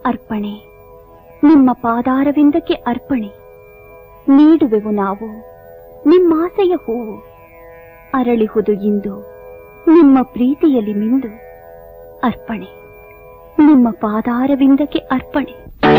ಅರ್ಪಣೆ, ನಿಮ್ಮ ಪಾದಾರವಿಂದಕ್ಕೆ ಅರ್ಪಣೆ. ನೀಡುವೆವು ನಾವು ನಿಮ್ಮಾಸೆಯ ಹೂವು, ಅರಳಿಹುದು ಇಂದು ನಿಮ್ಮ ಪ್ರೀತಿಯಲ್ಲಿ ಮಿಂದು. ಅರ್ಪಣೆ, ನಿಮ್ಮ ಪಾದಾರವಿಂದಕ್ಕೆ ಅರ್ಪಣೆ.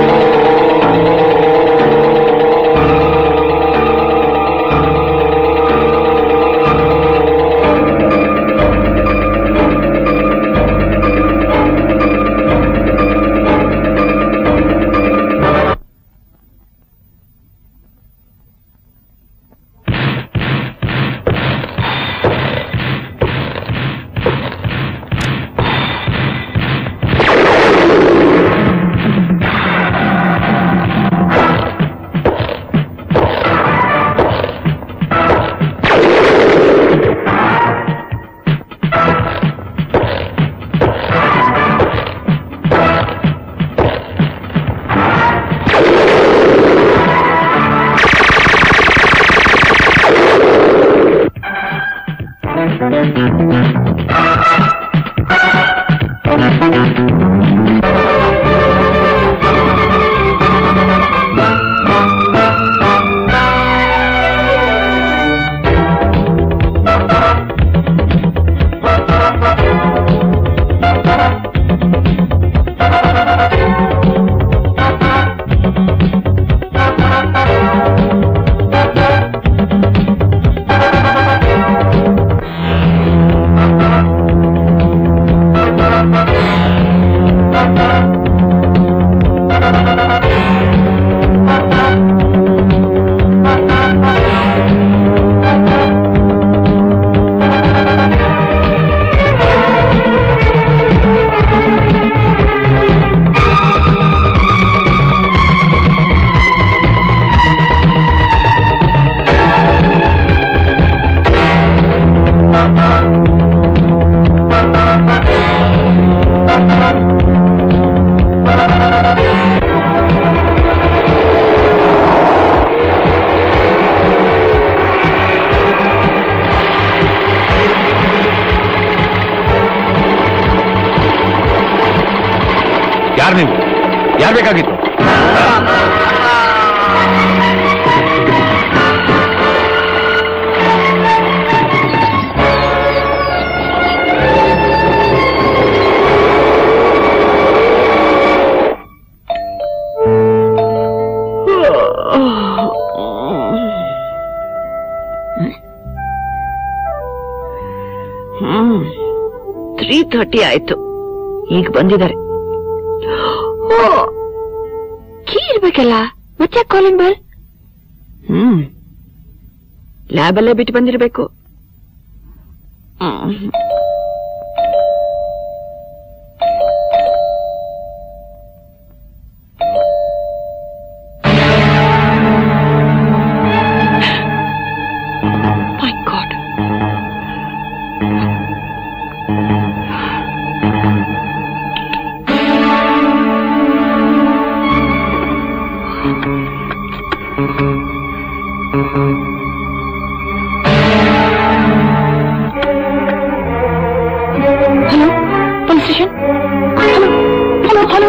ಯಾರು ಬೇಕಾಗಿತ್ತು? ಹ್ಮ್ 3:30 ಆಯ್ತು, ಈಗ ಬಂದಿದ್ದಾರೆ. ಕೀ ಇರ್ಬೇಕಲ್ಲ, ಮತ್ತೆ ಕಾಲಿಂಗ್ ಬೆಲ್? ಲ್ಯಾಬಲ್ಲೇ ಬಿಟ್ಟು ಬಂದಿರ್ಬೇಕು. My god, hello police station. Hello hello hello.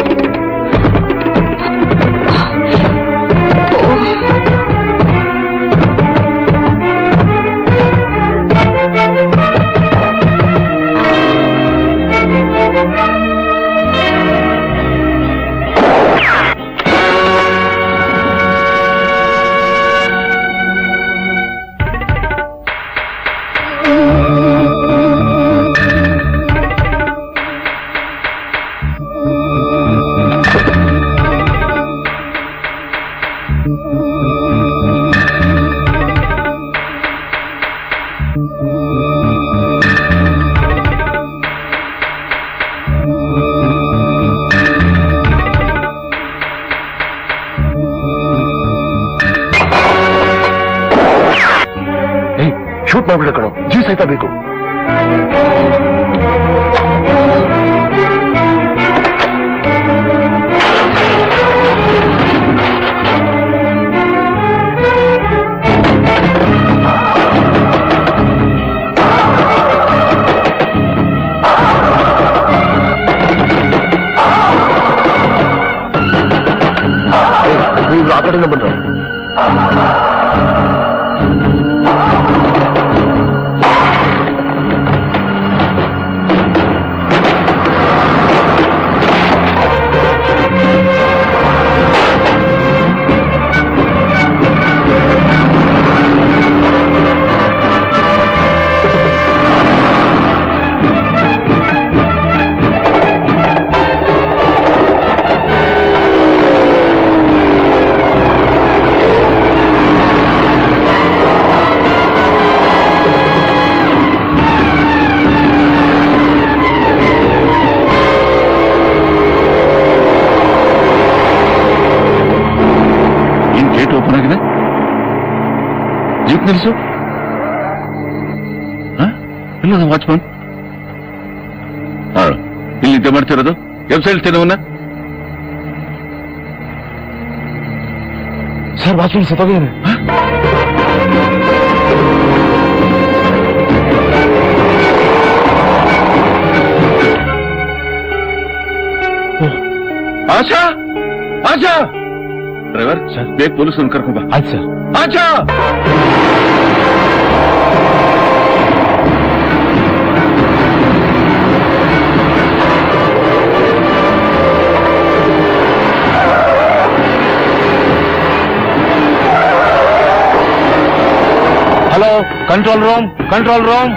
Shoot ಮಾಡ್ಬಿಡ ಕಣೋ, ಜೀವ ಸಹಿತ ಬೇಕು. ನಿಲ್ಸು. ಇಲ್ಲ ವಾಚ್ಮನ್ ಇಲ್ಲಿ ನಿದ್ದೆ ಮಾಡ್ತಿರೋದು. ಎಬ್ಸ ಹೇಳ್ತೇನೆ ಅವನ್ನ. ಸರ್ ವಾಚ್ಮನ್ ಸತ್ತೋಗಿದ್ದಾನೆ. ಆಶಾ ಆಶಾ ಡ್ರೈವರ್ ಸರ್ ಬೇಗ ಪೊಲೀಸರನ್ನು ಕರ್ಕೊಂಡ್ ಬಾ. ಆಯ್ತು sir. Asha hello control room control room.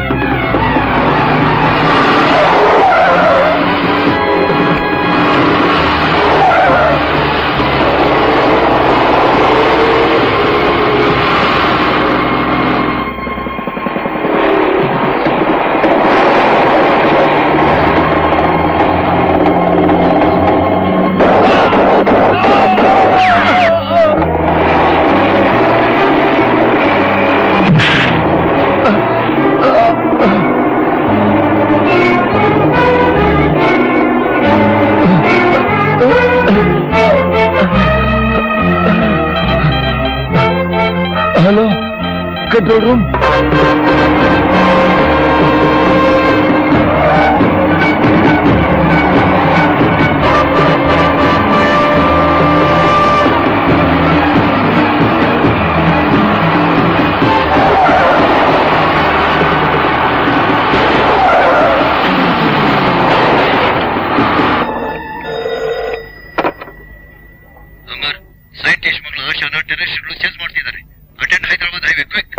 Hello control room. Site Deshamangala ಆಶಾನ ಟೆರರಿಸ್ಟ್ಗಳು ಚೇಸ್ ಮಾಡ್ತಿದ್ದಾರೆ. Attend Hyderabad highway quick.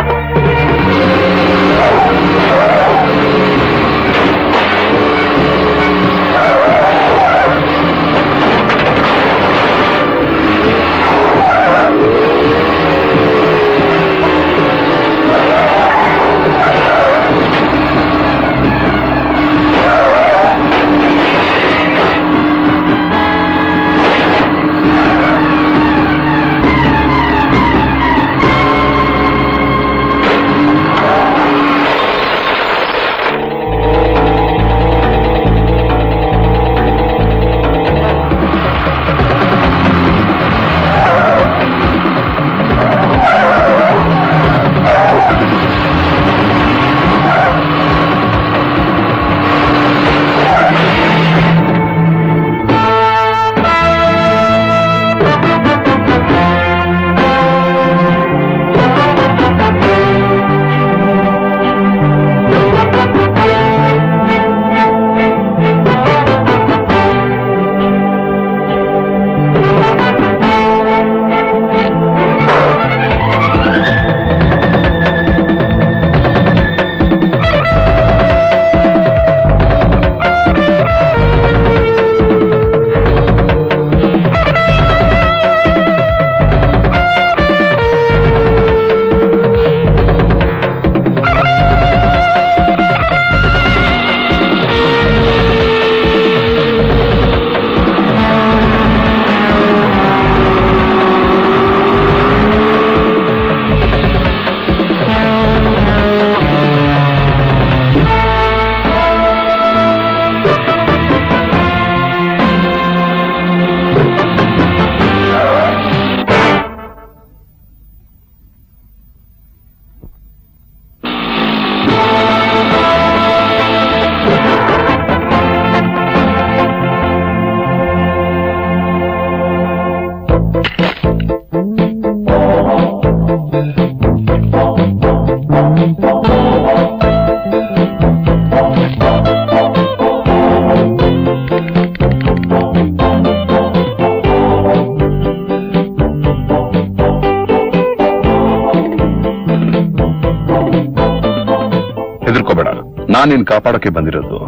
ಹೆದರ್ಕೋಬೇಡ, ನಾನು ನಿನ್ ಕಾಪಾಡಕ್ಕೆ ಬಂದಿರೋದು.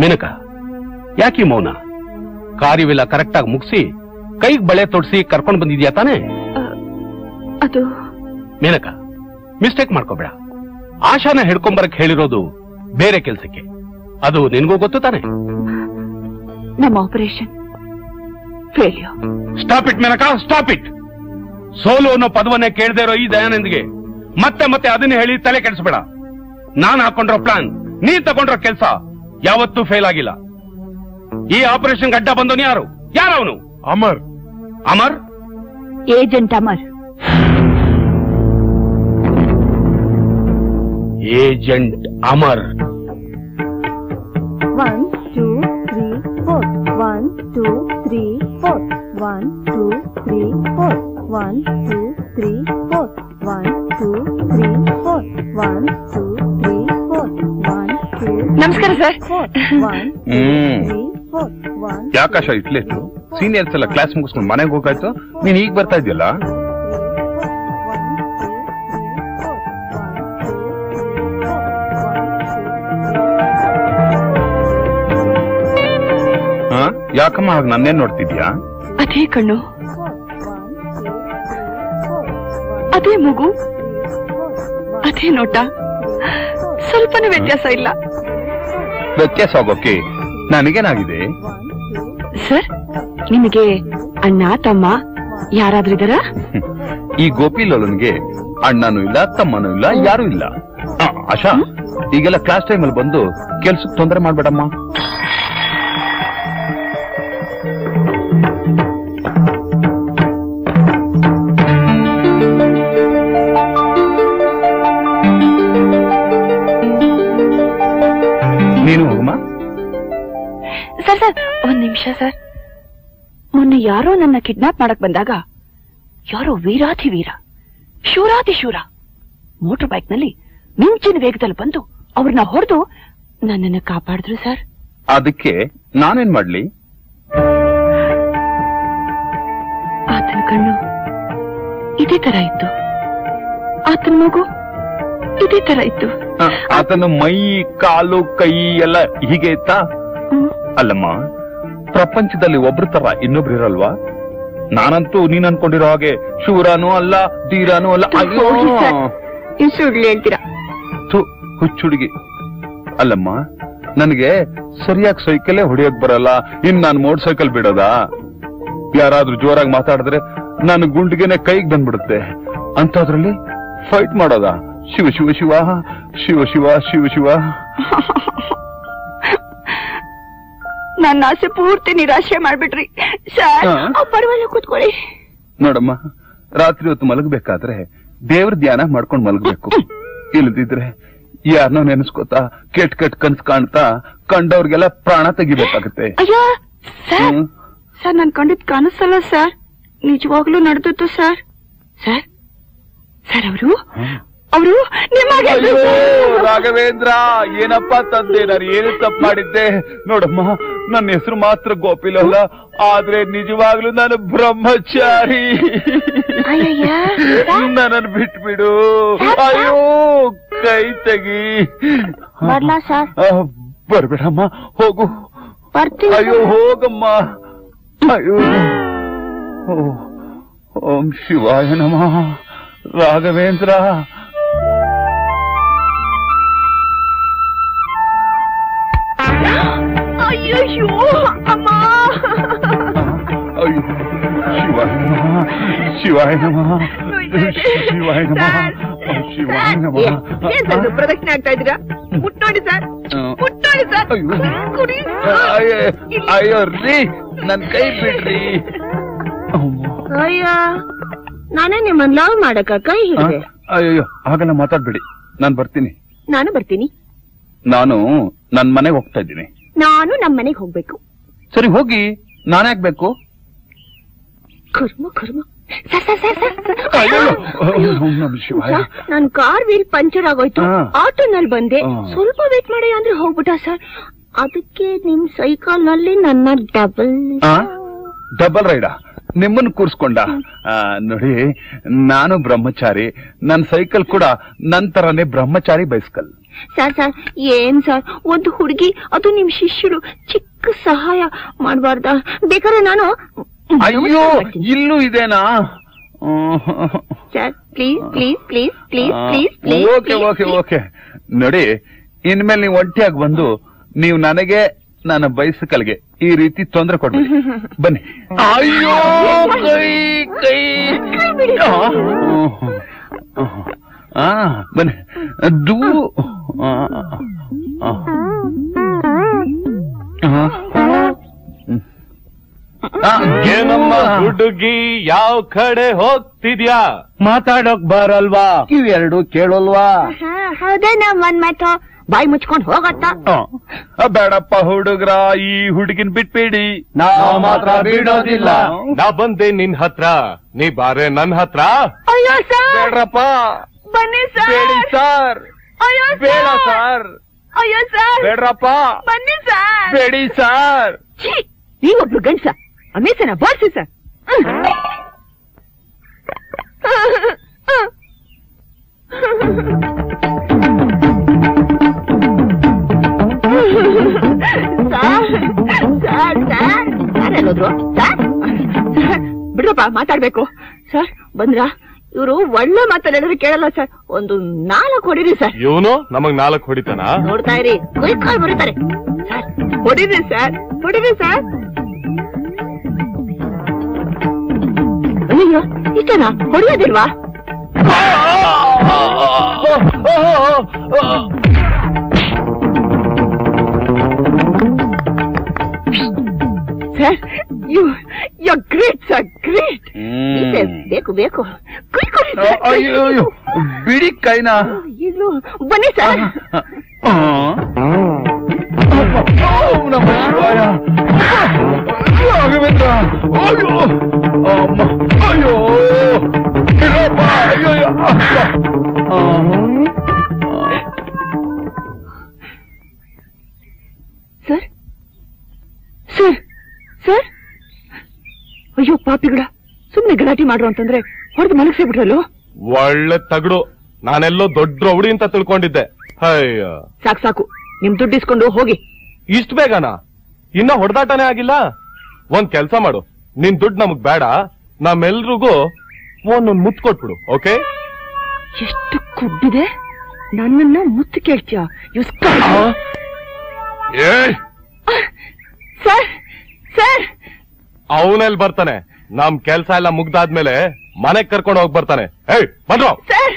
ಮೇನಕ, ಯಾಕೆ ಮೌನ? ಕಾರ್ಯವೆಲ್ಲ ಕರೆಕ್ಟ್ ಆಗಿ ಮುಗಿಸಿ ಕೈಗೆ ಬಳೆ ತೊಡ್ಸಿ ಕರ್ಕೊಂಡು ಬಂದಿದ್ಯಾ ತಾನೆ? ಅದು ಮೇನಕ, ಮಿಸ್ಟೇಕ್ ಮಾಡ್ಕೋಬೇಡ. ಆಶಾನ ಹಿಡ್ಕೊಂಬರಕ್ ಹೇಳಿರೋದು ಬೇರೆ ಕೆಲ್ಸಕ್ಕೆ. ಅದು ನಿನ್ಗೂ ಗೊತ್ತು ತಾನೆ? ನಮ್ಮ operation failure. Stop it Menaka, stop it. ಸೋಲು ಅನ್ನೋ ಪದವನ್ನೇ ಕೇಳದೆ ಇರೋ ಈ ದಯಾನಂದ್ಗೆ ಮತ್ತೆ ಮತ್ತೆ ಅದನ್ನ ಹೇಳಿ ತಲೆ ಕೆಡಿಸಬೇಡ. ನಾನ್ ಹಾಕೊಂಡಿರೋ ಪ್ಲಾನ್, ನೀನ್ ತಗೊಂಡ್ರೋ ಕೆಲ್ಸ ಯಾವತ್ತೂ ಫೇಲ್ ಆಗಿಲ್ಲ. ಈ ಆಪರೇಷನ್ ಅಡ್ಡ ಬಂದವನು ಯಾರು? ಯಾರವನು? ಅಮರ್. ಅಮರ್? ಏಜೆಂಟ್ ಅಮರ್. ಏಜೆಂಟ್ ಅಮರ್. 1 2 3 4 1 2 3 4 1 2 3 4 1 2 3 4 1 2 3 4 1 2 3 4 1 2. ನಮಸ್ಕಾರ ಸರ್. ಯಾಕಾಶ ಇಟ್ಲೇಟು? ಸೀನಿಯರ್ಸ್ ಎಲ್ಲ ಕ್ಲಾಸ್ ಮುಗಿಸ್ಕೊಂಡು ಮನೆಗೆ ಹೋಗಾಯ್ತು, ನೀನ್ ಈಗ ಬರ್ತಾ ಇದೆಯಲ್ಲ? ಯಾಕಮ್ಮ ಹಾಗೆ ನನ್ನೇನ್ ನೋಡ್ತಿದ್ಯಾ? ಅದೇ ಕಣ್ಣು, ಅದೇ ಮೂಗು, ಅದೇ ನೋಟ, ಸ್ವಲ್ಪನೂ ವ್ಯತ್ಯಾಸ ಇಲ್ಲ. ವ್ಯತ್ಯಾಸ ಆಗೋಕೆ ನನಗೇನಾಗಿದೆ? ಸರ್, ನಿಮಗೆ ಅಣ್ಣ ತಮ್ಮ ಯಾರಾದ್ರೂ ಇದಾರ? ಈ ಗೋಪಿ ಲೋಲನ್ಗೆ ಅಣ್ಣನೂ ಇಲ್ಲ, ತಮ್ಮನೂ ಇಲ್ಲ, ಯಾರು ಇಲ್ಲ. ಆಶಾ, ಈಗೆಲ್ಲ ಕ್ಲಾಸ್ ಟೈಮಲ್ಲಿ ಬಂದು ಕೆಲ್ಸಕ್ಕೆ ತೊಂದರೆ ಮಾಡ್ಬೇಡಮ್ಮ. ನೀನು ಹೋಗಮ್ಮ. ಸರ್ ಸರ್, ಒಂದ್ ನಿಮಿಷ ಸರ್. ಮೊನ್ನೆ ಯಾರೋ ನನ್ನ ಕಿಡ್ನಾಪ್ ಮಾಡಕ್ ಬಂದಾಗ ಯಾರೋ ವೀರಾಧಿ ವೀರ, ಶೂರಾಧಿ ಶೂರ ಮೋಟರ್ ಬೈಕ್ ನಲ್ಲಿ ಮಿಂಚಿನ ವೇಗದಲ್ಲಿ ಬಂದು ಅವ್ರನ್ನ ಹೊಡೆದು ನನ್ನನ್ನು ಕಾಪಾಡಿದ್ರು ಸರ್. ಅದಕ್ಕೆ ನಾನೇನ್ ಮಾಡ್ಲಿ? ಆತನ ಕಣ್ಣು ಇದೇ ತರ ಇತ್ತು, ಆತನ ಮಗು ಇದೇ ತರ ಇತ್ತು. ಆತನ ಮೈ, ಕಾಲು, ಕೈ ಎಲ್ಲ ಹೀಗೆ ಇತ್ತಾ? ಅಲ್ಲಮ್ಮ, ಪ್ರಪಂಚದಲ್ಲಿ ಒಬ್ರ ತರ ಇನ್ನೊಬ್ರು ಇರಲ್ವಾ? ನಾನಂತೂ ನೀನ್ ಅನ್ಕೊಂಡಿರೋ ಹಾಗೆ ಶೂರನೂ ಅಲ್ಲ, ಧೀರನೂ ಅಲ್ಲ. ಸುಳ್ಳು ಹೇಳ್ತೀರಾ? ಹುಚ್ಚುಡುಗಿ. ಅಲ್ಲಮ್ಮ, ನನಗೆ ಸರಿಯಾಗಿ ಸೈಕಲ್ಲೇ ಹೊಡಿಯೋಕ್ ಬರಲ್ಲ, ಇನ್ ನಾನು ಮೋಟರ್ ಸೈಕಲ್ ಬಿಡೋದಾ? ಯಾರಾದ್ರೂ ಜೋರಾಗಿ ಮಾತಾಡಿದ್ರೆ ನಾನು ಗುಂಡಿಗೆನೆ ಕೈಗೆ ಬಂದ್ಬಿಡುತ್ತೆ. ಅಂತದ್ರಲ್ಲಿ ಫೈಟ್ ಮಾಡೋದಾ? ಶಿವ ಶಿವ ಶಿವ ಶಿವ ಶಿವ ಶಿವ ಶಿವ. ನನ್ನ ಆಸೆ ಪೂರ್ತಿ ನಿರಾಶೆ ಮಾಡ್ಬಿಟ್ರಿ ಸರ್. ಪರವಾಗಿಲ್ಲ, ಕೂತ್ಕೊಳ್ಳಿ. ನೋಡಮ್ಮ, ರಾತ್ರಿ ಹೊತ್ತು ಮಲಗಬೇಕಾದ್ರೆ ದೇವ್ರ ಧ್ಯಾನ ಮಾಡ್ಕೊಂಡು ಮಲಗಬೇಕು. ಇಲ್ಲದಿದ್ರೆ ಯಾರನ್ನೋ ನೆನೆಸ್ಕೋತಾ ಕೆಟ್ ಕೆಟ್ ಕನ್ಸ್ ಕಾಣ್ತಾ ಕಂಡವ್ರಿಗೆಲ್ಲ ಪ್ರಾಣ ತೆಗಿಬೇಕಾಗತ್ತೆ. ಅಯ್ಯೋ ಸರ್, ಸರ್ ನನ್ ಕಂಡಿದ್ ಕಾಣಿಸಲ್ಲ ಸರ್, ನಿಜವಾಗ್ಲೂ ನಡೆದದ್ದು ಸರ್. ಸರ್ ಸರ್, ಅವರು ನಿಮಗೆ. ರಾಘವೇಂದ್ರ, ಏನಪ್ಪಾ ತಂದೆ, ನಾನು ಏನು ತಪ್ಪು ಮಾಡಿದ್ದೆ? ನೋಡಮ್ಮ, ನನ್ನ ಹೆಸರು ಮಾತ್ರ ಗೋಪಿಲಲ್ಲ, ಆದ್ರೆ ನಿಜವಾಗ್ಲೂ ನಾನು ಬ್ರಹ್ಮಚಾರಿ. ನನ್ನನ್ನು ಬಿಟ್ಬಿಡು. ಅಯ್ಯೋ, ಕೈ ತೆಗಿ. ಬರ್ಲಾ ಸರ್? ಬರ್ಬೇಡಮ್ಮ, ಹೋಗು. ಬರ್ತೀನಿ. ಅಯ್ಯೋ, ಹೋಗಮ್ಮ. ಅಯ್ಯೋ, ಓಂ ಶಿವಾಯ ನಮಃ. ರಾಘವೇಂದ್ರ. ಅಯ್ಯೋ ಅಮ್ಮ. ಅಯ್ಯೋ, ಶಿವಾಯ ನಮಃ, ಶಿವಾಯ ನಮಃ, ಶಿವಾಯ ನಮಃ, ಶಿವಾಯ ನಮಃ. ಪ್ರದಕ್ಷಿಣೆ ಆಗ್ತಾ ಇದ್ದೀರಾ? ಮುಟ್ಟೋಡಿ ಸರ್, ಮುಟ್ಟೋಡಿ ಸರ್. ಅಯ್ಯೋ ರೀ, ನನ್ ಕೈ ಬಿಡ್ರಿ. ಅಯ್ಯೋ, ನಾನೇ ನಿಮ್ಮನ್ನ ಲವ್ ಮಾಡಕ ಕೈ ಹಿಡಿದೆ. ಅಯ್ಯೋ, ಹಾಗೆಲ್ಲ ಮಾತಾಡ್ಬೇಡಿ. ನಾನ್ ಬರ್ತೀನಿ. ನಾನು ಬರ್ತೀನಿ. ನಾನು ನನ್ ಮನೆಗೆ ಹೋಗ್ತಾ ಇದ್ದೀನಿ. ನಾನು ನಮ್ಮ ಮನೆಗೆ ಹೋಗ್ಬೇಕು. ಸರಿ, ಹೋಗಿ. ನಾನ್ಯಾಕ್ಬೇಕು? ಕರ್ಮ ಕರ್ಮ. ಸರ್ ಸರ್ ಸರ್ ಸರ್, ಶಿವಾಯ. ನನ್ ಕಾರ್ ವೀಲ್ ಪಂಚರ್ ಆಗೋಯ್ತು, ಆಟೋನಲ್ಲಿ ಬಂದೆ. ಸ್ವಲ್ಪ ವೇಟ್ ಮಾಡಿ ಅಂದ್ರೆ ಹೋಗ್ಬಿಟ್ಟ ಸರ್. ಅದಕ್ಕೆ ನಿಮ್ ಸೈಕಲ್ ನಲ್ಲಿ ನನ್ನ ಡಬಲ್ ರೈಡಾ? ನಿಮ್ಮನ್ನ ಕೂರ್ಸ್ಕೊಂಡ ನೋಡಿ, ನಾನು ಬ್ರಹ್ಮಚಾರಿ, ನನ್ ಸೈಕಲ್ ಕೂಡ ನನ್ ತರನೇ ಬ್ರಹ್ಮಚಾರಿ ಬೈಸ್ಕಲ್. ಸರ್ ಸರ್ ಏನ್ ಸರ್, ಒಂದು ಹುಡುಗಿ, ಅದು ನಿಮ್ ಶಿಷ್ಯರು, ಚಿಕ್ಕ ಸಹಾಯ ಮಾಡಬಾರ್ದ? ಬೇಕಾದ್ರೆ ನಾನು ಅಯ್ಯೋ ಇಲ್ಲೂ ಇದೇನಾ? Sir please please please please please please. Okay okay okay. ನೋಡಿ, ಇನ್ಮೇಲೆ ನೀವು ಒಂಟಿಯಾಗಿ ಬಂದು ನೀವು ನನಗೆ ನನ್ನ ಬೈಸಿಕಲ್ಗೆ ಈ ರೀತಿ ತೊಂದರೆ ಕೊಡ್ಬೇಡಿ. ಬನ್ನಿ. ಅಯ್ಯೋ ಕೈ ಕೈ. ಬನ್ನಿ. ಏನಮ್ಮ ಹುಡುಗಿ, ಯಾವ ಕಡೆ ಹೋಗ್ತಿದ್ಯಾ? ಮಾತಾಡೋಕ್ ಬರಲ್ವಾ? ಇವೆರಡು ಕೇಳಲ್ವಾ? ಹೌದೇ ನಮ್ ಒಂದ್ ಮಾತು, ಬಾಯಿ ಮುಚ್ಕೊಂಡ್ ಹೋಗತ್ತ. ಬೇಡಪ್ಪ ಹುಡುಗ್ರ, ಈ ಹುಡುಗಿನ ಬಿಟ್ಬೇಡಿ. ನಾವು ಮಾತ್ರ ಬಿಡೋದಿಲ್ಲ. ನಾ ಬಂದೆ ನಿನ್ ಹತ್ರ, ನೀ ಬಾರೆ ನನ್ ಹತ್ರ. ಅಯ್ಯೋ ಸರ್ ಬೇಡ್ರಪ್ಪ, ಬನ್ನಿ ಸರ್. ಬೇಡಿ ಸರ್. ಅಯ್ಯೋ ಬೇಡ ಸರ್. ಅಯ್ಯೋ ಸರ್ ಬೇಡ್ರಪ್ಪ, ಬನ್ನಿ ಸರ್. ಬೇಡಿ ಸರ್. ನೀವೊಬ್ರು ಗಂಡ್ಸ, ಅಮೇಸನ ಬಾರ್ಸಿ ಸರ್. ಬಿಡ್ರಪ್ಪ, ಮಾತಾಡ್ಬೇಕು. ಸರ್ ಬಂದ್ರ? ಇವರು ಒಳ್ಳೆ ಮಾತಾಡಿದ್ರೆ ಕೇಳಲ್ಲ ಸರ್. ಒಂದು 4 ಹೊಡಿರಿ ಸರ್. ಇವನು ನಮಗ್ 4 ಹೊಡಿತಾನ? ನೋಡ್ತಾ ಇರಿ, ಕಾಲ್ ಬರೀತಾರೆ ಸರ್. ಹೊಡಿರಿ ಸರ್, ಹೊಡಿರಿ ಸರ್. ಅಯ್ಯೋ ಇಷ್ಟನಾ? ಹೊಡಿಯೋದಿಲ್ವಾ? Sir you great sir, great. ಬೇಕು ಬೇಕು, ಅಯ್ಯೋ ಬಿಡಿ ಕೈನಾ. ಈಗಲೂ ಬನ್ನಿ ಸರ್. ರಾಘವೇಂದ್ರ, ಅಯ್ಯೋ ಅಯ್ಯೋ ಸರ್ ಸರ್ ಸರ್. ಅಯ್ಯೋ ಪಾಪಿಗಳ, ಸುಮ್ನೆ ಗಲಾಟೆ ಮಾಡ್ರು ಅಂತಂದ್ರೆ ಹೊಡೆದು ಮಲಗಿಸ್ಬಿಟ್ರಲ್ಲೋ. ಒಳ್ಳೆ ತಗಡು, ನಾನೆಲ್ಲೋ ದೊಡ್ಡ ರೌಡಿ ಅಂತ ತಿಳ್ಕೊಂಡಿದ್ದೆ. ಅಯ್ಯ ಸಾಕು ಸಾಕು, ನಿಮ್ ದುಡ್ಡು ಇಸ್ಕೊಂಡು ಹೋಗಿ. ಇಷ್ಟ ಬೇಗನಾ? ಇನ್ನ ಹೊಡೆದಾಟನೇ ಆಗಿಲ್ಲ. ಒಂದ್ ಕೆಲ್ಸ ಮಾಡು, ನಿನ್ ದುಡ್ಡು ನಮಗ್ ಬೇಡ, ನಮ್ಮೆಲ್ರಿಗೂ ಒಂದೊಂದ್ ಮುತ್ತು ಕೊಟ್ಬಿಡು. ಓಕೆ? ಎಷ್ಟು ಕುಬ್ಬಿದೆ, ನನ್ನನ್ನ ಮುತ್ತು ಕೇಳ್ತೀಯ? Sir sir. ಅವನೆಲ್ಲಿ ಬರ್ತಾನೆ? ನಮ್ ಕೆಲ್ಸ ಎಲ್ಲ ಮುಗ್ದಾದ್ಮೇಲೆ ಮನೆಗ್ ಕರ್ಕೊಂಡು ಹೋಗ್ ಬರ್ತಾನೆ. ಏಯ್ ಬಂದ್ರು ಸರ್.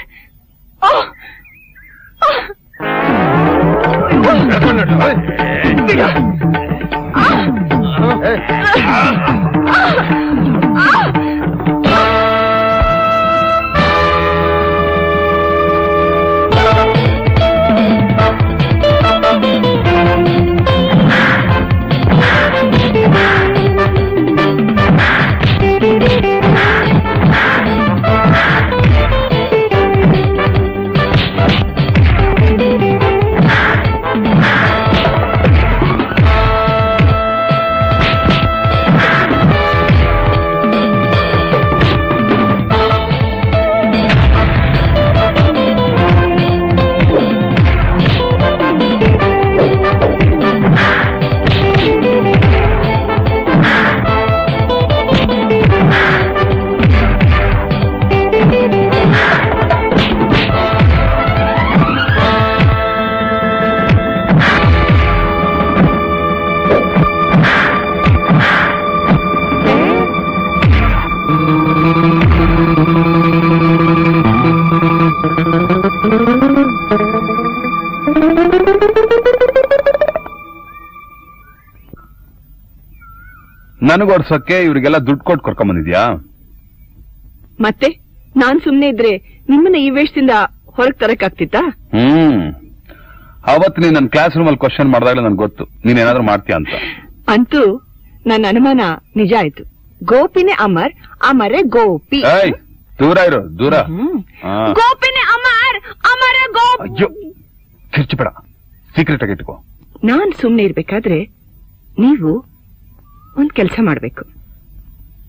ನನಗೋಡ್ಸಕ್ಕೆ ಇವ್ರಿಗೆಲ್ಲ ದುಡ್ಡು ಕೊಟ್ಟು ಕರ್ಕೊಂಡ್ ಬಂದಿದ್ಯಾ? ಮತ್ತೆ ನಾನ್ ಸುಮ್ನೆ ಇದ್ರೆ ನಿಮ್ಮನ್ನ ಈ ವೇಷದಿಂದ ಹೊರಗ್ ತರಕಾಗ್ತಿತ್ತಾ? ಅವತ್ತು ನೀನ್ ನನ್ನ ಕ್ಲಾಸ್ ರೂಮ್ ಅಲ್ಲಿ ಕ್ವಶನ್ ಮಾಡಿದಾಗಲೇ ನನ್ಗೆ ಗೊತ್ತು ನೀನೇನಾದ್ರೂ ಮಾಡ್ತೀಯ ಅಂತ. ಅಂತೂ ನನ್ನ ಅನುಮಾನ ನಿಜ ಆಯ್ತು. ಗೋಪಿನೇ ಅಮರ್, ಅಮರೇ ಗೋಪಿ. ದೂರ ಇರು, ದೂರ. ಗೋಪಿನೇ ಅಮರ್, ಅಮರೇ ಗೋಪಿ. ಅಯ್ಯೋ ಕಿರ್ಚಿಬೇಡ, ಸೀಕ್ರೆಟ್ ಆಗಿ ಇಟ್ಕೋ. ನಾನ್ ಸುಮ್ನೆ ಇರ್ಬೇಕಾದ್ರೆ ನೀವು ಒಂದ್ ಕೆಲ್ಸ ಮಾಡ್ಬೇಕು.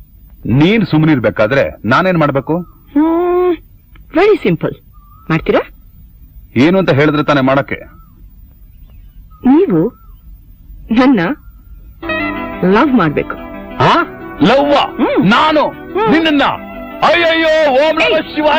ನೀನ್ ಸುಮ್ಮನಿರ್ಬೇಕಾದ್ರೆ ನಾನೇನ್ ಮಾಡ್ಬೇಕು? Very simple. ಮಾಡ್ತೀರಾ? ಏನು ಅಂತ ಹೇಳಿದ್ರೆ ತಾನೇ ಮಾಡಕ್ಕೆ. ನೀವು ನನ್ನ ಲವ್ ಮಾಡ್ಬೇಕು. ಲವ್ವ? ನಾನು ನಿನ್ನ? ಅಯ್ಯಯ್ಯೋ, ಓಂ ನಮಃ ಶಿವಾಯ.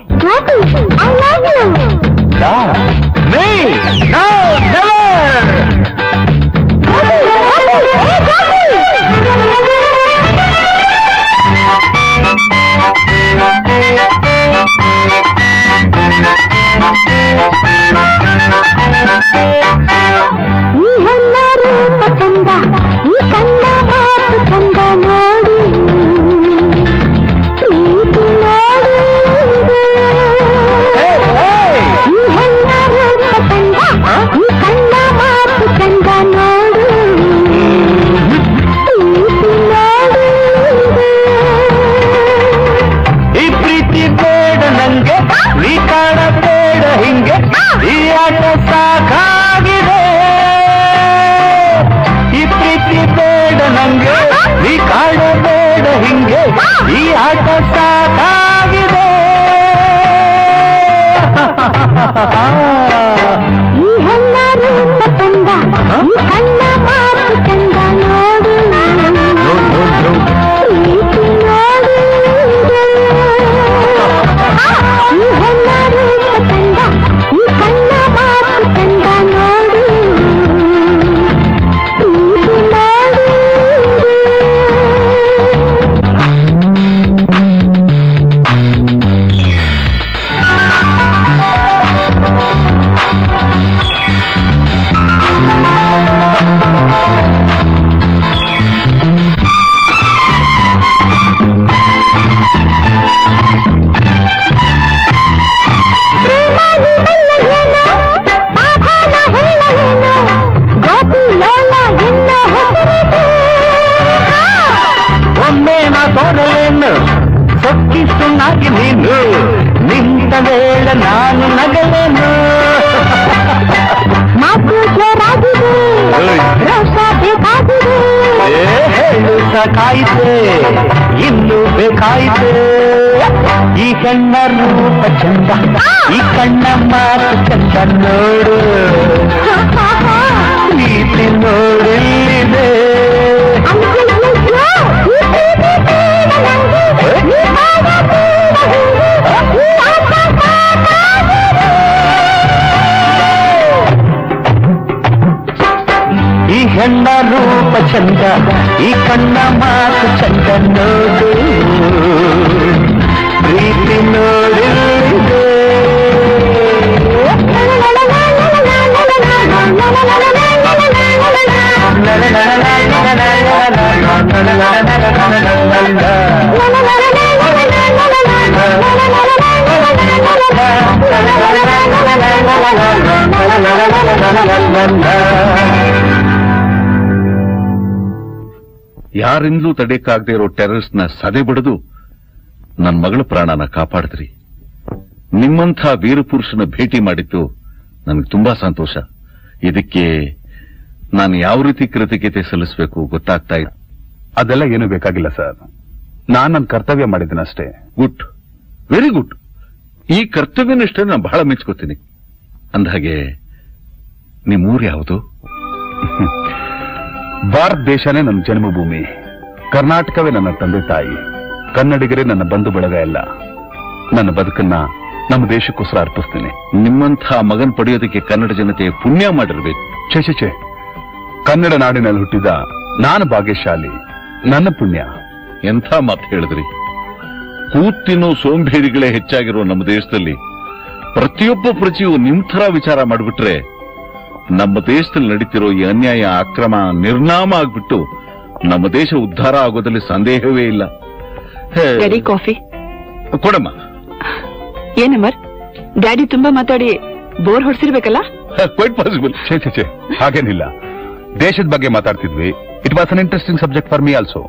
ಕಾಯಿತೆ ಇನ್ನು ಬೇಕಾಯಿತೆ ಈ ಕಣ್ಣ ರೂಪ ಚಂದ ಈ ಕಣ್ಣ ಮಾತು ಚಂದ ನೋಡು ಪ್ರೀತಿ ನೋಡಿದೆ ಈ ಹೆಣ್ಣ ರೂಪ ಚಂದ ಈ ಕಣ್ಣ ಮಾತು ಚಂದ ನೋಡು ಪ್ರೀತಿ ನೋಡಿದೆ ಯಾರಿಂದಲೂ ತಡೆಯಕ್ಕಾಗದೇ ಇರೋ ಟೆರರಿಸ್ಟ್ ನ ಸದೆ ಬಡಿದು ನನ್ನ ಮಗಳ ಪ್ರಾಣನ ಕಾಪಾಡಿದ್ರಿ. ನಿಮ್ಮಂಥ ವೀರಪುರುಷನ ಭೇಟಿ ಮಾಡಿದ್ದು ನನಗೆ ತುಂಬಾ ಸಂತೋಷ. ಇದಕ್ಕೆ ನಾನು ಯಾವ ರೀತಿ ಕೃತಜ್ಞತೆ ಸಲ್ಲಿಸಬೇಕು ಗೊತ್ತಾಗ್ತಾ ಇಲ್ಲ. ಅದೆಲ್ಲ ಏನು ಬೇಕಾಗಿಲ್ಲ ಸರ್, ನಾನ್ ನನ್ನ ಕರ್ತವ್ಯ ಮಾಡಿದ್ದೀನಷ್ಟೇ. Good, very good. ಈ ಕರ್ತವ್ಯನಷ್ಟೇ ನಾನು ಬಹಳ ಮೆಚ್ಕೋತೀನಿ. ಅಂದಹಾಗೆ ನಿಮ್ಮೂರು ಯಾವುದು? ಭಾರತ ದೇಶನೇ ನನ್ನ ಜನ್ಮಭೂಮಿ, ಕರ್ನಾಟಕವೇ ನನ್ನ ತಂದೆ ತಾಯಿ, ಕನ್ನಡಿಗರೇ ನನ್ನ ಬಂಧು ಬಳಗ ಎಲ್ಲ. ನನ್ನ ಬದುಕನ್ನ ನಮ್ಮ ದೇಶಕ್ಕೋಸ್ಕರ ಅರ್ಪಿಸ್ತೀನಿ. ನಿಮ್ಮಂಥ ಮಗನ್ ಪಡೆಯೋದಕ್ಕೆ ಕನ್ನಡ ಜನತೆ ಪುಣ್ಯ ಮಾಡಿರ್ಬೇಕು. ಛೇ, ಕನ್ನಡ ನಾಡಿನಲ್ಲಿ ಹುಟ್ಟಿದ ನಾನು ಭಾಗ್ಯಶಾಲಿ, ನನ್ನ ಪುಣ್ಯ. ಎಂಥ ಮಾತು ಹೇಳಿದ್ರಿ. ಕೂತಿನೋ ಸೋಂಬೇರಿಗಳೇ ಹೆಚ್ಚಾಗಿರೋ ನಮ್ಮ ದೇಶದಲ್ಲಿ ಪ್ರತಿಯೊಬ್ಬ ಪ್ರಜೆಯು ನಿಮ್ ಥರ ವಿಚಾರ ಮಾಡಿಬಿಟ್ರೆ ನಮ್ಮ ದೇಶದಲ್ಲಿ ನಡೀತಿರೋ ಈ ಅನ್ಯಾಯ, ಅಕ್ರಮ ನಿರ್ನಾಮ ಆಗ್ಬಿಟ್ಟು ನಮ್ಮ ದೇಶ ಉದ್ಧಾರ ಆಗೋದ್ರಲ್ಲಿ ಸಂದೇಹವೇ ಇಲ್ಲ. ಡ್ಯಾಡಿ ಕಾಫಿ ಕೊಡಮ್ಮ. ಏನಮ್ಮರ್, ಡ್ಯಾಡಿ ತುಂಬಾ ಮಾತಾಡಿ ಬೋರ್ ಹೊಡ್ಸಿರ್ಬೇಕಲ್ಲ? Quite possible. ಛೇ, ಹಾಗೇನಿಲ್ಲ. ದೇಶದ ಬಗ್ಗೆ ಮಾತಾಡ್ತಿದ್ವಿ. It was an interesting subject for me also.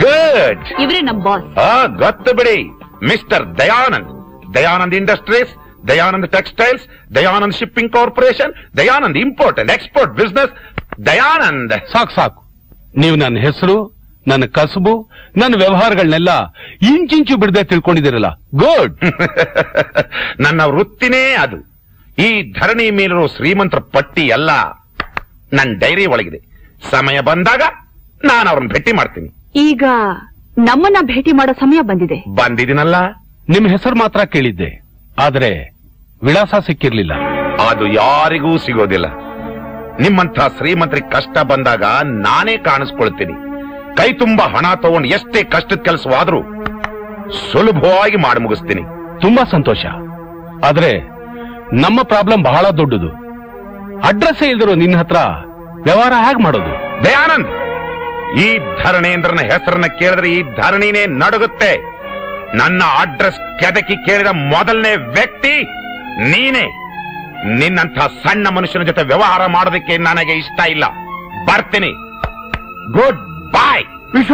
Good. ಇವ್ರೆ ನಮ್ ಬಾಸ್. ಗೊತ್ತು ಬಿಡಿ, mister Dayanand industries, Dayanand textiles, Dayanand shipping corporation, Dayanand import and export business, Dayanand. ಸಾಕು ನೀವು ನನ್ನ ಹೆಸರು, ನನ್ನ ಕಸುಬು, ನನ್ನ ವ್ಯವಹಾರಗಳನ್ನೆಲ್ಲ ಇಂಚಿಂಚು ಬಿಡದೆ ತಿಳ್ಕೊಂಡಿದ್ದೀರಲ್ಲ, ಗುಡ್. ನನ್ನ ವೃತ್ತಿನೇ ಅದು. ಈ ಧರಣಿ ಮೇಲಿರೋ ಶ್ರೀಮಂತರ ಪಟ್ಟಿ ಎಲ್ಲ ನನ್ನ ಡೈರಿ ಒಳಗಿದೆ. ಸಮಯ ಬಂದಾಗ ನಾನು ಅವ್ರನ್ನ ಭೇಟಿ ಮಾಡ್ತೀನಿ. ಈಗ ನಮ್ಮನ್ನ ಭೇಟಿ ಮಾಡೋ ಸಮಯ ಬಂದಿದ್ದೀನಲ್ಲ. ನಿಮ್ ಹೆಸರು ಮಾತ್ರ ಕೇಳಿದ್ದೆ, ಆದ್ರೆ ವಿಳಾಸ ಸಿಕ್ಕಿರ್ಲಿಲ್ಲ. ಅದು ಯಾರಿಗೂ ಸಿಗೋದಿಲ್ಲ. ನಿಮ್ಮಂಥ ಶ್ರೀಮಂತರಿಗೆ ಕಷ್ಟ ಬಂದಾಗ ನಾನೇ ಕಾಣಿಸ್ಕೊಳ್ತೀನಿ. ಕೈ ತುಂಬಾ ಹಣ ತಗೊಂಡು ಎಷ್ಟೇ ಕಷ್ಟದ ಕೆಲಸವಾದ್ರೂ ಸುಲಭವಾಗಿ ಮಾಡಿ ಮುಗಿಸ್ತೀನಿ. ತುಂಬಾ ಸಂತೋಷ. ಆದ್ರೆ ನಮ್ಮ ಪ್ರಾಬ್ಲಮ್ ಬಹಳ ದೊಡ್ಡದು. ಅಡ್ರೆಸ್ ಇಲ್ದಿರೋ ನಿನ್ನ ಹತ್ರ ವ್ಯವಹಾರ ಹೇಗ್ ಮಾಡೋದು? ದಯಾನಂದ್, ಈ ಧರಣೇಂದ್ರನ ಹೆಸರನ್ನ ಕೇಳಿದ್ರೆ ಈ ಧರಣಿನೇ ನಡುಗುತ್ತೆ. ನನ್ನ ಅಡ್ರೆಸ್ ಕೆದಕಿ ಕೇಳಿದ ಮೊದಲನೇ ವ್ಯಕ್ತಿ ನೀನೇ. ನಿನ್ನಂಥ ಸಣ್ಣ ಮನುಷ್ಯನ ಜೊತೆ ವ್ಯವಹಾರ ಮಾಡೋದಕ್ಕೆ ನನಗೆ ಇಷ್ಟ ಇಲ್ಲ. ಬರ್ತೀನಿ. Goodbye. ವಿಶ್ವ,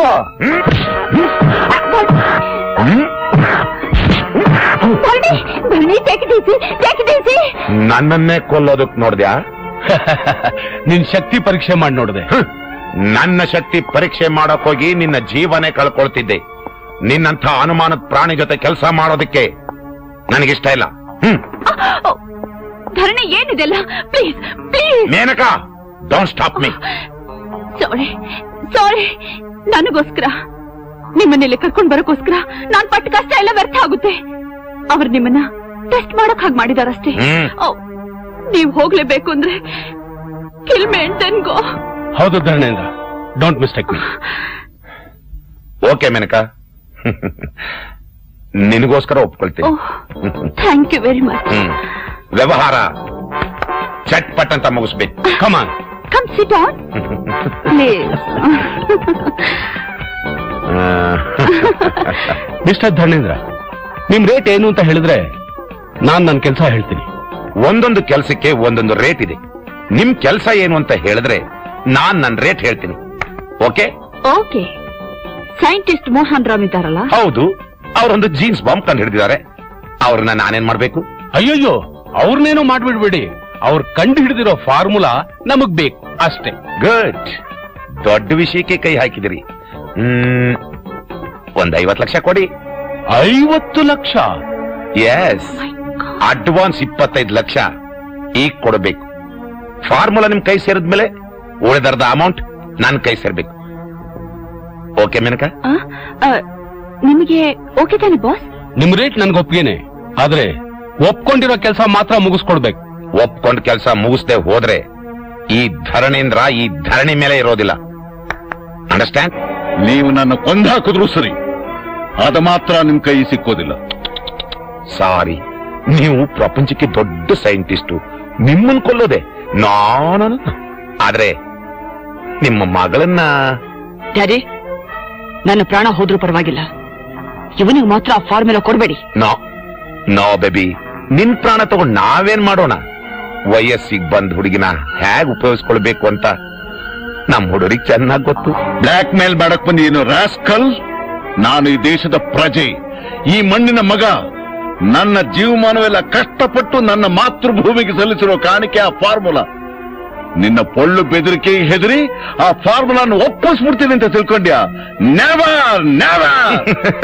ನನ್ನನ್ನೇ ಕೊಲ್ಲೋದಕ್ ನೋಡ್ದ್ಯಾ? ನಿನ್ ಶಕ್ತಿ ಪರೀಕ್ಷೆ ಮಾಡಿ ನೋಡಿದೆ. ನನ್ನ ಶಕ್ತಿ ಪರೀಕ್ಷೆ ಮಾಡಕ್ ಹೋಗಿ ನಿನ್ನ ಜೀವನೇ ಕಳ್ಕೊಳ್ತಿದ್ದೆ. ನಿನ್ನಂಥ ಅನುಮಾನದ ಪ್ರಾಣಿ ಜೊತೆ ಕೆಲಸ ಮಾಡೋದಕ್ಕೆ ನನಗಿಷ್ಟ ಇಲ್ಲ. ಧರಣಿ ಏನಿದೆಲ್ಲ, please please. Menaka, don't stop me. Sorry, ನನಗೋಸ್ಕರ, ನಿಮ್ಮನ್ನೆಲ್ಲಿ ಕರ್ಕೊಂಡ್ ಬರೋಕೋಸ್ಕರ ನಾನ್ ಪಟ್ಟ ಕಷ್ಟ ಎಲ್ಲ ವ್ಯರ್ಥ ಆಗುತ್ತೆ. ಅವ್ರು ನಿಮ್ಮನ್ನ ಟೆಸ್ಟ್ ಮಾಡಕ್ ಹಾಗೆ ಮಾಡಿದಾರಷ್ಟೇ. ನೀವ್ ಹೋಗ್ಲೇಬೇಕು ಅಂದ್ರೆ kill me and then go. ಹೌದು Dharanendra, don't mistake me. Okay Menaka, ನಿನಗೋಸ್ಕರ ಒಪ್ಕೊಳ್ತೀನಿ. Thank you very much. ವ್ಯವಹಾರ ಚಟ್ಪಟ್ ಅಂತ ಮುಗಿಸ್ಬೇಕು. Come on, come sit on please. Mister Dharmendra, ನಿಮ್ ರೇಟ್ ಏನು ಅಂತ ಹೇಳಿದ್ರೆ ನಾನ್ ನನ್ನ ಕೆಲಸ ಹೇಳ್ತೀನಿ. ಒಂದೊಂದು ಕೆಲಸಕ್ಕೆ ಒಂದೊಂದು ರೇಟ್ ಇದೆ. ನಿಮ್ ಕೆಲಸ ಏನು ಅಂತ ಹೇಳಿದ್ರೆ ನಾನ್ ನನ್ನ ರೇಟ್ ಹೇಳ್ತೀನಿ. Okay? Okay. Scientist Mohan Ram ಇದ್ದಾರಲ್ಲ? ಹೌದು, ಅವರೊಂದು ಜೀನ್ಸ್ ಬಾಂಬ್ ಕಂಡು ಹಿಡಿದಿದ್ದಾರೆ. ಅವ್ರನ್ನ ನಾನೇನ್ ಮಾಡ್ಬೇಕು? ಅಯ್ಯೋಯ್ಯೋ, ಅವ್ರನ್ನೇನೋ ಮಾಡ್ಬಿಡ್ಬೇಡಿ. ಅವ್ರು ಕಂಡು ಹಿಡಿದಿರೋ ಫಾರ್ಮುಲಾ ನಮಗ್ ಬೇಕು ಅಷ್ಟೇ. ಗುಡ್. ದೊಡ್ಡ ವಿಷಯಕ್ಕೆ ಕೈ ಹಾಕಿದಿರಿ. ಒಂದ್ 50 ಲಕ್ಷ ಕೊಡಿ. 50 ಲಕ್ಷ? ಎಸ್. ಅಡ್ವಾನ್ಸ್ 25 ಲಕ್ಷ ಈಗ ಕೊಡಬೇಕು. ಫಾರ್ಮುಲಾ ನಿಮ್ ಕೈ ಸೇರಿದ್ಮೇಲೆ ಉಳಿದರ್ಧ ಅಮೌಂಟ್ ನನ್ ಕೈ ಸೇರ್ಬೇಕು. ಓಕೆ ಮೇನಕಾ? ನಿಮಗೆ ಓಕೆ ತಾನೆ ಬಾಸ್? ನಿಮ್ ರೇಟ್ ನನ್ಗೆ ಒಪ್ಪಿಗೆನೆ, ಆದ್ರೆ ಒಪ್ಕೊಂಡಿರೋ ಕೆಲಸ ಮಾತ್ರ ಮುಗಿಸ್ಕೊಡ್ಬೇಕು. ಒಪ್ಕೊಂಡ್ ಕೆಲಸ ಮುಗಿಸ್ದೆ ಹೋದ್ರೆ ಈ ಧರಣೇಂದ್ರ ಈ ಧರಣಿ ಮೇಲೆ ಇರೋದಿಲ್ಲ. ಅಂಡರ್ಸ್ಟ್ಯಾಂಡ್? ನೀವು ನನ್ನ ಕೊಂದು ಹಾಕಿದ್ರು ಸರಿ, ಅದ ಮಾತ್ರ ನಿಮ್ ಕೈ ಸಿಕ್ಕೋದಿಲ್ಲ. ಸಾರಿ, ನೀವು ಪ್ರಪಂಚಕ್ಕೆ ದೊಡ್ಡ ಸೈಂಟಿಸ್ಟು. ನಿಮ್ಮನ್ ಕೊಲ್ಲೋದೆ ನಾನು. ಆದ್ರೆ ನಿಮ್ಮ ಮಗಳನ್ನ... ಡ್ಯಾಡಿ, ನನ್ನ ಪ್ರಾಣ ಹೋದ್ರೂ ಪರವಾಗಿಲ್ಲ, ಇವನಿಗೆ ಮಾತ್ರ ಆ ಫಾರ್ಮುಲಾ ಕೊಡ್ಬೇಡಿ. ನೋ ಬೇಬಿ, ನಿನ್ ಪ್ರಾಣ ತಗೊಂಡ್ ನಾವೇನ್ ಮಾಡೋಣ? ವಯಸ್ಸಿಗೆ ಬಂದ್ ಹುಡುಗಿನ ಹೇಗ್ ಉಪಯೋಗಿಸ್ಕೊಳ್ಬೇಕು ಅಂತ ನಮ್ ಹುಡುಗರಿಗೆ ಚೆನ್ನಾಗ್ ಗೊತ್ತು. ಬ್ಲಾಕ್ ಮೇಲ್ ಮಾಡಕ್ ಬಂದಿ ಏನು ರಾಸ್ಕಲ್? ನಾನು ಈ ದೇಶದ ಪ್ರಜೆ, ಈ ಮಣ್ಣಿನ ಮಗ. ನನ್ನ ಜೀವಮಾನವೆಲ್ಲ ಕಷ್ಟಪಟ್ಟು ನನ್ನ ಮಾತೃಭೂಮಿಗೆ ಸಲ್ಲಿಸಿರೋ ಕಾಣಿಕೆ ಆ ಫಾರ್ಮುಲಾ. ನಿನ್ನ ಪೊಳ್ಳು ಬೆದರಿಕೆ ಹೆದರಿ ಆ ಫಾರ್ಮುಲಾನ ಒಪ್ಪಿಸ್ಬಿಡ್ತೀನಿ ಅಂತ ತಿಳ್ಕೊಂಡ್ಯಾ? Never never.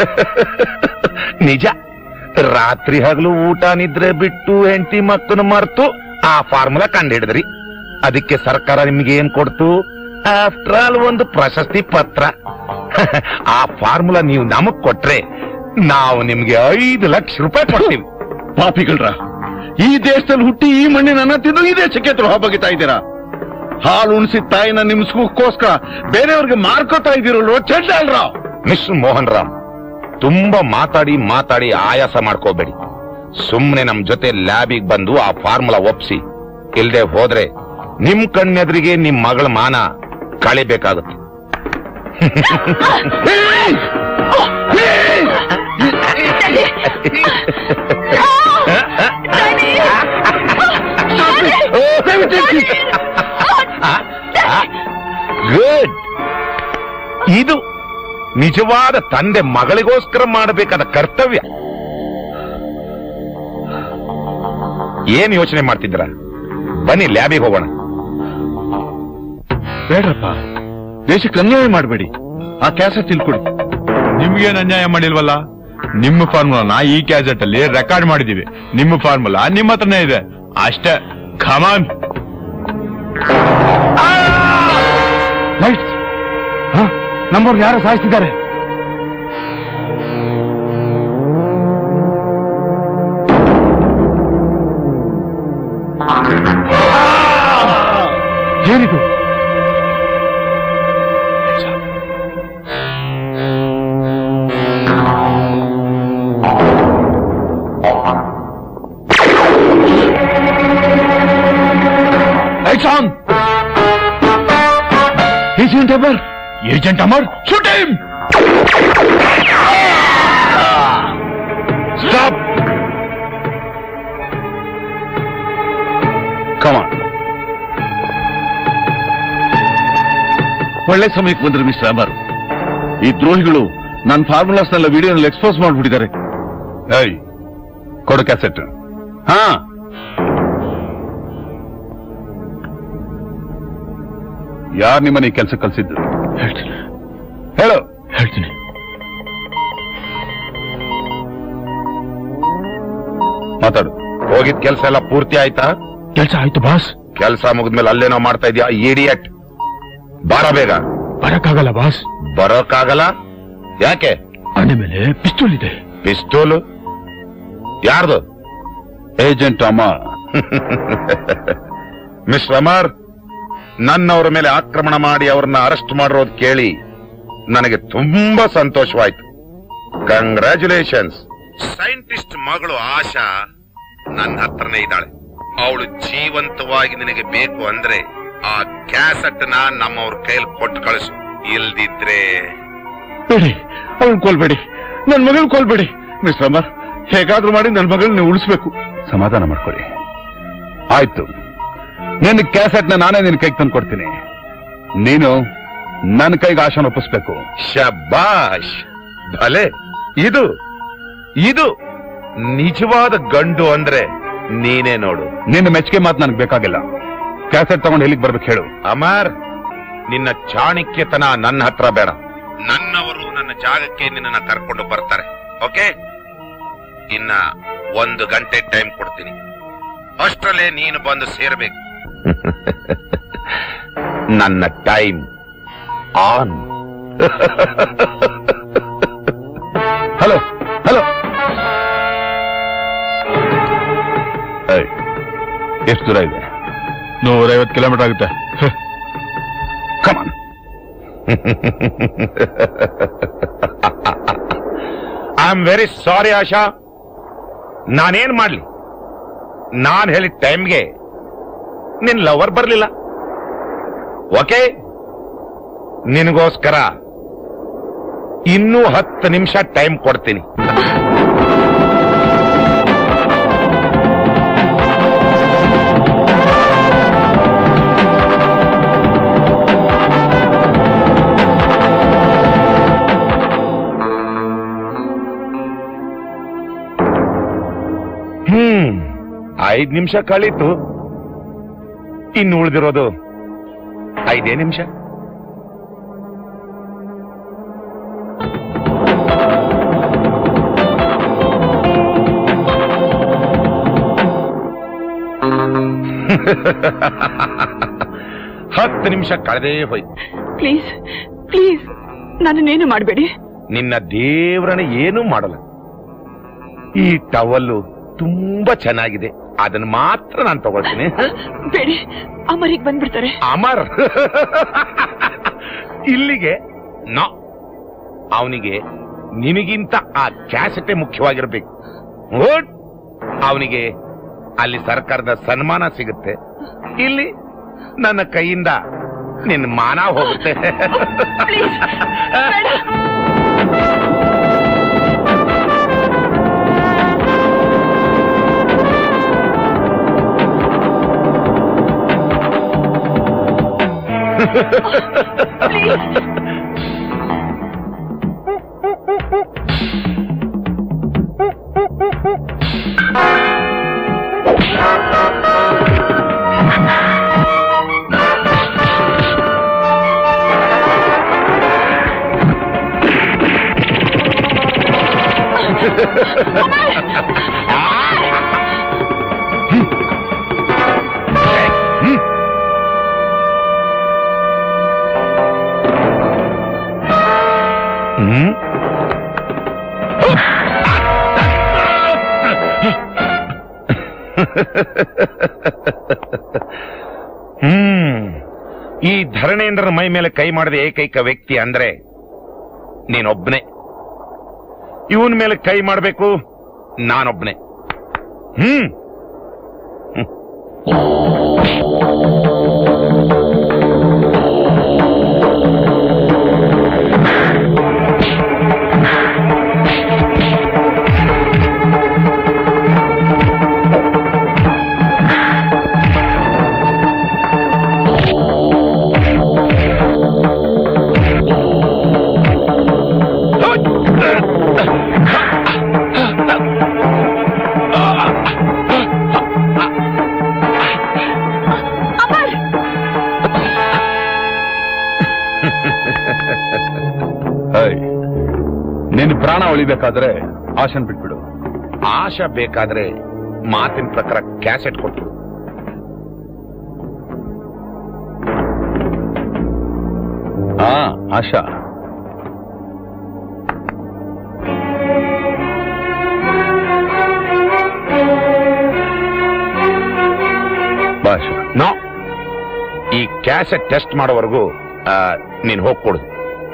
ನಿಜ, ರಾತ್ರಿ ಹಗಲು ಊಟ ನಿದ್ರೆ ಬಿಟ್ಟು ಹೆಂಡತಿ ಮಕ್ಕಳನ್ನು ಮರೆತು ಆ ಫಾರ್ಮುಲಾ ಕಂಡು ಹಿಡಿದ್ರಿ. ಅದಕ್ಕೆ ಸರ್ಕಾರ ನಿಮ್ಗೆ ಏನ್ ಕೊಡ್ತು? ಆಫ್ಟರ್ ಆಲ್ ಒಂದು ಪ್ರಶಸ್ತಿ ಪತ್ರ. ಆ ಫಾರ್ಮುಲಾ ನೀವು ನಮಗ್ ಕೊಟ್ರೆ ನಾವು ನಿಮ್ಗೆ 5 ಲಕ್ಷ ರೂಪಾಯಿ ಕೊಡ್ತೀವಿ. ಪಾಪಿಗಳ್ರ, ಈ ದೇಶದಲ್ಲಿ ಹುಟ್ಟಿ ಈ ಮಣ್ಣಿನ ತಿಂದು ಈ ದೇಶಕ್ಕೆ ದ್ರೋಹ ಬಗೆತಾ ಇದ್ದೀರಾ. ಹಾಲು ಉಣಿಸಿದ ತಾಯಿನ ನಿಮ್ ಸುಖಕ್ಕೋಸ್ಕರ ಬೇರೆಯವ್ರಿಗೆ ಮಾರ್ಕೋತಾ ಇದ್ದೀರಲ್ವ ಚೆಂಡಲ್ರ. ಮಿಸ್ಟರ್ ಮೋಹನ್ ರಾಮ್, ತುಂಬಾ ಮಾತಾಡಿ ಆಯಾಸ ಮಾಡ್ಕೋಬೇಡಿ. ಸುಮ್ನೆ ನಮ್ ಜೊತೆ ಲ್ಯಾಬಿಗೆ ಬಂದು ಆ ಫಾರ್ಮುಲಾ ಒಪ್ಸಿ. ಇಲ್ದೆ ಹೋದ್ರೆ ನಿಮ್ ಕಣ್ಣೆದ್ರಿಗೆ ನಿಮ್ ಮಗಳ ಮಾನ ಕಳಿಬೇಕಾಗುತ್ತೆ. ಗುಡ್. ಇದು ನಿಜವಾದ ತಂದೆ ಮಗಳಿಗೋಸ್ಕರ ಮಾಡಬೇಕಾದ ಕರ್ತವ್ಯ. ಏನ್ ಯೋಚನೆ ಮಾಡ್ತಿದ್ರ? ಬನ್ನಿ ಲ್ಯಾಬಿಗೆ ಹೋಗೋಣ. ಬೇಡ್ರಪ್ಪ, ದೇಶಕ್ಕೆ ಅನ್ಯಾಯ ಮಾಡಬೇಡಿ. ಆ ಕ್ಯಾಸೆಟ್ ತಿಳ್ಕೊಡಿ. ನಿಮ್ಗೇನ್ ಅನ್ಯಾಯ ಮಾಡಿಲ್ವಲ್ಲ? ನಿಮ್ಮ ಫಾರ್ಮುಲಾನ ಈ ಕ್ಯಾಸೆಟ್ ಅಲ್ಲಿ ರೆಕಾರ್ಡ್ ಮಾಡಿದೀವಿ. ನಿಮ್ಮ ಫಾರ್ಮುಲಾ ನಿಮ್ಮ ಹತ್ರನೇ ಇದೆ ಅಷ್ಟೇ. ಕಮಾನ್. ಲೈಟ್ಸ್. ನಮ್ಮವ್ರು ಯಾರು ಸಾಯಿಸ್ತಿದ್ದಾರೆ? ಏನಿದು? Lights on! Agent Amar! Agent Amar! Shoot him! Stop! Come on. ಒಳ್ಳೆ ಸಮಯಕ್ಕೆ ಬಂದ್ರೆ ಮಿಸ್ಟರ್ ಅಮರ್. ಈ ದ್ರೋಹಿಗಳು ನನ್ನ ಫಾರ್ಮುಲಾಸ್ನೆಲ್ಲ ವಿಡಿಯೋನಲ್ಲಿ ಎಕ್ಸ್ಪೋಸ್ ಮಾಡ್ಬಿಟ್ಟಿದ್ದಾರೆ. ಏಯ್, ಕೊಡು ಕ್ಯಾಸೆಟ್. ಹಾ, ಯಾರು ನಿಮ್ಮನ್ನ ಈ ಕೆಲಸ ಕಲ್ಸಿದ್ದು? ಹೇಳ್ತೀನಿ. ಹೇಳು. ಹೇಳ್ತೀನಿ. ಮಾತಾಡು. ಹೋಗಿದ್ ಕೆಲಸ ಎಲ್ಲ ಪೂರ್ತಿ ಆಯ್ತಾ? ಕೆಲಸ ಆಯ್ತು ಬಾಸ್. ಕೆಲಸ ಮುಗಿದ್ಮೇಲೆ ಅಲ್ಲೇನೋ ಮಾಡ್ತಾ ಇದೀಯಾ ಇಡಿಯಟ್? ಬಾರ ಬೇಗ. ಬರಕ್ಕಾಗಲ್ಲ ಬಾಸ್. ಬರೋಕ್ಕಾಗಲ್ಲ? ಯಾಕೆ? ಅಣ್ಣ ಮೇಲೆ ಪಿಸ್ತೂಲ್ ಇದೆ. ಪಿಸ್ತೂಲು ಯಾರ್ದು? ಏಜೆಂಟ್ ಅಮರ್. ಮಿಸ್ಟರ್ ಅಮರ್, ನನ್ನವರ ಮೇಲೆ ಆಕ್ರಮಣ ಮಾಡಿ ಅವ್ರನ್ನ ಅರೆಸ್ಟ್ ಮಾಡಿರೋದು ಕೇಳಿ ನನಗೆ ತುಂಬಾ ಸಂತೋಷವಾಯ್ತು. ಕಂಗ್ರ್ಯಾಚುಲೇಷನ್ಸ್. ಸೈಂಟಿಸ್ಟ್ ಮಗಳು ಆಶಾ ನನ್ನ ಹತ್ರನೇ ಇದ್ದಾಳೆ. ಅವಳು ಜೀವಂತವಾಗಿ ನಿನಗೆ ಬೇಕು ಅಂದ್ರೆ ಆ ಕ್ಯಾಸೆಟ್ ನ ನಮ್ಮವ್ರ ಕೈಲಿ ಕೊಟ್ಟು ಕಳಿಸು. ಇಲ್ದಿದ್ರೆ ಬೇಡಿ, ಅವನ್ ಕೊಲ್ಬೇಡಿ. ನನ್ ಮಗಳ್ ಕೊಲ್ಬೇಡಿ ಮಿಸ್ಟರ್ ಅಮರ್. ಹೇಗಾದ್ರೂ ಮಾಡಿ ನನ್ನ ಮಗಳನ್ನ ಉಳಿಸ್ಬೇಕು. ಸಮಾಧಾನ ಮಾಡ್ಕೊಳ್ಳಿ. ಆಯ್ತು, ನಿನ್ನ ಕ್ಯಾಸೆಟ್ ನಾನೇ ನಿನ್ ಕೈಗೆ ತಂದು ಕೊಡ್ತೀನಿ. ನೀನು ನನ್ನ ಕೈಗೆ ಆಶಾನ ಒಪ್ಪಿಸ್ಬೇಕು. ಶಬಾಷ್. ಭಲೆ. ಇದು ಇದು ನಿಜವಾದ ಗಂಡು ಅಂದ್ರೆ ನೀನೇ ನೋಡು. ನಿನ್ನ ಮೆಚ್ಚುಗೆ ಮಾತು ನನಗೆ ಬೇಕಾಗಿಲ್ಲ. ಕ್ಯಾಸೆಟ್ ತಗೊಂಡು ಎಲ್ಲಿಗೆ ಬರ್ಬೇಕು ಹೇಳು. ಅಮರ್, ನಿನ್ನ ಚಾಣಕ್ಯತನ ನನ್ನ ಹತ್ರ ಬೇಡ. ನನ್ನವರು ನನ್ನ ಜಾಗಕ್ಕೆ ನಿನ್ನ ಕರ್ಕೊಂಡು ಬರ್ತಾರೆ. ಓಕೆ? ಇನ್ನ 1 ಗಂಟೆ ಟೈಮ್ ಕೊಡ್ತೀನಿ. ಅಷ್ಟರಲ್ಲೇ ನೀನು ಬಂದು ಸೇರ್ಬೇಕು. ನನ್ನ ಟೈಮ್ ಆನ್. Hello hello. ಎಷ್ಟು ದೂರ ಇದೆ? 150 ಕಿಲೋಮೀಟರ್ ಆಗುತ್ತೆ. Come on. I am very sorry Asha. ನಾನೇನ್ ಮಾಡ್ಲಿ? ನಾನ್ ಹೇಳಿದ ಟೈಮ್ಗೆ ನಿನ್ ಲವರ್ ಬರ್ಲಿಲ್ಲ. ಓಕೆ, ನಿನಗೋಸ್ಕರ ಇನ್ನೂ 10 ನಿಮಿಷ ಟೈಮ್ ಕೊಡ್ತೀನಿ. ಐದು ನಿಮಿಷ ಕಳೀತು. ಇನ್ನು ಉಳಿದಿರೋದು 5 ನಿಮಿಷ. ಹತ್ತು ನಿಮಿಷ ಕಳೆದೇ ಹೋಯ್ತು. ಪ್ಲೀಸ್ ಪ್ಲೀಸ್, ನನ್ನನ್ನೇನು ಮಾಡಬೇಡಿ. ನಿನ್ನ ದೇವ್ರನ್ನ ಏನೂ ಮಾಡಲ್ಲ. ಈ ಟವಲ್ಲು ತುಂಬಾ ಚೆನ್ನಾಗಿದೆ, ಅದನ್ನ ಮಾತ್ರ ನಾನು ತಗೊಳ್ತೀನಿ. ಬೇಡಿ, ಅಮರಿಗೆ ಬಂದ್ಬಿಡ್ತಾರೆ. ಅಮರ್ ಇಲ್ಲಿಗೆ ನೋ. ಅವನಿಗೆ ನಿನಗಿಂತ ಆ ಕ್ಯಾಸೆಟೇ ಮುಖ್ಯವಾಗಿರ್ಬೇಕು. ಅವನಿಗೆ ಅಲ್ಲಿ ಸರ್ಕಾರದ ಸನ್ಮಾನ ಸಿಗುತ್ತೆ, ಇಲ್ಲಿ ನನ್ನ ಕೈಯಿಂದ ನಿನ್ನ ಮಾನ ಹೋಗುತ್ತೆ. ಈ ಧರಣೇಂದ್ರನ ಮೈ ಮೇಲೆ ಕೈ ಮಾಡಿದ ಏಕೈಕ ವ್ಯಕ್ತಿ ಅಂದ್ರೆ ನೀನೊಬ್ನೇ. ಇವನ್ ಮೇಲೆ ಕೈ ಮಾಡಬೇಕು ನಾನೊಬ್ನೇ. ನಿನ್ನ ಪ್ರಾಣ ಉಳಿಬೇಕಾದ್ರೆ ಆಶನ್ ಬಿಟ್ಬಿಡು. ಆಶಾ ಬೇಕಾದ್ರೆ ಮಾತಿನ ಪ್ರಕಾರ ಕ್ಯಾಸೆಟ್ ಕೊಟ್ಬಿಡು. ಆಶಾ ಭಾಷಾ ನೋ, ಈ ಕ್ಯಾಸೆಟ್ ಟೆಸ್ಟ್ ಮಾಡೋವರೆಗೂ ನೀನ್ ಹೋಗ್ಕೊಡುದು.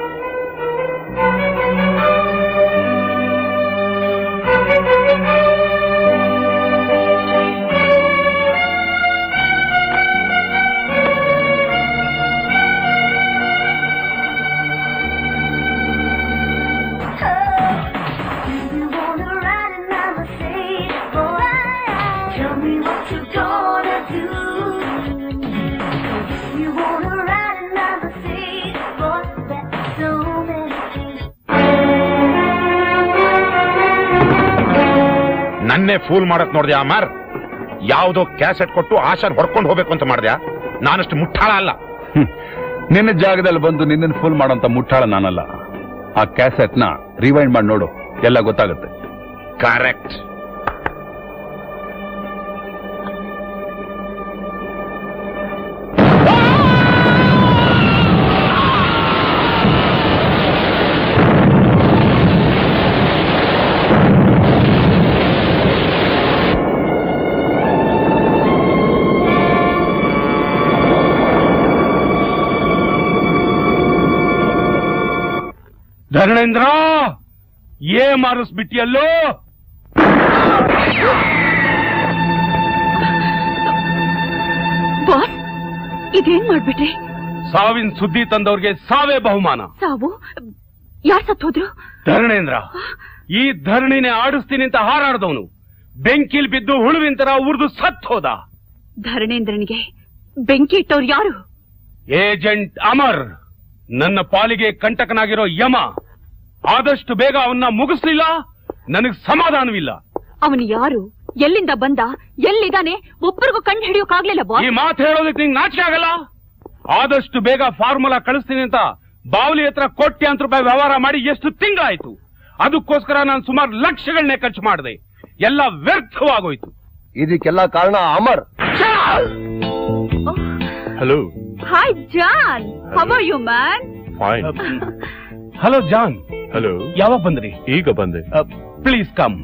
ನನ್ನೇ ಫೂಲ್ ಮಾಡಕ್ ನೋಡ್ದ್ಯಾ ಅಮರ್? ಯಾವ್ದೋ ಕ್ಯಾಸೆಟ್ ಕೊಟ್ಟು ಆಶಾನ್ ಹೊಡ್ಕೊಂಡು ಹೋಗ್ಬೇಕು ಅಂತ ಮಾಡ್ದ್ಯಾ? ನಾನಷ್ಟು ಮುಟ್ಟಾಳ ಅಲ್ಲ. ನಿನ್ನ ಜಾಗದಲ್ಲಿ ಬಂದು ನಿನ್ನ ಫೂಲ್ ಮಾಡೋಂತ ಮುಟ್ಟಾಳ ನಾನಲ್ಲ. ಆ ಕ್ಯಾಸೆಟ್ ನ ರಿವೈಂಡ್ ಮಾಡಿ ನೋಡು, ಎಲ್ಲ ಗೊತ್ತಾಗುತ್ತೆ. ಕರೆಕ್ಟ್. ಧರಣೇಂದ್ರ, ಮಾರಿಸ್ಬಿಟ್ಟಿಯಲ್ಲೋ? ಬಾಸ್, ಇದೇನ್ ಮಾಡ್ಬಿಟ್ರಿ? ಸಾವಿನ ಸುದ್ದಿ ತಂದವ್ರಿಗೆ ಸಾವೇ ಬಹುಮಾನ. ಸಾವು? ಯಾರ್ ಸತ್ತೋದ್ರು? ಧರಣೇಂದ್ರ. ಈ ಧರಣಿನೇ ಆಡಿಸ್ತೀನಿ ಅಂತ ಹಾರಾಡ್ದವನು ಬೆಂಕಿಲ್ ಬಿದ್ದು ಹುಳುವಿನ ತರ ಉರಿದು ಸತ್ ಹೋದ. ಧರಣೇಂದ್ರನಿಗೆ ಬೆಂಕಿ ಇಟ್ಟವ್ರು ಯಾರು? ಏಜೆಂಟ್ ಅಮರ್, ನನ್ನ ಪಾಲಿಗೆ ಕಂಟಕನಾಗಿರೋ ಯಮ. ಆದಷ್ಟು ಬೇಗ ಅವನ್ನ ಮುಗಿಸ್ಲಿಲ್ಲ ನನಗ್ ಸಮಾಧಾನವಿಲ್ಲ. ಅವನು ಯಾರು, ಎಲ್ಲಿಂದ ಬಂದ, ಎಲ್ಲಿದ್ದಾನೆ, ಒಬ್ಬರಿಗೂ ಕಂಡು ಹಿಡಿಯೋಕಾಗ್ಲಿಲ್ಲ ಬಾಸ್. ಈ ಮಾತು ಹೇಳೋದಕ್ಕೆ ನಿಂಗೆ ನಾಚಿಕೆ ಆಗಲ್ಲ? ಆದಷ್ಟು ಬೇಗ ಫಾರ್ಮುಲಾ ಕಳಿಸ್ತೀನಿ ಅಂತ ಬಾವಲಿ ಹತ್ರ ಕೋಟ್ಯಾಂತರ ರೂಪಾಯಿ ವ್ಯವಹಾರ ಮಾಡಿ ಎಷ್ಟು ತಿಂಗಳಾಯ್ತು. ಅದಕ್ಕೋಸ್ಕರ ನಾನು ಸುಮಾರು ಲಕ್ಷಗಳನ್ನೇ ಖರ್ಚು ಮಾಡಿದೆ. ಎಲ್ಲ ವ್ಯರ್ಥವಾಗೋಯ್ತು. ಇದಕ್ಕೆಲ್ಲ ಕಾರಣ Amar. Hello. Hi John, how are you man? Fine. Hello John. Hello. ಯಾವಾಗ ಬಂದ್ರಿ? ಈಗ ಬಂದೆ. Please come.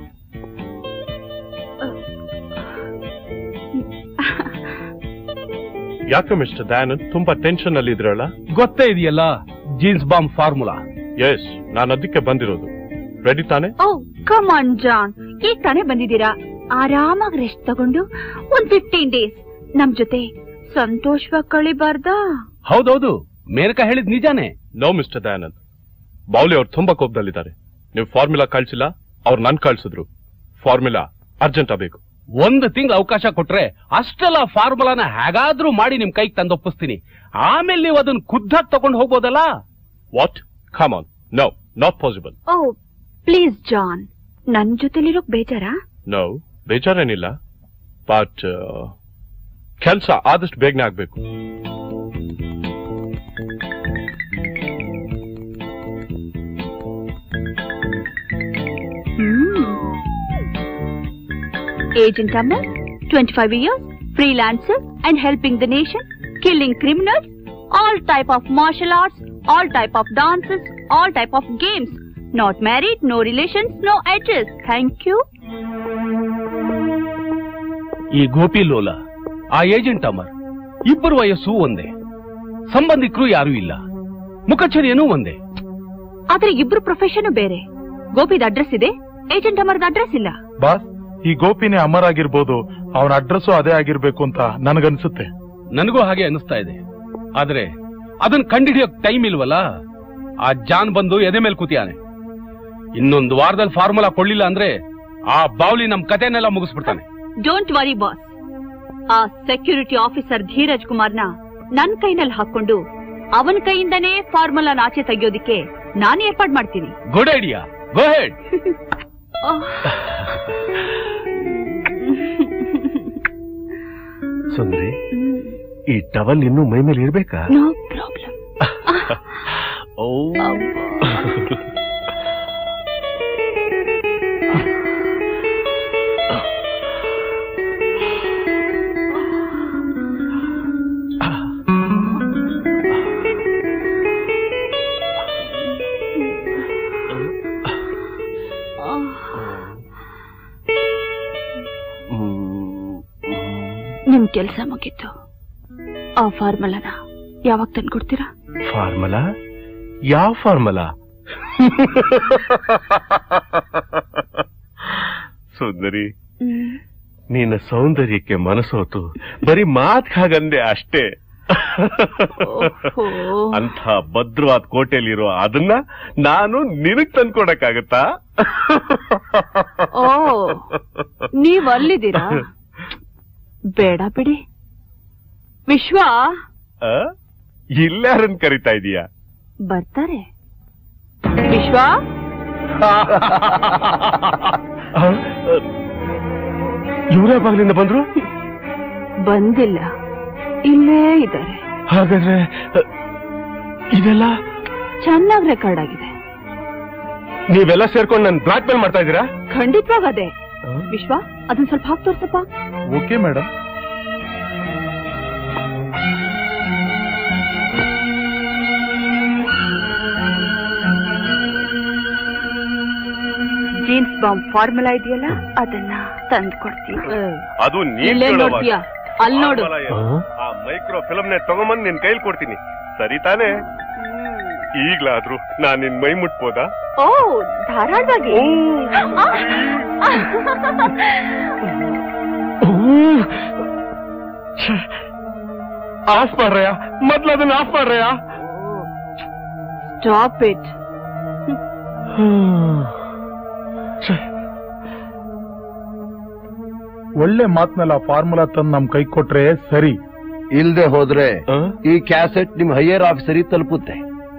ಯಾಕೆ ಮಿಸ್ಟರ್ ದಯಾನಂದ್ ತುಂಬಾ ಟೆನ್ಷನ್ ಅಲ್ಲಿ ಇದ್ರಲ್ಲ? ಗೊತ್ತೇ ಇದೆಯಲ್ಲ, ಜೀನ್ಸ್ ಬಾಂಬ್ ಫಾರ್ಮುಲಾ. ಎಸ್, ನಾನು ಅದಕ್ಕೆ ಬಂದಿರೋದು. ರೆಡಿ ತಾನೆ? ಓ ಕಮ್ ಆನ್ ಜಾನ್, ಈಗ ತಾನೇ ಬಂದಿದ್ದೀರಾ. ಆರಾಮಾಗಿ ರೆಸ್ಟ್ ತಗೊಂಡು ಒಂದ್ 15 days ನಮ್ ಜೊತೆ ಸಂತೋಷವಾಗಿ ಕಳಿಬಾರ್ದಾ? ಹೌದೌದು, ಮೇನಕಾ ಹೇಳಿದ್ ನಿಜಾನೇ. ನೋ ಮಿಸ್ಟರ್ ದಯಾನಂದ್, ಬಾವ್ಲಿ ಅವ್ರು ತುಂಬಾ ಕೋಪದಲ್ಲಿದ್ದಾರೆ. ನೀವು ಫಾರ್ಮುಲಾ ಕಳ್ಸಿಲ್ಲ, ಅವ್ರು ನನ್ ಕಳ್ಸಿದ್ರು. ಫಾರ್ಮುಲಾ ಅರ್ಜೆಂಟ್ ಆಗಬೇಕು. 1 ತಿಂಗಳು ಅವಕಾಶ ಕೊಟ್ರೆ ಅಷ್ಟೆಲ್ಲ ಫಾರ್ಮುಲಾನ ಹೇಗಾದ್ರೂ ಮಾಡಿ ನಿಮ್ ಕೈಗೆ ತಂದೊಪ್ಪಿಸ್ತೀನಿ. ಆಮೇಲೆ ನೀವು ಅದನ್ನ ಖುದ್ದಾಗಿ ತಗೊಂಡು ಹೋಗ್ಬೋದಲ್ಲ? What? Come on. No, not possible. Oh please John, ನನ್ ಜೊತೆಲಿರೋಕ್ ಬೇಜಾರಾ? ನೋ, ಬೇಜಾರೇನಿಲ್ಲ. ಬಟ್ ಕೆಲ್ಸ ಆದಷ್ಟು ಬೇಗನೆ ಆಗ್ಬೇಕು. Agent Amar, 25 years, freelancer and helping the nation, killing criminals, all type of martial arts, all type of dances, all type of games. Not married, no relations, no address. Thank you. ಈ ಗೋಪಿ ಲೋಲ, ಆ agent Amar, ಇಬ್ಬರು ವಯಸ್ಸು ಒಂದೇ, ಸಂಬಂಧಿಕರು ಯಾರೂ ಇಲ್ಲ, ಮುಖಚರ್ಯನೂ ಒಂದೇ. ಆದ್ರೆ ಇಬ್ರು ಪ್ರೊಫೆಷನ್ ಬೇರೆ. ಗೋಪಿದ ಅಡ್ರೆಸ್ ಇದೆ, ಏಜೆಂಟ್ ಅಮರ್ದ ಅಡ್ರೆಸ್ ಇಲ್ಲ. ಬಾಸ್, ಈ ಗೋಪಿನೇ ಅಮರ್ ಆಗಿರ್ಬೋದು, ಅವನ ಅಡ್ರೆಸ್ಸು ಅದೇ ಆಗಿರ್ಬೇಕು ಅಂತ ನನಗನ್ಸುತ್ತೆ. ನನಗೂ ಹಾಗೆ ಅನಿಸ್ತಾ ಇದೆ. ಆದ್ರೆ ಅದನ್ನ ಕಂಡುಹಿಡಿಯೋಕ್ ಟೈಮ್ ಇಲ್ವಲ್ಲ. ಆ ಜಾನ್ ಬಂದು ಎದೆ ಮೇಲೆ ಕೂತಿಯಾನೆ. ಇನ್ನೊಂದು ವಾರದಲ್ಲಿ ಫಾರ್ಮುಲಾ ಕೊಳ್ಳಿಲ್ಲ ಅಂದ್ರೆ ಆ ಬಾವ್ಲಿ ನಮ್ ಕಥೆನೆಲ್ಲ ಮುಗಿಸ್ಬಿಡ್ತಾನೆ. ಡೋಂಟ್ ವರಿ ಬಾಸ್, ಆ ಸೆಕ್ಯೂರಿಟಿ ಆಫೀಸರ್ ಧೀರಜ್ ಕುಮಾರ್ನ ನನ್ ಕೈನಲ್ಲಿ ಹಾಕೊಂಡು ಅವನ ಕೈಯಿಂದನೇ ಫಾರ್ಮುಲಾನ ಆಚೆ ತೆಗೆಯೋದಿಕ್ಕೆ ನಾನು ಏರ್ಪಾಡ್ ಮಾಡ್ತೀನಿ. Good idea, go ahead. ಸುಂದ್ರಿ, ಈ ಟವಲ್ ಇನ್ನೂ ಮೈ ಮೇಲೆ ಇರ್ಬೇಕಾ? No problem. ನಿಮ್ ಕೆಲ್ಸ ಮುಗಿತ್ತು. ಆ ಫಾರ್ಮುಲಾನ ಯಾವಾಗ ತಂದ್ಕೊಡ್ತೀರಾ? ಫಾರ್ಮುಲಾ? ಯಾವ ಫಾರ್ಮುಲಾ? ಸುಂದರಿ, ನಿನ್ನ ಸೌಂದರ್ಯಕ್ಕೆ ಮನಸೋತು ಬರೀ ಮಾತ್ ಹಾಗಂದೆ ಅಷ್ಟೇ. ಅಂಥ ಭದ್ರವಾದ ಕೋಟೆಯಲ್ಲಿರೋ ಅದನ್ನ ನಾನು ನಿನಗ್ ತಂದ್ಕೊಡಕ್ಕಾಗತ್ತಾ? ಓ, ನೀವ್ ಅಲ್ಲಿದ್ದೀರಾ? ಬೇಡ ಬಿಡಿ. ವಿಶ್ವ ಇಲ್ಲಾರನ್ ಕರಿತಾ ಇದೀಯಾ? ಬರ್ತಾರೆ. ವಿಶ್ವ ಇವರೇ ಬಾಗಿಲಿಂದ ಬಂದ್ರು? ಬಂದಿಲ್ಲ, ಇಲ್ಲೇ ಇದ್ದಾರೆ. ಹಾಗಾದ್ರೆ ಇದೆಲ್ಲ ಚೆನ್ನಾಗಿ ರೆಕಾರ್ಡ್ ಆಗಿದೆ. ನೀವೆಲ್ಲ ಸೇರ್ಕೊಂಡು ನನ್ ಬ್ಲಾಕ್ ಮೇಲ್ ಮಾಡ್ತಾ ಇದ್ದೀರಾ? ಖಂಡಿತವಾಗ ಅದೇ. ವಿಶ್ವ, ಅದನ್ನ ಸ್ವಲ್ಪ ಹಾಕಿ ತೋರ್ಸಪ್ಪ. Okay madam. Genes bomb formula ಇದೆಯಲ್ಲ, ಅದನ್ನ ತಂದು ಕೊಡ್ತೀನಿ. ಅದು ಇಲ್ಲೇ ನೋಡ್ತೀಯಾ? ಅಲ್ಲಿ ನೋಡು. ಆ ಮೈಕ್ರೋ ಫಿಲಮ್ ನೇ ತಗೊಂಬಂದ್ ನಿನ್ ಕೈಲಿ ಕೊಡ್ತೀನಿ, ಸರಿ ತಾನೆ? ಈಗ್ಲಾದ್ರೂ ನಾನ್ ನಿನ್ ಮೈ ಮುಟ್ಬೋದಾ? ಓ, ಧಾರಾಳವಾಗಿ. ಆಫ್ ಮಾಡ್ರಯ್ಯ, ಮೊದ್ಲು ಅದನ್ನ ಆಫ್ ಮಾಡ್ರಯ್ಯ. Stop it. ಒಳ್ಳೆ ಮಾತ್ನಲ್ಲ ಫಾರ್ಮುಲಾ ತಂದು ನಮ್ ಕೈ ಕೊಟ್ರೆ ಸರಿ. ಇಲ್ದೆ ಹೋದ್ರೆ ಈ ಕ್ಯಾಸೆಟ್ ನಿಮ್ ಹೈಯರ್ ಆಫೀಸರಿಗೆ ತಲುಪುತ್ತೆ.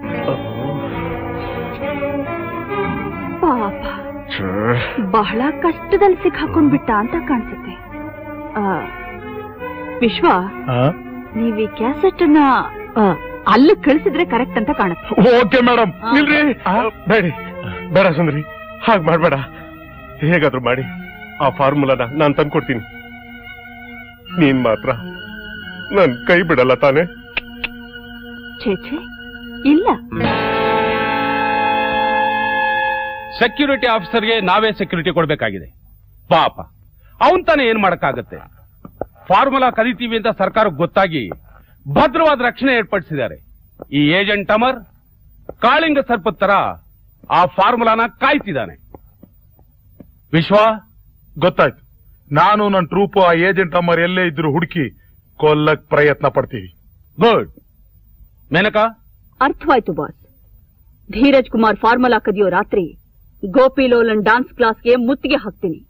ಪಾಪ, ಬಹಳ ಕಷ್ಟದಲ್ಲಿ ಸಿಕ್ಕಾಕೊಂಡ್ಬಿಟ್ಟ ಅಂತ ಕಾಣಿಸುತ್ತೆ. ವಿಶ್ವ, ನೀವ್ ಈ ಕ್ಯಾಸೆಟ್ ಅನ್ನ ಅಲ್ಲಿ ಕಳಿಸಿದ್ರೆ ಕರೆಕ್ಟ್ ಅಂತ ಕಾಣುತ್ತೆ. Okay madam. ಇಲ್ರಿ, ಬೇಡಿ, ಬೇಡ ಸುಂದ್ರಿ, ಹಾಗ್ ಮಾಡ್ಬೇಡ. ಹೇಗಾದ್ರೂ ಮಾಡಿ ಆ ಫಾರ್ಮುಲಾನ ನಾನ್ ತಂದ್ಕೊಡ್ತೀನಿ. ನೀನ್ ಮಾತ್ರ ನನ್ ಕೈ ಬಿಡಲ್ಲ ತಾನೆ? ಛೇ, ಇಲ್ಲ. ಸೆಕ್ಯೂರಿಟಿ ಆಫೀಸರ್ಗೆ ನಾವೇ ಸೆಕ್ಯೂರಿಟಿ ಕೊಡ್ಬೇಕಾಗಿದೆ. ಪಾಪ, ಅವನ್ ತಾನೇ ಏನ್ ಮಾಡಕ್ಕಾಗತ್ತೆ. ಫಾರ್ಮುಲಾ ಕದೀತೀವಿ ಅಂತ ಸರ್ಕಾರಕ್ಕೆ ಗೊತ್ತಾಗಿ ಭದ್ರವಾದ ರಕ್ಷಣೆ ಏರ್ಪಡಿಸಿದ್ದಾರೆ. ಈ ಏಜೆಂಟ್ ಅಮರ್ ಕಾಳಿಂಗ ಸರ್ಪದ ತರ ಆ ಫಾರ್ಮುಲಾನ ಕಾಯ್ತಿದ್ದಾನೆ. ವಿಶ್ವ, ಗೊತ್ತಾಯ್ತು. ನಾನು ನನ್ನ ಟ್ರೂಪು ಆ ಏಜೆಂಟ್ ಅಮ್ಮರ್ ಎಲ್ಲೇ ಇದ್ರು ಹುಡುಕಿ ಕೊಲ್ಲಕ್ ಪ್ರಯತ್ನ ಪಡ್ತೀವಿ. ಗುಡ್. ಮೇನಕಾ, ಅರ್ಥವಾಯ್ತು ಬಾಸ್. ಧೀರಜ್ ಕುಮಾರ್ ಫಾರ್ಮುಲಾ ಕದಿಯೋ ರಾತ್ರಿ ಗೋಪಿ ಲೋಲನ್ ಡಾನ್ಸ್ ಕ್ಲಾಸ್ಗೆ ಮುತ್ತಿಗೆ ಹಾಕ್ತೀನಿ.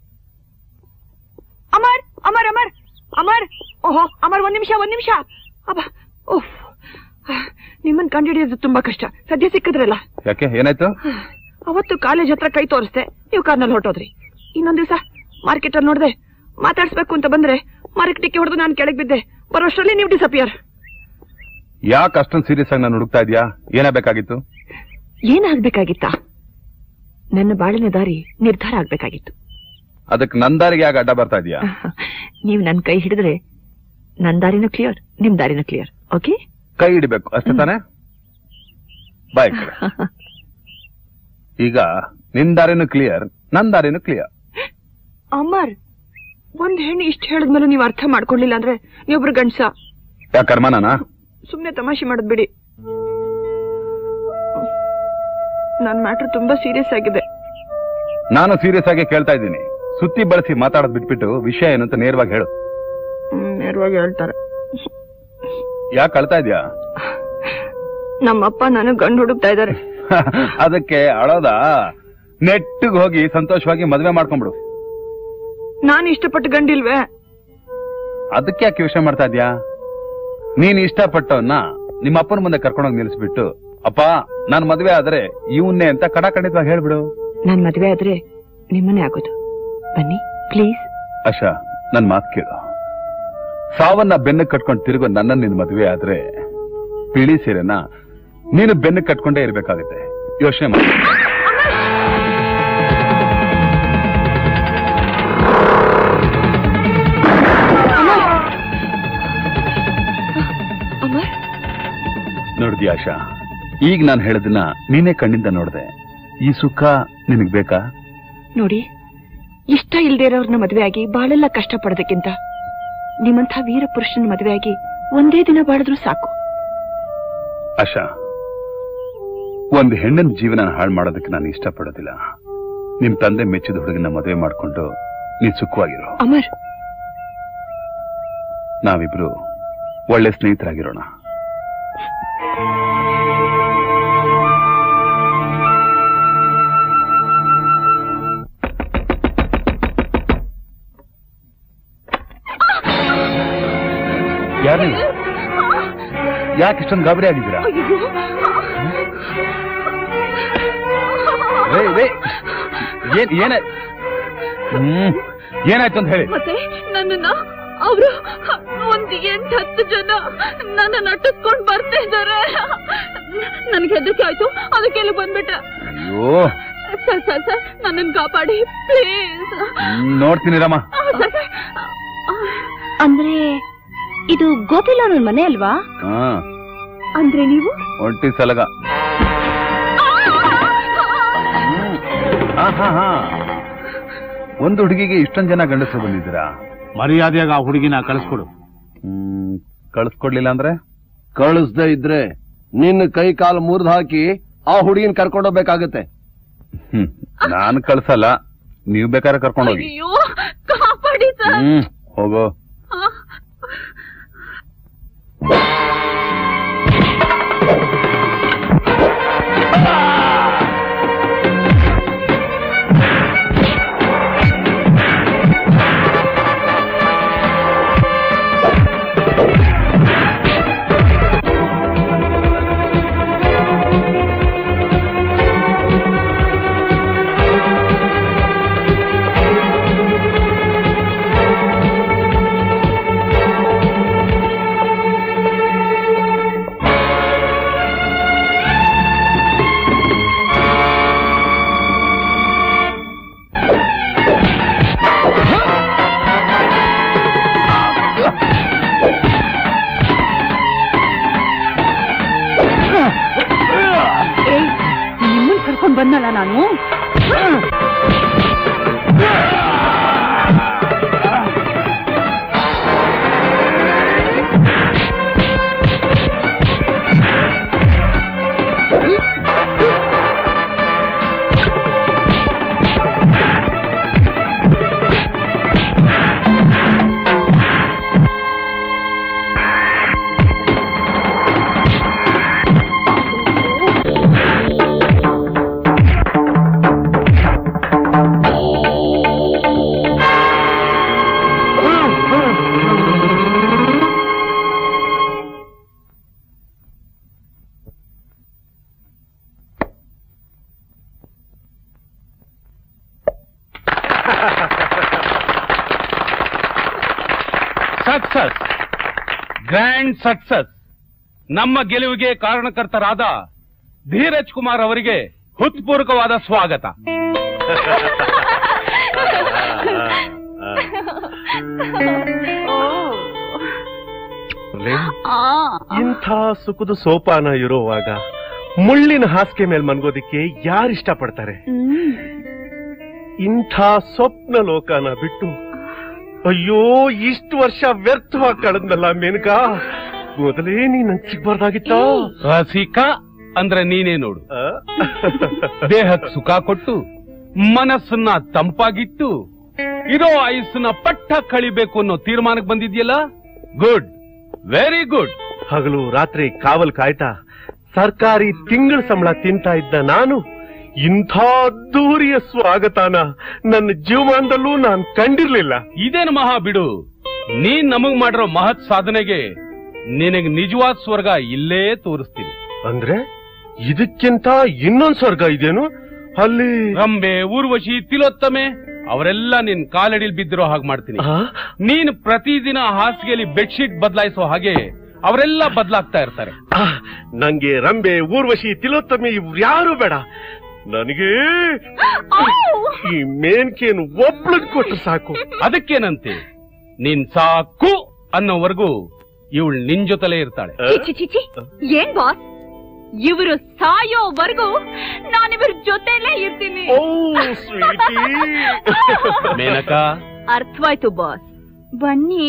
ಅಮರ್ ಅಮರ್ ಅಮರ್ ಅಮರ್ ಓಹೋ ಅಮರ್, ಒಂದ್ ನಿಮಿಷ. ಅಬ್ಬಾ, ಓಹ್, ನಿಮ್ಮನ್ ಕಂಡುಹಿಡಿಯೋದು ತುಂಬಾ ಕಷ್ಟ. ಸದ್ಯ ಸಿಕ್ಕಿದ್ರಲ್ಲ. ಯಾಕೆ, ಏನಾಯ್ತು? ಅವತ್ತು ಕಾಲೇಜ್ ಹತ್ರ ಕೈ ತೋರಿಸ್ದೆ, ನೀವು ಕಾರ್ನಲ್ಲಿ ಹೊರಟೋದ್ರಿ. ಇನ್ನೊಂದ್ ದಿವಸ ಮಾರ್ಕೆಟ್ ಅಲ್ಲಿ ನೋಡ್ದೆ, ಮಾತಾಡ್ಸ್ಬೇಕು ಅಂತ ಬಂದ್ರೆ ಮಾರ್ಕೆಟ್ ಟಿಕ್ಕೆ ಹೊಡೆದು ನಾನು ಕೆಳಗೆ ಬಿದ್ದೆ. ಬರೋಷ್ಟರಲ್ಲಿ ನೀವು ಡಿಸಪಿಯರ್. ಯಾಕೆ ಅಷ್ಟೊಂದು ಸೀರಿಯಸ್ ಆಗಿ ನಾನು ಹುಡುಕ್ತಾ ಇದೀಯಾ? ಏನಾಗಬೇಕಾಗಿತ್ತು? ಏನಾಗ್ಬೇಕಾಗಿತ್ತ? ನನ್ನ ಬಾಳಿನ ದಾರಿ ನಿರ್ಧಾರ ಆಗ್ಬೇಕಾಗಿತ್ತು. ಅದಕ್ಕೆ ನಂದಾರಿಗೆ ಯಾಕೆ ಅಡ್ಡ ಬರ್ತಾ ಇದೀಯಾ? ನೀವ್ ನನ್ ಕೈ ಹಿಡಿದ್ರೆ ನನ್ ದಾರಿನೂ ಕ್ಲಿಯರ್, ನಿಮ್ ದಾರಿನೂ ಕ್ಲಿಯರ್. ಓಕೆ, ಕೈ ಹಿಡಿಬೇಕು ಅಷ್ಟೇ ತಾನೆ? ಬಾಯ್. ಈಗ ನಿನ್ ದಾರಿನೂ ಕ್ಲಿಯರ್, ನನ್ ದಾರಿನೂ ಕ್ಲಿಯರ್. ಅಮರ್, ಒಂದ್ ಹೆಣ್ಣು ಇಷ್ಟ ಹೇಳಿದ್ಮೇಲೆ ನೀವ್ ಅರ್ಥ ಮಾಡ್ಕೊಳ್ಳಿಲ್ಲ ಅಂದ್ರೆ ನೀವೊಬ್ರು ಗಂಡ್ಸ. ಯಾ ಕರ್ಮನಾನ? ಸುಮ್ನೆ ತಮಾಷೆ ಮಾಡೋದ್ ಬಿಡಿ. ನನ್ ಮ್ಯಾಟ್ರ್ ತುಂಬಾ ಸೀರಿಯಸ್ ಆಗಿದೆ. ನಾನು ಸೀರಿಯಸ್ ಆಗಿ ಕೇಳ್ತಾ ಇದ್ದೀನಿ. ಸುತ್ತಿ ಬಳಸಿ ಮಾತಾಡೋದ್ ಬಿಟ್ಬಿಟ್ಟು ವಿಷಯ ಏನು ಅಂತ ನೇರವಾಗಿ ಹೇಳು. ನೇರವಾಗಿ ಹೇಳ್ತಾರೆ. ಯಾಕೆ ಅಳ್ತಾ ಇದ್ಯಾ? ನಮ್ಮಪ್ಪ ನಾನು ಗಂಡು ಹುಡುಕ್ತಾ ಇದ್ದಾರೆ. ಅದಕ್ಕೆ ಅಳೋದಾ? ನೆಟ್ಟಿಗೆ ಹೋಗಿ ಸಂತೋಷವಾಗಿ ಮದ್ವೆ ಮಾಡ್ಕೊಂಡ್ಬಿಡು. ನಾನು ಇಷ್ಟಪಟ್ಟು ಗಂಡಿಲ್ವೇ? ಅದಕ್ಕೆ ಯಾಕೆ ವಿಷಯ ಮಾಡ್ತಾ ಇದ್ಯಾ? ನೀನ್ ಇಷ್ಟಪಟ್ಟವನ್ನ ನಿಮ್ಮ ಅಪ್ಪನ ಮುಂದೆ ಕರ್ಕೊಂಡೋಗಿ ನಿಲ್ಲಿಸ್ಬಿಟ್ಟು, ಅಪ್ಪ ನಾನ್ ಮದ್ವೆ ಆದ್ರೆ ಇವನ್ನೇ ಅಂತ ಕಡಾಖಂಡಿತವಾಗಿ ಹೇಳ್ಬಿಡು. ನಾನ್ ಮದ್ವೆ ಆದ್ರೆ ನಿಮ್ಮನ್ನೇ ಆಗೋದು. ಬನ್ನಿ ಪ್ಲೀಸ್. ಅಶಾ, ನನ್ ಮಾತು ಕೇಳು. ಸಾವನ್ನ ಬೆನ್ನ ಕಟ್ಕೊಂಡು ತಿರುಗೋ ನನ್ನ ನಿನ್ ಮದ್ವೆ ಆದ್ರೆ ಬಿಳಿ ಸೀರೆನ ನೀನು ಬೆನ್ನ ಕಟ್ಕೊಂಡೇ ಇರ್ಬೇಕಾಗುತ್ತೆ. ಯೋಚನೆ ಮಾಡಿ. ನೋಡಿದ್ಯಾ ಆಶಾ, ಈಗ ನಾನು ಹೇಳೋದನ್ನ ನೀನೇ ಕಣ್ಣಿಂದ ನೋಡ್ದೆ. ಈ ಸುಖ ನಿನಗ್ ಬೇಕಾ? ನೋಡಿ, ಇಷ್ಟ ಇಲ್ದೇ ಇರೋರ್ನ ಮದ್ವೆ ಆಗಿ ಬಾಳೆಲ್ಲ ಕಷ್ಟ ಪಡೋದಕ್ಕಿಂತ ನಿಮ್ಮಂಥ ವೀರ ಪುರುಷನ ಮದ್ವೆ ಆಗಿ ಒಂದೇ ದಿನ ಬಾಳಿದ್ರು ಸಾಕು. ಆಶಾ, ಒಂದು ಹೆಣ್ಣಿನ ಜೀವನ ಹಾಳು ಮಾಡೋದಕ್ಕೆ ನಾನು ಇಷ್ಟಪಡೋದಿಲ್ಲ. ನಿಮ್ ತಂದೆ ಮೆಚ್ಚಿದ ಹುಡುಗನ ಮದುವೆ ಮಾಡ್ಕೊಂಡು ನೀನ್ ಸುಖವಾಗಿರೋ. ಅಮರ್, ನಾವಿಬ್ರು ಒಳ್ಳೆ ಸ್ನೇಹಿತರಾಗಿರೋಣ. ಯಾರು? ಯಾಕೆ ಇಷ್ಟೊಂದು ಗಾಬರಿ ಆಗಿದ್ದೀರಾ? ಏನಾಯ್ತು ಅಂತ ಹೇಳಿ. ಮತ್ತೆ ನನ್ನನ್ನ ಅವರು 8-10 ಜನ ನನ್ನ ನಟಿಸ್ಕೊಂಡು ಬರ್ತಾ ಇದ್ದಾರೆ. ನನ್ಗೆ ಹೆದರಿಕೆ ಆಯ್ತು, ಅದಕ್ಕೆಲ್ಲ ಬಂದ್ಬಿಟ್ಟೆ. ಅಯ್ಯೋ ಸರ್ ಸರ್ ಸರ್, ನನ್ನನ್ನು ಕಾಪಾಡಿ ಪ್ಲೀಸ್. ನೋಡ್ತೀನಿ ರಾಮ. ಅಂದ್ರೆ ಇದು ಗೋಪಿಲವ್ರ ಮನೆ ಅಲ್ವಾ? ಅಂದ್ರೆ ನೀವು ಒಟ್ಟಿ ಸಲಗ. ಒಂದು ಹುಡುಗಿಗೆ ಇಷ್ಟೊಂದು ಜನ ಗಂಡಸರು ಬಂದಿದ್ದೀರಾ? ಮರ್ಯಾದೆಯಾಗ ಆ ಹುಡುಗಿನ ಕಳಿಸ್ಕೊಡು. ಕಳಿಸ್ಕೊಡ್ಲಿಲ್ಲ ಅಂದ್ರೆ? ಕಳಿಸ್ದೇ ಇದ್ರೆ ನಿನ್ನ ಕೈ ಕಾಲು ಮುರಿದು ಹಾಕಿ ಆ ಹುಡುಗಿನ ಕರ್ಕೊಂಡೋಗ್ಬೇಕಾಗತ್ತೆ. ನಾನು ಕಳ್ಸಲ್ಲ, ನೀವು ಬೇಕಾದ್ರೆ ಕರ್ಕೊಂಡೋಗಿ. ಅಯ್ಯೋ ಕಾಪಾಡಿ ಸರ್. ಹೋಗೋ. ಬಂದಲ್ಲ ನಾನು. Success, grand success. ನಮ್ಮ ಗೆಲುವಿಗೆ ಕಾರಣಕರ್ತರಾದ ಧೀರಜ್ ಕುಮಾರ್ ಅವರಿಗೆ ಹೃತ್ಪೂರ್ವಕವಾದ ಸ್ವಾಗತ. ಇಂಥ ಸುಖದ ಸೋಪಾನ ಇರೋವಾಗ ಮುಳ್ಳಿನ ಹಾಸಿಗೆ ಮೇಲೆ ಮನ್ಗೋದಿಕ್ಕೆ ಯಾರಿಷ್ಟ ಪಡ್ತಾರೆ? ಇಂಥ ಸ್ವಪ್ನ ಲೋಕನ ಬಿಟ್ಟು ಅಯ್ಯೋ ಇಷ್ಟು ವರ್ಷ ವ್ಯರ್ಥವಾಗಿ ಕಳೆದ್ನಲ್ಲ ಮೇನಕಾ, ಮೊದಲೇ ನೀನ್ ಸಿಗ್ಬಾರ್ದಾಗಿತ್ತ. ರಸಿಕಾ ಅಂದ್ರೆ ನೀನೇ ನೋಡು. ದೇಹಕ್ಕೆ ಸುಖ ಕೊಟ್ಟು ಮನಸ್ಸನ್ನ ತಂಪಾಗಿಟ್ಟು ಇರೋ ಆಯುಸ್ಸನ್ನ ಪಟ್ಟ ಕಳಿಬೇಕು ಅನ್ನೋ ತೀರ್ಮಾನಕ್ಕೆ ಬಂದಿದ್ಯಲ್ಲ. Good, very good. ಹಗಲು ರಾತ್ರಿ ಕಾವಲ್ ಕಾಯ್ತಾ ಸರ್ಕಾರಿ ತಿಂಗಳ ಸಂಬಳ ತಿಂತಾ ಇದ್ದ ನಾನು ಇಂಥ ಅದ್ದೂರಿಯ ಸ್ವಾಗತನ ನನ್ನ ಜೀವಮಾನದಲ್ಲೂ ನಾನು ಕಂಡಿರ್ಲಿಲ್ಲ. ಇದೇನು ಮಹಾ ಬಿಡು, ನೀನ್ ನಮಗ್ ಮಾಡಿರೋ ಮಹತ್ ಸಾಧನೆಗೆ ನಿನಗ್ ನಿಜವಾದ ಸ್ವರ್ಗ ಇಲ್ಲೇ ತೋರಿಸ್ತೀನಿ. ಅಂದ್ರೆ ಇದಕ್ಕಿಂತ ಇನ್ನೊಂದ್ ಸ್ವರ್ಗ ಇದೇನು? ಅಲ್ಲಿ ರಂಬೆ, ಊರ್ವಶಿ, ತಿಲೋತ್ತಮೆ ಅವರೆಲ್ಲ ನಿನ್ ಕಾಲಡಿಲ್ ಬಿದ್ದಿರೋ ಹಾಗೆ ಮಾಡ್ತೀನಿ. ನೀನ್ ಪ್ರತಿದಿನ ಹಾಸಿಗೆಯಲ್ಲಿ ಬೆಡ್ಶೀಟ್ ಬದಲಾಯಿಸೋ ಹಾಗೆ ಅವರೆಲ್ಲ ಬದಲಾಗ್ತಾ ಇರ್ತಾರೆ. ನಂಗೆ ರಂಬೆ, ಊರ್ವಶಿ, ತಿಲೋತ್ತಮೆ ಇವ್ರ್ಯಾರು ಬೇಡ. ನನಗೆ ಈ ಮೇನ್ಕೇನು ಒಬ್ಳದ್ ಕೊಟ್ಟು ಸಾಕು. ಅದಕ್ಕೇನಂತೆ, ನೀನ್ ಸಾಕು ಅನ್ನೋವರೆಗೂ ಇವಳು ನಿನ್ ಜೊತೆಲೇ ಇರ್ತಾಳೆ. ಚಿಚಿ ಏನ್ ಬಾಸ್, ಇವರು ಸಾಯೋವರೆಗೂ ನಾನಿವ್ರ ಜೊತೆಲೇ ಇರ್ತೀನಿ. ಮೇನಕಾ, ಅರ್ಥವಾಯ್ತು ಬಾಸ್. ಬನ್ನಿ.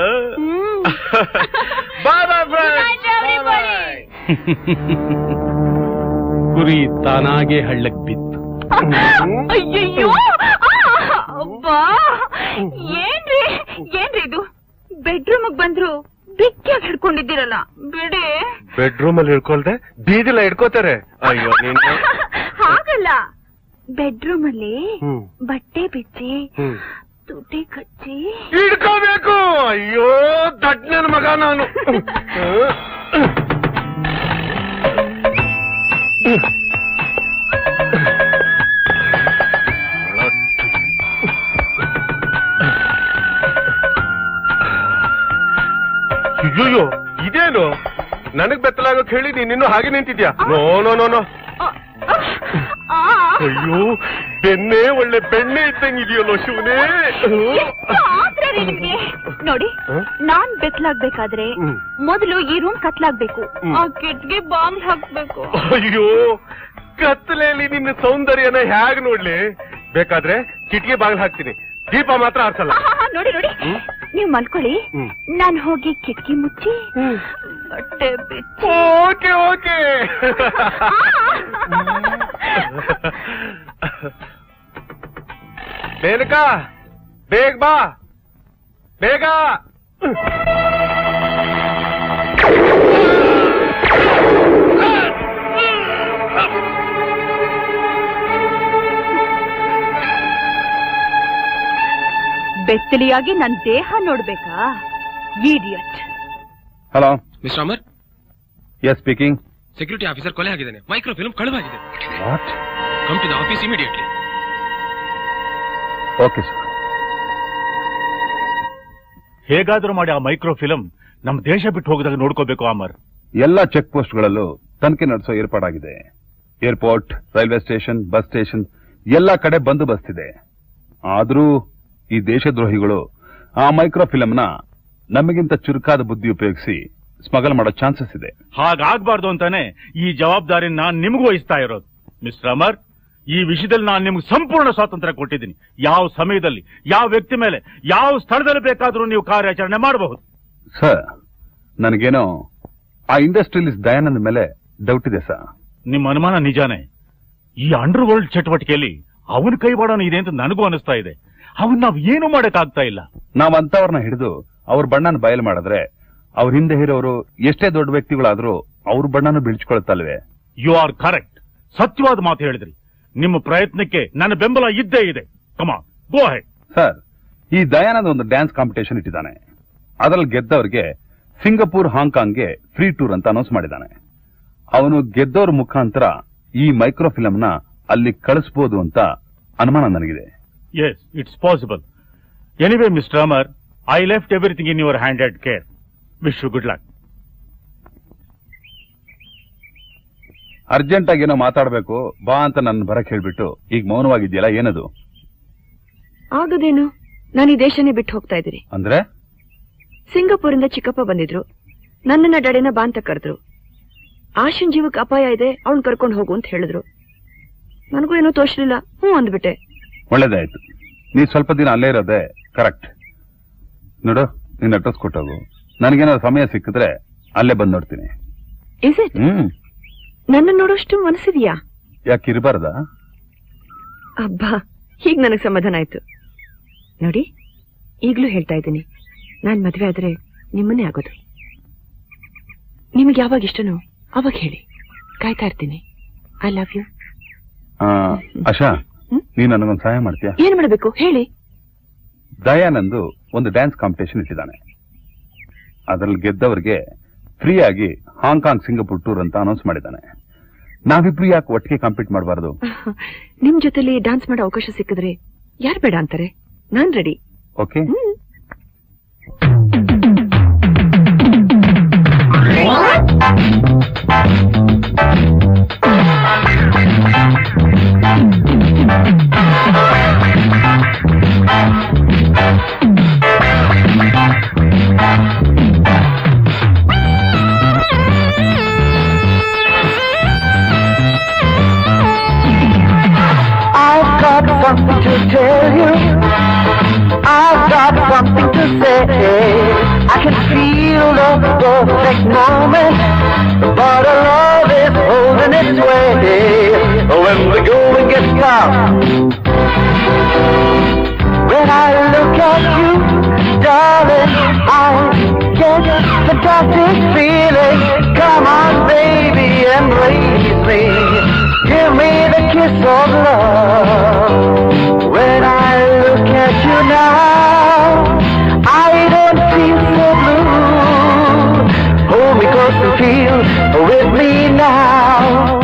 ಕುರಿ ತಾನಾಗೆ ಹಳ್ಳಕ್ ಬಿತ್ತು. ಅಯ್ಯಯ್ಯೋ, ಅಬ್ಬಾ, ಏನ್ರಿ ಇದು? ಬೆಡ್ರೂಮ್ ಬಂದ್ರು ಬಿಕ್ಕಿಯಾಗಿ ಹಿಡ್ಕೊಂಡಿದ್ದೀರಲ್ಲ, ಬಿಡಿ. ಬೆಡ್ರೂಮ್ ಅಲ್ಲಿ ಹಿಡ್ಕೊಳ್ದೆ ಬೀದಿಲ್ಲ ಹಿಡ್ಕೋತಾರೆ. ಅಯ್ಯೋ ಹಾಗಲ್ಲ, ಬೆಡ್ರೂಮ್ ಅಲ್ಲಿ ಬಟ್ಟೆ ಬಿಚ್ಚಿ ತುಟಿ ಕಚ್ಚಿ ಹಿಡ್ಕೋಬೇಕು. ಅಯ್ಯೋ ದಡ್ಡನ ಮಗ ನಾನು. ಅಯ್ಯೋ ಇದೇನು ನನಗ್ ಬೆತ್ತಲಾಗೋಕ್ ಹೇಳಿ ನೀನಿನ್ನು ಹಾಗೆ ನಿಂತಿದ್ಯಾ? No no no no. ಅಯ್ಯೋ ಬೆನ್ನೆ ಒಳ್ಳೆ ಬೆಣ್ಣೆ ಇದ್ದಂಗಿದೆಯಲ್ಲೋ ಶಿವನೇ. ನೋಡಿ, ನಾನ್ ಬೆತ್ತಲಾಗ್ಬೇಕಾದ್ರೆ ಮೊದಲು ಈ ರೂಮ್ ಕತ್ಲಾಗ್ಬೇಕು, ಆ ಕಿಟ್ಗೆ ಬಾಂಬ್ ಹಾಕ್ಬೇಕು. ಅಯ್ಯೋ ಕತ್ತಲೆಯಲ್ಲಿ ನಿನ್ನ ಸೌಂದರ್ಯನ ಹೇಗ್ ನೋಡ್ಲಿ? ಬೇಕಾದ್ರೆ ಕಿಟ್ಗೆ ಬಾಗಿಲು ಹಾಕ್ತೀನಿ, ದೀಪ ಮಾತ್ರ ಆರ್ಸಲ್ಲ. ನೋಡಿ ನೋಡಿ, ನೀವ್ ಮಲ್ಕೊಳ್ಳಿ, ನಾನ್ ಹೋಗಿ ಕಿಟಕಿ ಮುಚ್ಚಿ ಬಟ್ಟೆ ಬಿಚ್ಚಿ. Okay okay. ಮೇನಕಾ ಬೇಗ ಬಾ, ಬೇಗ. ಬೆತ್ತಲಿಯಾಗಿ ನನ್ ದೇಹ ನೋಡ್ಬೇಕಾ? Idiot. Hello mister Amar. Yes speaking. Security officer ಕೊಲೆ ಆಗಿದ್ದಾನೆ, ಮೈಕ್ರೋ ಫಿಲ್ಮ್ ಕಳುವಾಗಿದೆ. What? Come to the office immediately. Okay sir. ಹೇಗಾದ್ರೂ ಮಾಡಿ ಆ ಮೈಕ್ರೋ ಫಿಲ್ಮ್ ನಮ್ ದೇಶ ಬಿಟ್ಟು ಹೋಗದಾಗ ನೋಡ್ಕೋಬೇಕು ಅಮರ್. ಎಲ್ಲ ಚೆಕ್ ಪೋಸ್ಟ್ಗಳಲ್ಲೂ ತನಿಖೆ ನಡೆಸೋ ಏರ್ಪಾಡಾಗಿದೆ. Airport, railway station, bus station ಎಲ್ಲಾ ಕಡೆ ಬಂದೋಬಸ್ತ್ ಇದೆ. ಆದ್ರೂ ಈ ದೇಶದ್ರೋಹಿಗಳು ಆ ಮೈಕ್ರೋ ಫಿಲ್ಮ್ನ ನಮಗಿಂತ ಚುರುಕಾದ ಬುದ್ಧಿ ಉಪಯೋಗಿಸಿ ಸ್ಮಗಲ್ ಮಾಡೋ ಚಾನ್ಸಸ್ ಇದೆ. ಹಾಗಾಗ್ಬಾರ್ದು ಅಂತಾನೆ ಈ ಜವಾಬ್ದಾರಿ ನಾನ್ ನಿಮಗೂ ವಹಿಸ್ತಾ ಇರೋದು. ಮಿಸ್ಟರ್ ಅಮರ್, ಈ ವಿಷಯದಲ್ಲಿ ನಾನು ನಿಮ್ಗೆ ಸಂಪೂರ್ಣ ಸ್ವಾತಂತ್ರ್ಯ ಕೊಟ್ಟಿದ್ದೀನಿ. ಯಾವ ಸಮಯದಲ್ಲಿ, ಯಾವ ವ್ಯಕ್ತಿ ಮೇಲೆ, ಯಾವ ಸ್ಥಳದಲ್ಲಿ ಬೇಕಾದ್ರೂ ನೀವು ಕಾರ್ಯಾಚರಣೆ ಮಾಡಬಹುದು. ಸರ್, ನನಗೇನೋ ಆ ಇಂಡಸ್ಟ್ರಿಯಲಿಸ್ಟ್ ದಯಾನಂದ್ ಮೇಲೆ ಡೌಟ್ ಇದೆ ಸರ್. ನಿಮ್ಮ ಅನುಮಾನ ನಿಜಾನೇ. ಈ ಅಂಡರ್ ವರ್ಲ್ಡ್ ಚಟುವಟಿಕೆಯಲ್ಲಿ ಅವನ ಕೈವಾಡನ ಇದೆ ಅಂತ ನನಗೂ ಅನಿಸ್ತಾ ಇದೆ. ಅವನ್ ನಾವ್ ಏನು ಮಾಡಕ್ಕಾಗ್ತಾ ಇಲ್ಲ. ನಾವ್ ಅಂತವ್ರನ್ನ ಹಿಡಿದು ಅವ್ರ ಬಣ್ಣನ ಬಯಲು ಮಾಡಿದ್ರೆ ಅವ್ರ ಹಿಂದೆ ಇರೋರು ಎಷ್ಟೇ ದೊಡ್ಡ ವ್ಯಕ್ತಿಗಳಾದ್ರೂ ಅವ್ರ ಬಣ್ಣನ ಬೀಳ್ಸ್ಕೊಳ್ತಲ್ವೇ? You are correct. ಸತ್ಯವಾದ ಮಾತು ಹೇಳಿದ್ರಿ. ನಿಮ್ಮ ಪ್ರಯತ್ನಕ್ಕೆ ನನ್ನ ಬೆಂಬಲ ಇದ್ದೇ ಇದೆ. ಕಮಾನ್, ಗೋ ಅಹೆಡ್. ಸರ್, ಈ ದಯಾನಂದ್ ಒಂದು ಡ್ಯಾನ್ಸ್ ಕಾಂಪಿಟೇಷನ್ ಇಟ್ಟಿದ್ದಾನೆ. ಅದರಲ್ಲಿ ಗೆದ್ದವರಿಗೆ ಸಿಂಗಪೂರ್, ಹಾಂಗ್ಕಾಂಗ್ಗೆ ಫ್ರೀ ಟೂರ್ ಅಂತ ಅನೌನ್ಸ್ ಮಾಡಿದ್ದಾನೆ. ಅವನು ಗೆದ್ದವ್ರ ಮುಖಾಂತರ ಈ ಮೈಕ್ರೋ ಫಿಲ್ಮ್ನ ಅಲ್ಲಿ ಕಳಿಸಬಹುದು ಅಂತ ಅನುಮಾನ ನನಗಿದೆ. Yes, it's possible. Anyway mister Amar, I left everything in your handed care. Wish you good luck. Urgent ಆಗಿ ಏನೋ ಮಾತಾಡಬೇಕು ಬಾ ಅಂತ ನನ್ನ ಬರಕ್ ಹೇಳ್ಬಿಟ್ಟು ಈಗ ಮೌನವಾಗಿದ್ಯಲ್ಲ, ಏನದು? ಆಗದೇನು? ನಾನು ಈ ದೇಶನೇ ಬಿಟ್ಟು ಹೋಗ್ತಾ ಇದ್ದೀನಿ. ಅಂದ್ರೆ ಸಿಂಗಾಪುರಿಂದ ಚಿಕ್ಕಪ್ಪ ಬಂದಿದ್ರು, ನನ್ನನ್ನ ಡಡೆನ ಬಾ ಅಂತ ಕರೆದ್ರು. ಆಶನ್ ಜೀವಕ್ಕೆ ಅಪಾಯ ಇದೆ, ಅವನ್ ಕರ್ಕೊಂಡು ಹೋಗು ಅಂತ ಹೇಳಿದ್ರು. ನನಗೂ ಏನೋ ತೋಚಲಿಲ್ಲ, ಅಂದ್ಬಿಟ್ಟೆ. ಒಳ್ಳೇದಾಯ್ತು, ನೀ ಸ್ವಲ್ಪ ದಿನ ಅಲ್ಲೇ ಇರೋದೆ ಕರೆಕ್ಟ್. ನೋಡು, ನಿನ್ನ ಅಡ್ರೆಸ್ ಕೊಟ್ಟೋಗು. ನನಗೇನಾದ್ರು ಸಮಯ ಸಿಕ್ಕಿದ್ರೆ ಅಲ್ಲೇ ಬಂದು ನೋಡ್ತೀನಿ. Is it? ನನ್ನ ನೋಡೋಷ್ಟು ಮನಸ್ಸಿದ್ಯಾ? ಯಾಕೆ ಇರಬಾರ್ದ? ಅಬ್ಬಾ, ಹೀಗ್ ನನಗ್ ಸಮಾಧಾನ ಆಯ್ತು. ನೋಡಿ, ಈಗ್ಲೂ ಹೇಳ್ತಾ ಇದ್ದೀನಿ, ನಾನ್ ಮದ್ವೆ ಆದ್ರೆ ನಿಮ್ಮನ್ನೇ ಆಗೋದು. ನಿಮಗೆ ಯಾವಾಗ ಇಷ್ಟನೋ ಅವಾಗ ಹೇಳಿ, ಕಾಯ್ತಾ ಇರ್ತೀನಿ. I love you. ಆಶಾ, ನೀನ್ ನನಗೊಂದು ಸಹಾಯ ಮಾಡ್ತೀಯಾ? ಏನ್ ಮಾಡ್ಬೇಕು ಹೇಳಿ. ದಯಾನಂದು ಒಂದು ಡ್ಯಾನ್ಸ್ ಕಾಂಪಿಟೇಷನ್ ಇಟ್ಟಿದ್ದಾನೆ. ಅದರಲ್ಲಿ ಗೆದ್ದವರಿಗೆ ಫ್ರೀ ಆಗಿ ಹಾಂಗ್ಕಾಂಗ್ ಸಿಂಗಾಪುರ್ ಟೂರ್ ಅಂತ ಅನೌನ್ಸ್ ಮಾಡಿದ್ದಾನೆ. ನಾವಿಬ್ರು ಯಾಕೆ ಒಟ್ಟಿಗೆ ಕಾಂಪೀಟ್ ಮಾಡಬಾರ್ದು? ನಿಮ್ ಜೊತೆಲಿ ಡ್ಯಾನ್ಸ್ ಮಾಡೋ ಅವಕಾಶ ಸಿಕ್ಕಿದ್ರೆ ಯಾರು ಬೇಡ ಅಂತಾರೆ? ನಾನ್ ready. Okay. Something to tell you, I've got something to say. I can feel the perfect moment, but our love is holding its way. When the going gets tough, when I look at you, darling, I get a fantastic feeling. Come on, baby, embrace me. Give me the kiss of love. When I look at you now, I don't feel so blue. Hold me close and feel with me now.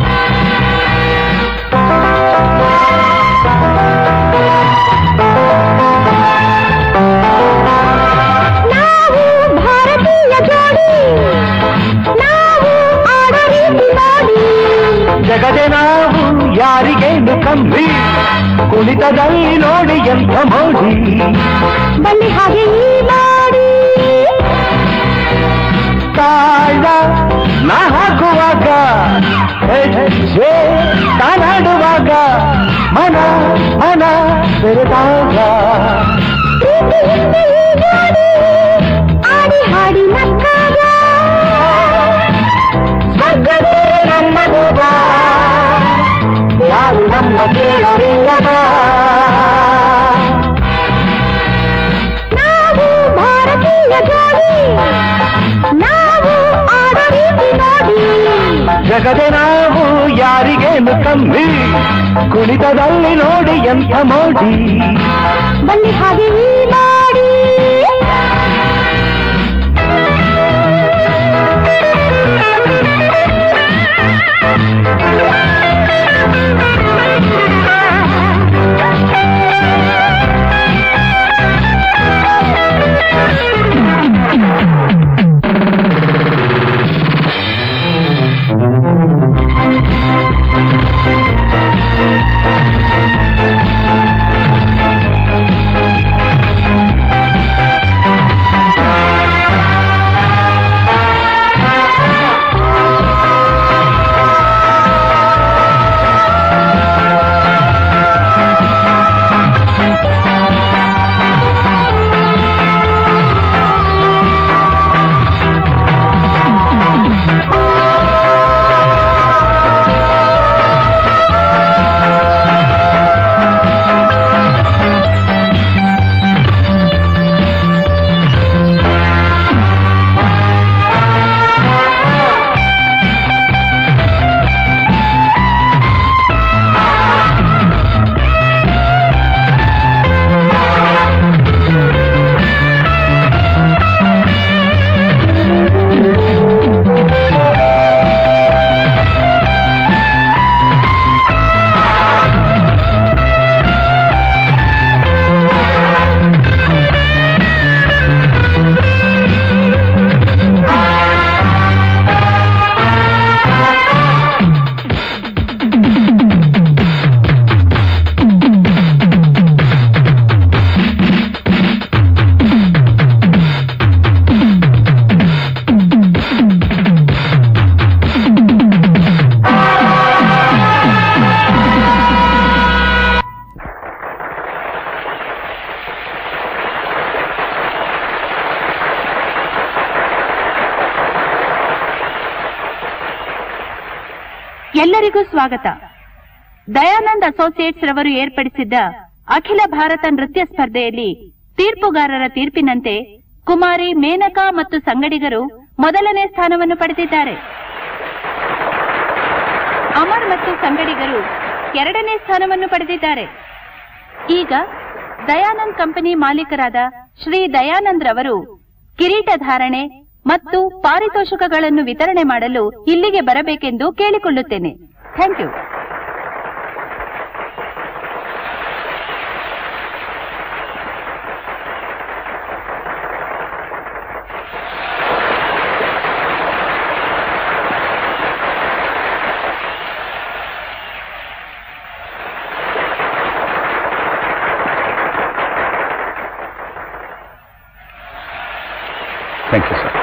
Navu bharatiya jodi, navu aado reeti modi. Jagade navu yarigenu kammi, ಕುಣಿತದಲ್ಲಿ ನೋಡಿ ಎಂಥ ಮೋಡಿ. ಬನ್ನಿ ಹಾಗೆ ಈ ಮಾಡಿ ತಾಳ ನಾ ಹಾಕುವಾಗ, ಹೆಜ್ಜೆ ತಾನಾಡುವಾಗ, ಮನ ಮನ ಬೆರೆದಾಗ, ಆಡಿ ಹಾಡಿ ನಕ್ಕಾಗ, ಸ್ವರ್ಗವೇ ನಮ್ಮದೋಗ, ಯಾರು ನಮ್ಮ ಕೇಳೋರಿಲ್ಲದ. ನಾವು ಭಾರತೀಯ ಜೋಡಿ, ನಾವು ಆಡೋ ರೀತಿ ನೋಡಿ. ಜಗದೆ ನಾವು ಯಾರಿಗೇನು ಕಮ್ಮಿ, ಕುಣಿತದಲ್ಲಿ ನೋಡಿ ಎಂಥ ಮೋಡಿ. ಬನ್ನಿ ಹಾಗೆ ಈ ಮಾಡಿ ಎಲ್ಲರಿಗೂ ಸ್ವಾಗತ. ದಯಾನಂದ್ ಅಸೋಸಿಯೇಟ್ಸ್ ರವರು ಏರ್ಪಡಿಸಿದ್ದ ಅಖಿಲ ಭಾರತ ನೃತ್ಯ ಸ್ಪರ್ಧೆಯಲ್ಲಿ ತೀರ್ಪುಗಾರರ ತೀರ್ಪಿನಂತೆ ಕುಮಾರಿ ಮೇನಕಾ ಮತ್ತು ಸಂಗಡಿಗರು ಮೊದಲನೇ ಸ್ಥಾನವನ್ನು ಪಡೆದಿದ್ದಾರೆ. ಅಮರ್ ಮತ್ತು ಸಂಗಡಿಗರು ಎರಡನೇ ಸ್ಥಾನವನ್ನು ಪಡೆದಿದ್ದಾರೆ. ಈಗ ದಯಾನಂದ್ ಕಂಪನಿ ಮಾಲೀಕರಾದ ಶ್ರೀ ದಯಾನಂದ್ ರವರು ಕಿರೀಟ ಧಾರಣೆ ಮತ್ತು ಪಾರಿತೋಷಕಗಳನ್ನು ವಿತರಣೆ ಮಾಡಲು ಇಲ್ಲಿಗೆ ಬರಬೇಕೆಂದು ಕೇಳಿಕೊಳ್ಳುತ್ತೇನೆ. Thank you. Thank you, sir.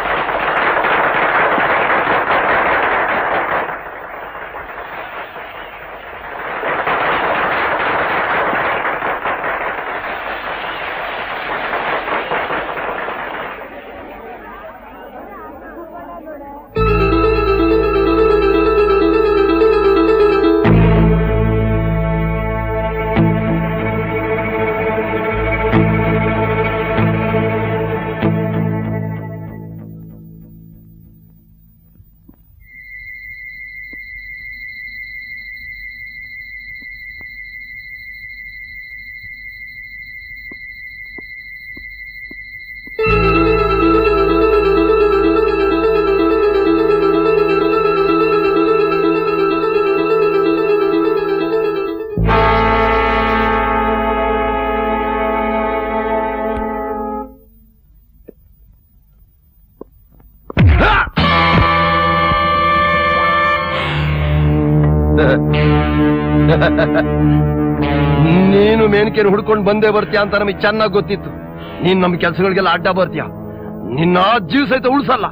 ನೀನು ಮೇನಕೆಯನ್ನು ಹುಡ್ಕೊಂಡು ಬಂದೇ ಬರ್ತೀಯ ಅಂತ ನಮಗೆ ಚೆನ್ನಾಗಿ ಗೊತ್ತಿತ್ತು. ನೀನ್ ನಮ್ಮ ಕೆಲಸಗಳಿಗೆಲ್ಲ ಅಡ್ಡ ಬರ್ತೀಯ. ನಿನ್ನ ಜೀವ ಸಹಿತ ಉಳಿಸಲ್ಲ.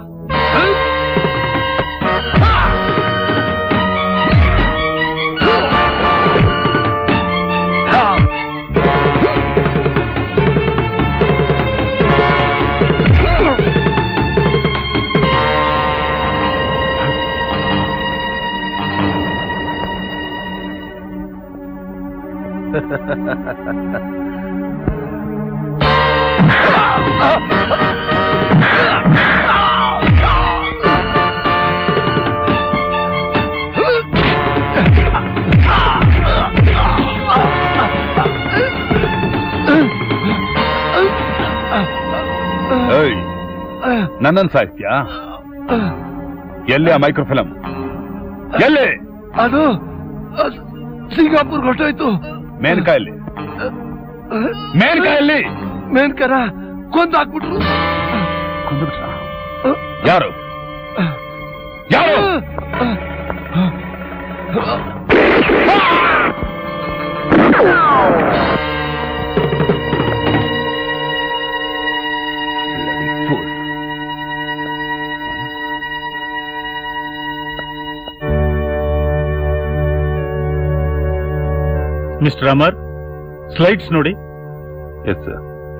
ನನ್ನನ್ ಸಾಹಿತ್ಯ ಎಲ್ಲಿ? ಆ ಮೈಕ್ರೋಫಿಲಂ ಎಲ್ಲಿ? ಅದು ಸಿಂಗಾಪುರ್ ಹೊರಟೋಯ್ತು. ಮೇನ್ಕಾಯಲ್ಲಿ ಮೇನ್ಕಾಯಲ್ಲಿ ಮೇನ್ಕರ ಕೊಂದು ಹಾಕ್ಬಿಟ್ರು. ಯಾರು ಯಾರು? ಮಿಸ್ಟರ್ ಅಮರ್, ಸ್ಲೈಡ್ಸ್ ನೋಡಿ. Yes sir.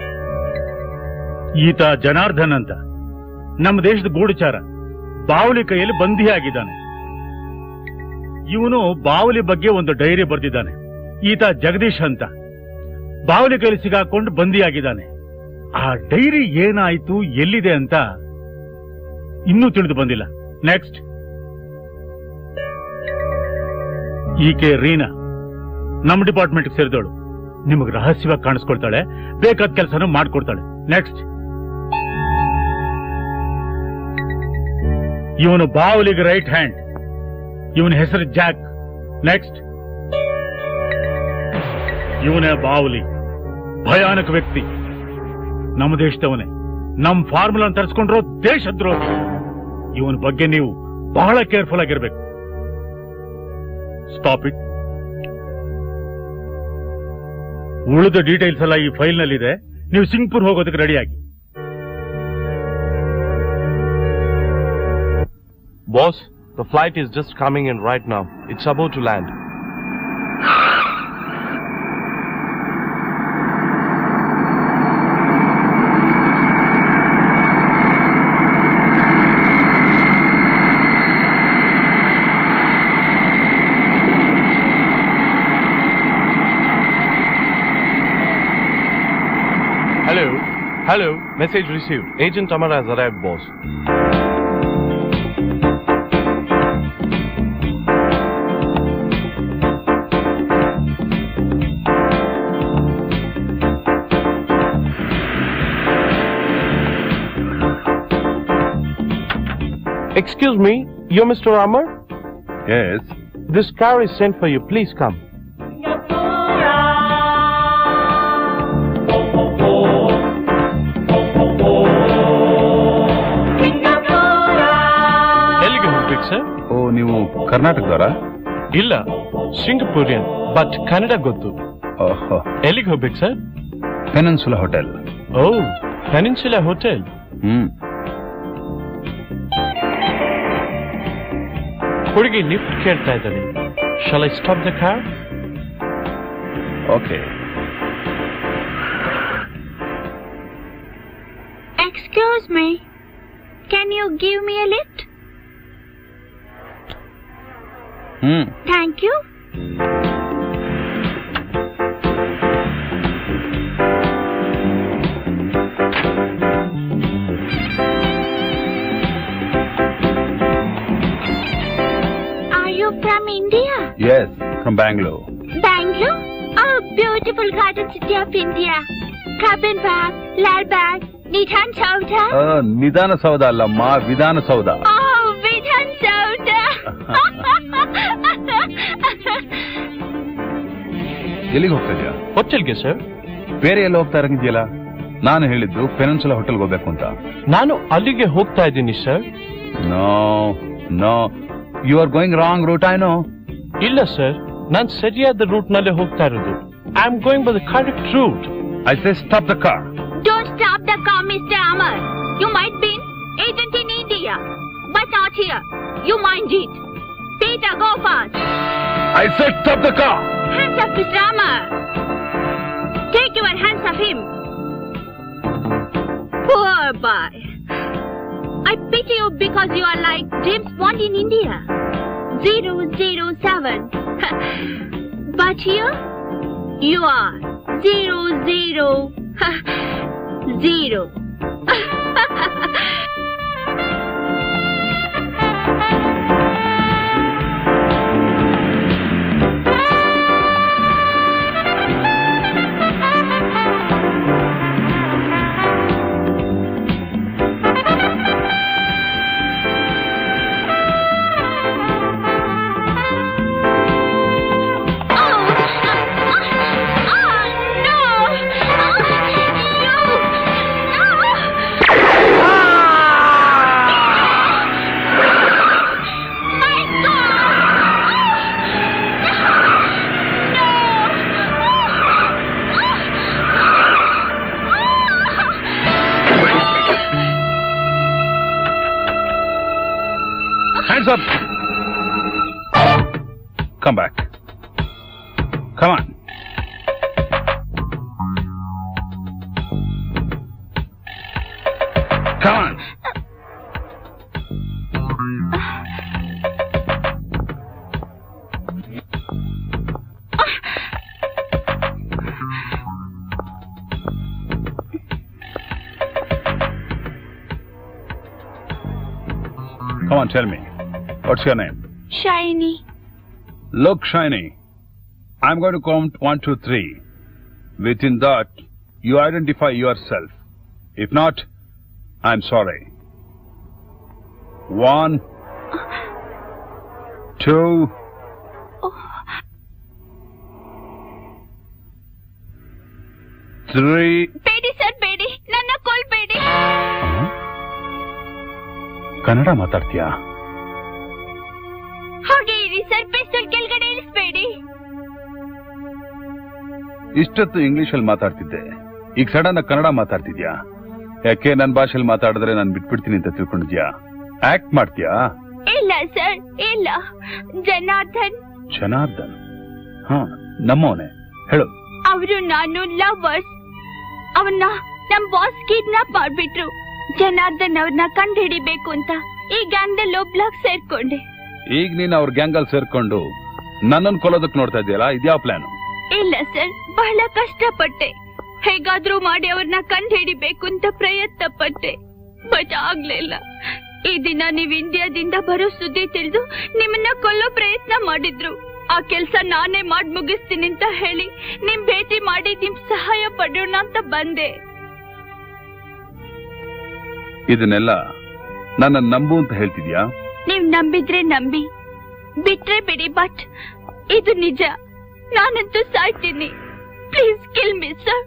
ಈತ ಜನಾರ್ದನ್ ಅಂತ ನಮ್ಮ ದೇಶದ ಗೂಢಚಾರ ಬಾವಲಿ ಕೈಯಲ್ಲಿ ಬಂಧಿಯಾಗಿದ್ದಾನೆ. ಇವನು ಬಾವಲಿ ಬಗ್ಗೆ ಒಂದು ಡೈರಿ ಬರೆದಿದ್ದಾನೆ. ಈತ ಜಗದೀಶ್ ಅಂತ ಬಾವಲಿ ಕೈಯಲ್ಲಿ ಸಿಗಾಕೊಂಡು ಬಂಧಿಯಾಗಿದ್ದಾನೆ. ಆ ಡೈರಿ ಏನಾಯ್ತು, ಎಲ್ಲಿದೆ ಅಂತ ಇನ್ನೂ ತಿಳಿದು ಬಂದಿಲ್ಲ. ನೆಕ್ಸ್ಟ್, ಈಕೆ ರೀನಾ ನಮ್ಮ ಡಿಪಾರ್ಟ್ಮೆಂಟ್ ಸೇರಿದವಳು. ನಿಮಗೆ ರಹಸ್ಯವಾಗಿ ಕಾಣಿಸ್ಕೊಳ್ತಾಳೆ, ಬೇಕಾದ ಕೆಲಸನೂ ಮಾಡ್ಕೊಡ್ತಾಳೆ. ನೆಕ್ಸ್ಟ್, ಇವನು ಬಾವಲಿಗೆ ರೈಟ್ ಹ್ಯಾಂಡ್. ಇವನ ಹೆಸರು ಜಾಕ್. ನೆಕ್ಸ್ಟ್, ಇವನೇ ಬಾವಲಿ, ಭಯಾನಕ ವ್ಯಕ್ತಿ, ನಮ್ಮ ದೇಶದವನೇ. ನಮ್ ಫಾರ್ಮುಲಾ ತರಿಸ್ಕೊಂಡ್ರೋ ದೇಶದ್ರೋಹಿ. ಇವನ ಬಗ್ಗೆ ನೀವು ಬಹಳ ಕೇರ್ಫುಲ್ ಆಗಿರ್ಬೇಕು. Stop it. ಉಳಿದ ಡೀಟೇಲ್ಸ್ ಎಲ್ಲ ಈ ಫೈಲ್ ನಲ್ಲಿದೆ. ನೀವು ಸಿಂಗ್ಪುರ್ ಹೋಗೋದಕ್ಕೆ ರೆಡಿಯಾಗಿ. Boss, the flight is just coming in right now. It's about to land. Hello, message received. Agent Amar has arrived, boss. Excuse me, you're Mr. Amar? Yes. This car is sent for you. Please come. ಎಲ್ಲಿಗೆ ಹೋಗ್ಬೇಕು sir? ಓ, ನೀವು ಕರ್ನಾಟಕದವರಾ? ಇಲ್ಲ, ಸಿಂಗಪೂರಿಯನ್, but Kannada ಗೊತ್ತು. ಓಹೋ. ಎಲ್ಲಿಗೆ ಹೋಗ್ಬೇಕು sir? Peninsula hotel. Oh, peninsula hotel. ಹುಡುಗಿ lift ಕೇಳ್ತಾ ಇದ್ದಾಳೆ. Shall I stop the car? Okay. Excuse me. Can you give me a lift? Thank you. Are you from India? Yes, from Bangalore. Bangalore? Oh, beautiful garden city of India. Cabin Bagh, Lal Bagh, Nidhan Sauda. ನಿಧಾನ ಸೌಧ ಅಲ್ಲಮ್ಮ, Vidhana Soudha. Oh, Vidhan Sauda. ಎಲ್ಲಿಗೆ ಹೋಗ್ತಾ ಇದೆಯಾ? ಹೋಟೆಲ್ಗೆ sir. ಬೇರೆ ಎಲ್ಲ ಹೋಗ್ತಾ ಇರಂಗಿದೆಯಲ್ಲ? ನಾನು ಹೇಳಿದ್ದು ಪೆನಿನ್ಸುಲಾ ಹೋಟೆಲ್ಗೆ ಹೋಗ್ಬೇಕು ಅಂತ. ನಾನು ಅಲ್ಲಿಗೆ ಹೋಗ್ತಾ ಇದ್ದೀನಿ sir. No no, you are going wrong route. I know. ಇಲ್ಲ ಸರ್, ನಾನು ಸರಿಯಾದ ರೂಟ್ ನಲ್ಲೇ ಹೋಗ್ತಾ ಇರೋದು. I am going by the correct route. I say stop the car. Don't stop the car, Mr. Amar. You might be an agent in India, but not here. You mind it. Peter, go fast. I said stop the car. Hands up, Mr. Amar. Take your hands off him. Poor boy. I pity you because you are like James Bond in India. 007. But here, you are 000. Hands up. Come back. Come on. Come on. Come on, tell me. What's your name? Shiny. Look, Shiny. I'm going to count 1, 2, 3. Within that, you identify yourself. If not, I'm sorry. 1, 2, 3. ಬೇಡಿ sir, ಬೇಡಿ, ನನ್ನ ಕೊಲ್ಬೇಡಿ. ಕನ್ನಡ ಮಾತಾಡ್ತೀಯಾ? ಹಾಗೆ ಇರಿ sir, ಪಿಸ್ತೂಲ್ ಕೆಳಗಡೆ ಇಳಿಸ್ಬೇಡಿ. ಇಷ್ಟೊತ್ತು ಇಂಗ್ಲಿಷಲ್ಲಿ ಮಾತಾಡ್ತಿದ್ದೆ, ಈಗ ಸಡನ್ ಕನ್ನಡ ಮಾತಾಡ್ತಿದ್ಯಾ? ಯಾಕೆ ನನ್ನ ಭಾಷೆಯಲ್ಲಿ ಮಾತಾಡಿದ್ರೆ ನಾನು ಬಿಟ್ಬಿಡ್ತೀನಿ ಅಂತ ತಿಳ್ಕೊಂಡಿದ್ಯಾ? ಆಕ್ಟ್ ಮಾಡ್ತೀಯಾ? ಇಲ್ಲ ಸರ್, ಇಲ್ಲ. ಜನಾರ್ದನ್. ಜನಾರ್ದನ್? ಹಾ, ನಮ್ಮವನೇ. ಹೇಳು. ಅವರು ನಾನು ಲವರ್ಸ್. ಅವನ್ನ ನಮ್ ಬಾಸ್ ಕಿಡ್ನಾಪ್ ಮಾಡ್ಬಿಟ್ರು. ಜನಾರ್ದನ್ ಅವ್ರನ್ನ ಕಂಡು ಹಿಡಿಬೇಕು ಅಂತ ಈ ಗ್ಯಾಂಗ್ದಲ್ಲಿ ಒಬ್ಲಾಗ್ ಸೇರ್ಕೊಂಡೆ. ಈಗ ನೀನ್ ಅವ್ರ ಗ್ಯಾಂಗಲ್ಲಿ ಸೇರ್ಕೊಂಡು ನನ್ನನ್ನು ಕೊಲ್ಲೋದಕ್ ನೋಡ್ತಾ ಇದೆಯಲ್ಲ, ಇದ್ಯಾವ ಪ್ಲಾನ್? ಇಲ್ಲ ಸರ್, ಬಹಳ ಕಷ್ಟಪಟ್ಟೆ. ಹೇಗಾದ್ರೂ ಮಾಡಿ ಅವ್ರನ್ನ ಕಂಡು ಹಿಡಿಬೇಕು ಅಂತ ಪ್ರಯತ್ನ ಪಟ್ಟೆ, ಬಟ್ ಆಗ್ಲಿಲ್ಲ. ಈ ದಿನ ನೀವ್ ಇಂಡಿಯಾದಿಂದ ಬರೋ ಸುದ್ದಿ ತಿಳಿದು ನಿಮ್ಮನ್ನ ಕೊಲ್ಲೋ ಪ್ರಯತ್ನ ಮಾಡಿದ್ರು. ಆ ಕೆಲ್ಸ ನಾನೇ ಮಾಡಿ ಮುಗಿಸ್ತೀನಿ ಅಂತ ಹೇಳಿ ನಿಮ್ ಭೇಟಿ ಮಾಡಿ ನಿಮ್ ಸಹಾಯ ಪಡೆಯೋಣ ಅಂತ ಬಂದೆ. ಇದನ್ನೆಲ್ಲ ನನ್ನ ನಂಬು ಅಂತ ಹೇಳ್ತಿದ್ಯಾ? ನೀವ್ ನಂಬಿದ್ರೆ ನಂಬಿ, ಬಿಟ್ರೆ ಬಿಡಿ, ಬಟ್ ಇದು ನಿಜ. ನಾನಂತೂ ಸಾಯ್ತೀನಿ. Please kill me sir.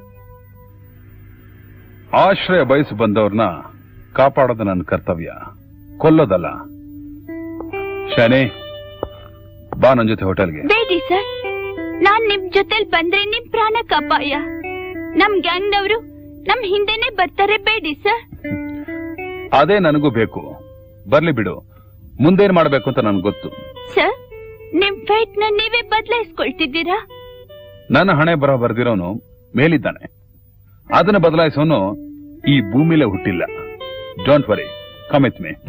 ಆಶ್ರಯ ಬಯಸಿ ಬಂದವ್ರನ್ನ ಕಾಪಾಡೋದು ನನ್ನ ಕರ್ತವ್ಯ, ಕೊಲ್ಲೋದಲ್ಲ. ಶಾನೆ, ಬಾ ನನ್ ಜೊತೆ ಹೋಟೆಲ್ಗೆ. ಬೇಡಿ ಸರ್, ನಾನ್ ನಿಮ್ ಜೊತೆಲ್ ಬಂದ್ರೆ ನಿಮ್ ಪ್ರಾಣಕ್ಕೆ ಅಪಾಯ. ನಮ್ ಗ್ಯಾಂಗ್ನವರು ನಮ್ ಹಿಂದೆನೆ ಬರ್ತಾರೆ. ಬೇಡಿ ಸರ್. ಅದೇ ನನಗೂ ಬೇಕು. ಬರ್ಲಿ ಬಿಡು, ಮುಂದೇನ್ ಮಾಡ್ಬೇಕು ಅಂತ ನನ್ಗೆ ಗೊತ್ತು. ಸರ್, ನಿಮ್ ಫೇಟ್ ನ ನೀವೇ ಬದಲಾಯಿಸ್ಕೊಳ್ತಿದ್ದೀರಾ? ನನ್ನ ಹಣೆ ಬರ ಬರ್ದಿರೋನು ಮೇಲಿದ್ದಾನೆ, ಅದನ್ನ ಬದಲಾಯಿಸೋನು ಈ ಭೂಮಿಲೇ ಹುಟ್ಟಿಲ್ಲ. Don't worry, come with me.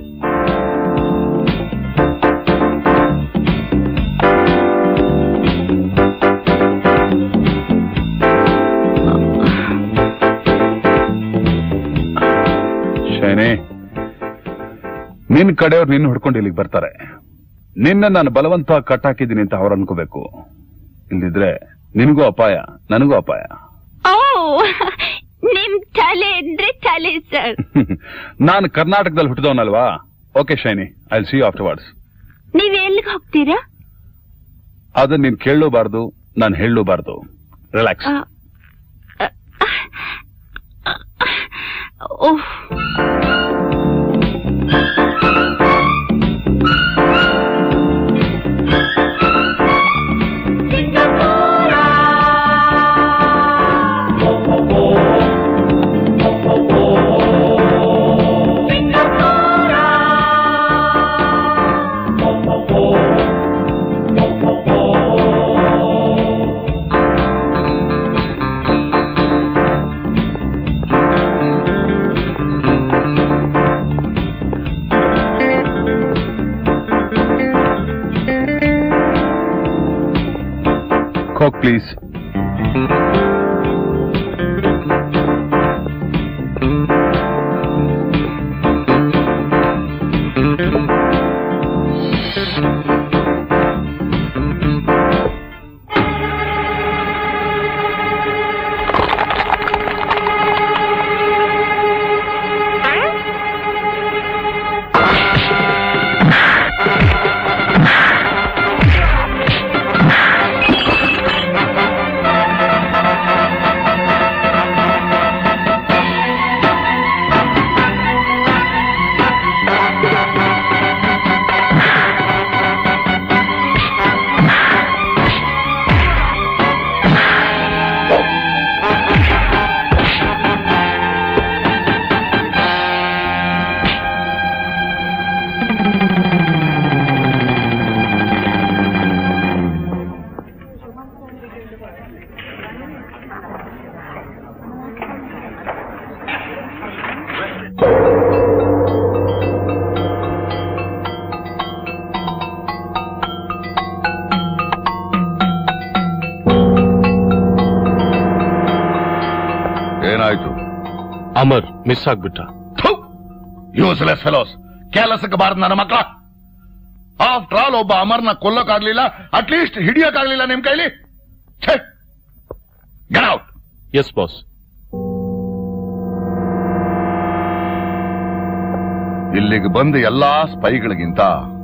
Shiny, ನಿನ್ ಕಡೆಯವ್ರು ನಿನ್ನ ಹುಡ್ಕೊಂಡು ಇಲ್ಲಿಗೆ ಬರ್ತಾರೆ. ನಿನ್ನ ನಾನು ಬಲವಂತ ಕಟ್ಟಾಕಿದ್ದೀನಿ ಅಂತ ಅವ್ರು ಅನ್ಕೋಬೇಕು. ಇಲ್ದಿದ್ರೆ ನಿನಗೂ ಅಪಾಯ, ನನಗೂ ಅಪಾಯ. ಓ, ನಿಮ್ ತಲೆ ಅಂದ್ರೆ ತಲೆ ಸರ್. ನಾನು ಕರ್ನಾಟಕದಲ್ಲಿ ಹುಟ್ಟಿದವನಲ್ವಾ. Okay Shiny, I will see you afterwards. ನೀವ್ ಎಲ್ಲಿಗೆ ಹೋಗ್ತೀರಾ? ಅದನ್ನ ನೀನ್ ಕೇಳಲೂಬಾರ್ದು, ನಾನು ಹೇಳಲೂಬಾರ್ದು. ರಿಲ್ಯಾಕ್ಸ್. Oh, Coke, please. ಏನಾಯ್ತು? ಅಮರ್ ಮಿಸ್ ಆಗ್ಬಿಟ್ಟ. ಯೂಸ್ಲೆಸ್ ಫೆಲೋಸ್, ಕೆಲಸಕ್ಕೆ ಬಾರದು ನನ್ನ ಮಕ್ಕಳ. ಆಫ್ಟರ್ ಆಲ್ ಒಬ್ಬ ಅಮರ್ನ ಕೊಲ್ಲೋಕಾಗ್ಲಿಲ್ಲ, ಅಟ್ಲೀಸ್ಟ್ ಹಿಡಿಯೋಕಾಗ್ಲಿಲ್ಲ ನಿಮ್ ಕೈಲಿ. Get out. Yes boss. ಇಲ್ಲಿಗೆ ಬಂದ ಎಲ್ಲಾ ಸ್ಪೈಗಳಿಗಿಂತ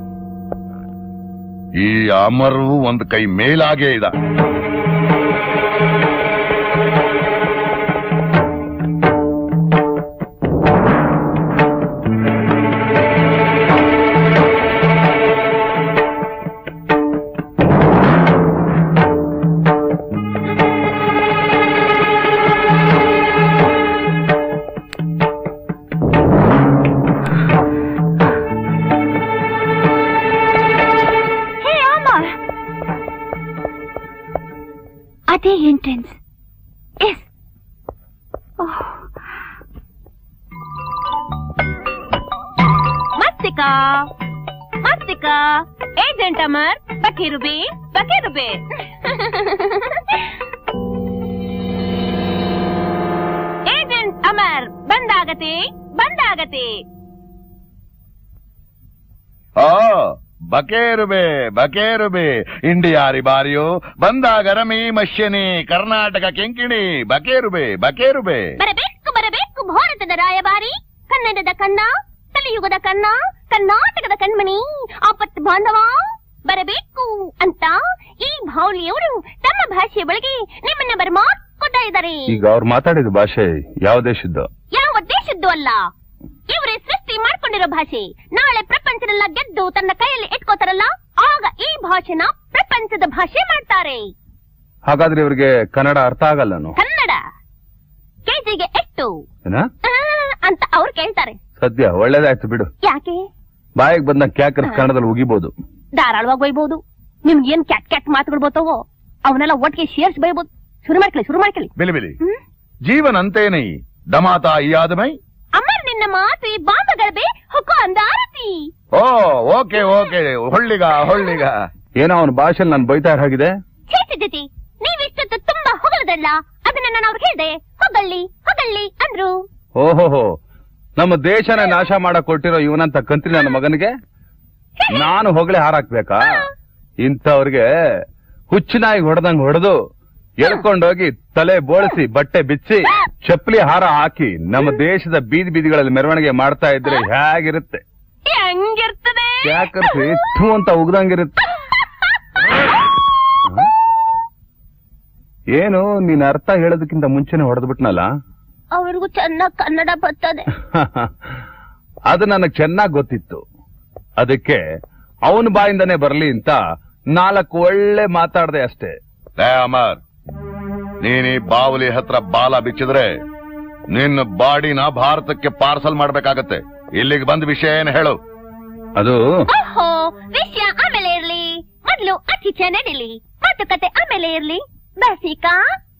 ಈ ಅಮರು ಒಂದು ಕೈ ಮೇಲಾಗೇ ಇದ. ಅದೇ ಎಂಟ್ರೆನ್ಸ್. ಎಸ್. ಮಸ್ತಿಕಾ ಮಸ್ತಿಕಾ ಏಜೆಂಟ್ ಅಮರ್ ಬಕೀರುಬಿ ಬಕೀರುಬಿ. ಬಂದಾಗತ್ತೆ ಬಂದಾಗತ್ತೆ. ಓ ಬಕೇರುಬೆ ಇಂಡಿಯಾರಿ ಬಾರಿಯು ಬಂದಾಗ ರಮಿ ಮಶ್ಯನಿ ಕರ್ನಾಟಕ ಕೆಂಕಿಣಿ ಬಕೇರುಬೆ ಬರಬೇಕು ಭಾರತದ ರಾಯಭಾರಿ, ಕನ್ನಡದ ಕಣ್ಣ, ಕಲಿಯುಗದ ಕಣ್ಣ, ಕರ್ನಾಟಕದ ಕಣ್ಮಣಿ, ಆಪತ್ತು ಬಾಂಧವ ಬರಬೇಕು ಅಂತ ಈ ಭಾವಲಿಯವರು ತಮ್ಮ ಭಾಷೆಯ ಒಳಗೆ ನಿಮ್ಮನ್ನ ಬರಮಾಡ್ಕೊತಾ ಇದ್ದಾರೆ. ಈಗ ಅವ್ರು ಮಾತಾಡಿದ ಭಾಷೆ ಯಾವ ದೇಶದ್ದು? ಯಾವ ದೇಶದ್ದು ಅಲ್ಲ, ಇವರೇ ಸೃಷ್ಟಿ ಮಾಡ್ಕೊಂಡಿರೋ ಭಾಷೆ. ನಾಳೆ ಪ್ರಪಂಚನೆಲ್ಲ ಗೆದ್ದು ತನ್ನ ಕೈಯಲ್ಲಿ ಇಟ್ಕೋತಾರಲ್ಲ, ಆಗ ಈ ಭಾಷೆನ ಪ್ರಪಂಚದ ಭಾಷೆ ಮಾಡ್ತಾರೆ. ಹಾಗಾದ್ರೆ ಇವ್ರಿಗೆ ಕನ್ನಡ ಅರ್ಥ ಆಗಲ್ಲ. ಕನ್ನಡ ಕೆಜಿಗೆ ಎಷ್ಟು ಅಂತ ಅವ್ರು ಕೇಳ್ತಾರೆ. ಸದ್ಯ ಒಳ್ಳೇದಾಯ್ತು ಬಿಡು. ಯಾಕೆ? ಬಾಯಿಗೆ ಬಂದ ಕ್ಯಾಕರ್ ಕನ್ನಡದಲ್ಲಿ ಉಗಿಬಹುದು, ಧಾರಾಳವಾಗಿ ಬೈಬಹುದು. ನಿಮ್ಗೆ ಏನ್ ಕ್ಯಾಟ್ ಮಾತುಗಳು ಬೋತಾವೋ ಅವನ್ನೆಲ್ಲ ಒಟ್ಟಿಗೆ ಶೇರ್ಸ್ ಬೈಬಹುದು. ಶುರು ಮಾಡ್ಕೊಳ್ಳಿ. ಬಿಲಿ ಜೀವನ ಅಂತೇನೈ ದಮಾತ ಈ ಆದಮೈ ಅಮರ್ ನಿನ್ನ ಮಾತು ಈ ಬಾಂಬಗಳಬೇ ಹುಕೋ ಅಂದಾರತಿ. ಓ ಓಕೆ ಹೊಳ್ಳಿಗ ಏನೋ ಅವನ ಭಾಷೆಲ್ ನಾನು ಬೈತಾ ಹಾಗಿದೆ. ಜತಿ ನೀವಿಷ್ಟೊತ್ತು ತುಂಬಾ ಹೊಗಳದಲ್ಲ, ಅದನ್ನ ನಾನು ಅವ್ರಿಗೆ ಹೇಳ್ದೆ. ಹೊಗಳ್ಳಿ ಅಂದ್ರು. ಓಹೋಹೋ, ನಮ್ಮ ದೇಶನ ನಾಶ ಮಾಡಕ್ ಕೊಟ್ಟಿರೋ ಇವನಂತ ಕಂತ್ರಿ ನನ್ನ ಮಗನಿಗೆ ನಾನು ಹೊಗಳೆ ಹಾರಾಕ್ಬೇಕಾ? ಇಂಥವ್ರಿಗೆ ಹುಚ್ಚಿನಾಯಿ ಹೊಡೆದಂಗ್ ಹೊಡೆದು ಎಳ್ಕೊಂಡೋಗಿ ತಲೆ ಬೋಳಿಸಿ ಬಟ್ಟೆ ಬಿಚ್ಚಿ ಚಪ್ಪಲಿ ಹಾರ ಹಾಕಿ ನಮ್ಮ ದೇಶದ ಬೀದಿಗಳಲ್ಲಿ ಮೆರವಣಿಗೆ ಮಾಡ್ತಾ ಇದ್ರೆ ಹೇಗಿರುತ್ತೆ? ಹೆಂಗಿರ್ತದೆ? ಯಾಕಂದ್ರೆ ಥೂ ಅಂತ ಉಗ್ದಂಗಿರುತ್ತೆ. ಏನು ನೀನ್ ಅರ್ಥ ಹೇಳೋದಕ್ಕಿಂತ ಮುಂಚೆನೆ ಹೊಡೆದ್ಬಿಟ್ನಲ್ಲ. ಅವ್ರಿಗೂ ಚೆನ್ನಾಗ್ ಕನ್ನಡ ಬರ್ತದೆ. ಅದು ನನಗ್ ಚೆನ್ನಾಗ್ ಗೊತ್ತಿತ್ತು. ಅದಕ್ಕೆ ಅವನ ಬಾಯಿಂದನೇ ಬರ್ಲಿ ಅಂತ 4 ಒಳ್ಳೆ ಮಾತಾಡ್ದೆ ಅಷ್ಟೇ. ಅಮರ್, ನೀನ್ ಈ ಬಾವಲಿ ಹತ್ರ ಬಾಲ ಬಿಚ್ಚಿದ್ರೆ ನಿನ್ನ ಬಾಡಿನ ಭಾರತಕ್ಕೆ ಪಾರ್ಸಲ್ ಮಾಡ್ಬೇಕಾಗತ್ತೆ. ಇಲ್ಲಿಗೆ ಬಂದ ವಿಷಯ ಏನ್ ಹೇಳು? ಅದು ವಿಷಯ ಆಮೇಲೆ ಇರ್ಲಿ, ಮೊದ್ಲು ಅತಿಥ್ಯ ನಡೀಲಿ, ಮಾತುಕತೆ ಆಮೇಲೆ ಇರ್ಲಿ. ಬಸಿಕಾ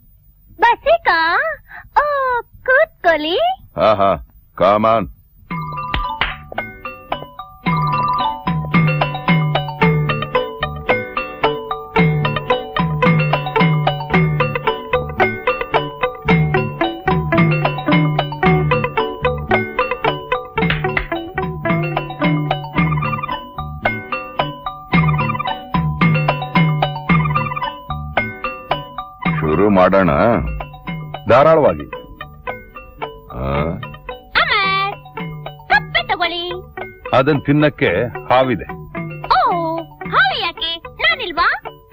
ಓ ಕೂತ್ಕೊಳ್ಳಿ. ಕಾಮನ್. ಶುರು ಮಾಡೋಣ. ಧಾರಾಳವಾಗಿ. ಕಪ್ಪೆ ತಗೊಳ್ಳಿ. ಅದನ್ ತಿನ್ನಕ್ಕೆ ಹಾವಿದೆ. ಓ ಹಾವಿ ಯಾಕೆ? ನಾನಿಲ್ವಾ?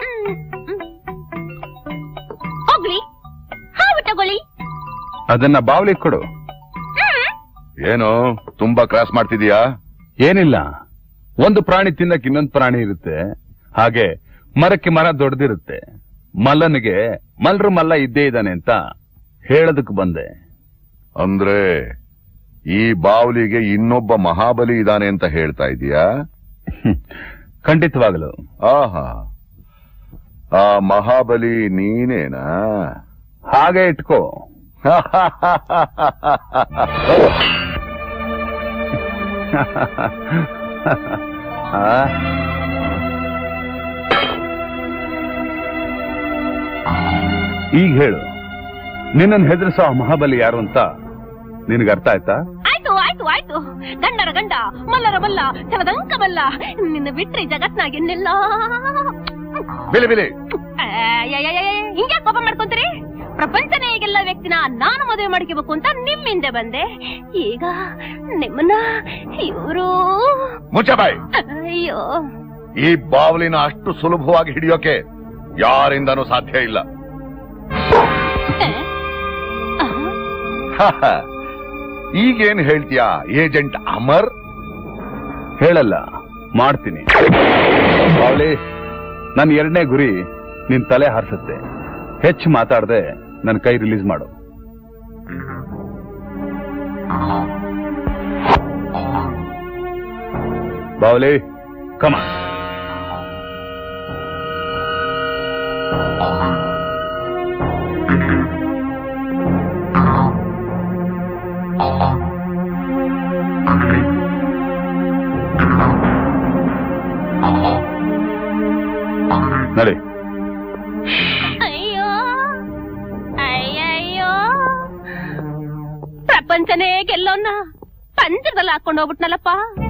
ಹೋಗ್ಲಿ, ಹಾವು ತಗೊಳ್ಳಿ. ಅದನ್ನ ಬಾವ್ಲಿ ಕೊಡು. ಏನು ತುಂಬಾ ಕ್ರಾಸ್ ಮಾಡ್ತಿದೀಯಾ? ಏನಿಲ್ಲ, ಒಂದು ಪ್ರಾಣಿ ತಿನ್ನಕ್ಕೆ ಇನ್ನೊಂದು ಪ್ರಾಣಿ ಇರುತ್ತೆ, ಹಾಗೆ ಮರಕ್ಕೆ ಮರ ದೊಡ್ಡದಿರುತ್ತೆ. ಮಲ್ಲನಿಗೆ ಮಲ್ರು ಮಲ್ಲ ಇದ್ದೇ ಇದ್ದಾನೆ ಅಂತ ಹೇಳೋದಕ್ಕೆ ಬಂದೆ. ಅಂದ್ರೆ ಈ ಬಾವ್ಲಿಗೆ ಇನ್ನೊಬ್ಬ ಮಹಾಬಲಿ ಇದ್ದಾನೆ ಅಂತ ಹೇಳ್ತಾ ಇದೀಯಾ? ಖಂಡಿತವಾಗಲು. ಆಹಾ, ಆ ಮಹಾಬಲಿ ನೀನೇನಾ? ಹಾಗೆ ಇಟ್ಕೋ. ಈಗ ಹೇಳು, ನಿನ್ನನ್ನು ಹೆದರಿಸೋ ಮಹಾಬಲಿ ಯಾರು ಅಂತ ನಿನಗೆ ಅರ್ಥ ಆಯ್ತಾ? ಆಯ್ತು. ಗಂಡರ ಗಂಡ, ಮಲ್ಲರ ಮಲ್ಲ, ಚಲದಂಕ ಮಲ್ಲ, ನಿನ್ನ ಬಿಟ್ರೆ ಜಗತ್ನಾಗೆನ್ನೆಲ್ಲ. ಬಿಲಿ ಹಿಂಗೆ ಕೋಪ ಮಾಡ್ಕೊಂತೀರಿ? ಪ್ರಪಂಚನೇ ಈಗೆಲ್ಲ ವ್ಯಕ್ತಿನ ನಾನು ಮದುವೆ ಮಾಡ್ಕೋಬೇಕು ಅಂತ ನಿಮ್ಮಿಂದ ಬಂದೆ. ಈಗ ನಿಮ್ಮನ್ನ ಇವರು ಮುಚ್ಚಬಾಯ್. ಅಯ್ಯೋ, ಈ ಬಾವಲಿನ ಅಷ್ಟು ಸುಲಭವಾಗಿ ಹಿಡಿಯೋಕೆ ಯಾರಿಂದನೂ ಸಾಧ್ಯ ಇಲ್ಲ. ಈಗೇನ್ ಹೇಳ್ತೀಯಾ ಏಜೆಂಟ್ ಅಮರ್? ಹೇಳಲ್ಲ, ಮಾಡ್ತೀನಿ. ಬಾವಲಿ, ನನ್ನ 2ನೇ ಗುರಿ ನಿನ್ ತಲೆ ಹಾರಿಸುತ್ತೆ. ಹೆಚ್ಚು ಮಾತಾಡದೆ ನನ್ನ ಕೈ ರಿಲೀಸ್ ಮಾಡು. ಬಾವಲಿ, ಕಮ. ನಡಿ. ಅಯ್ಯೋ ಪ್ರಪಂಚನೇ ಗೆಲ್ಲೋನ್ನ ಪಂಜರದಲ್ಲಿ ಹಾಕೊಂಡು ಹೋಗ್ಬಿಟ್ನಲ್ಲಪ್ಪ.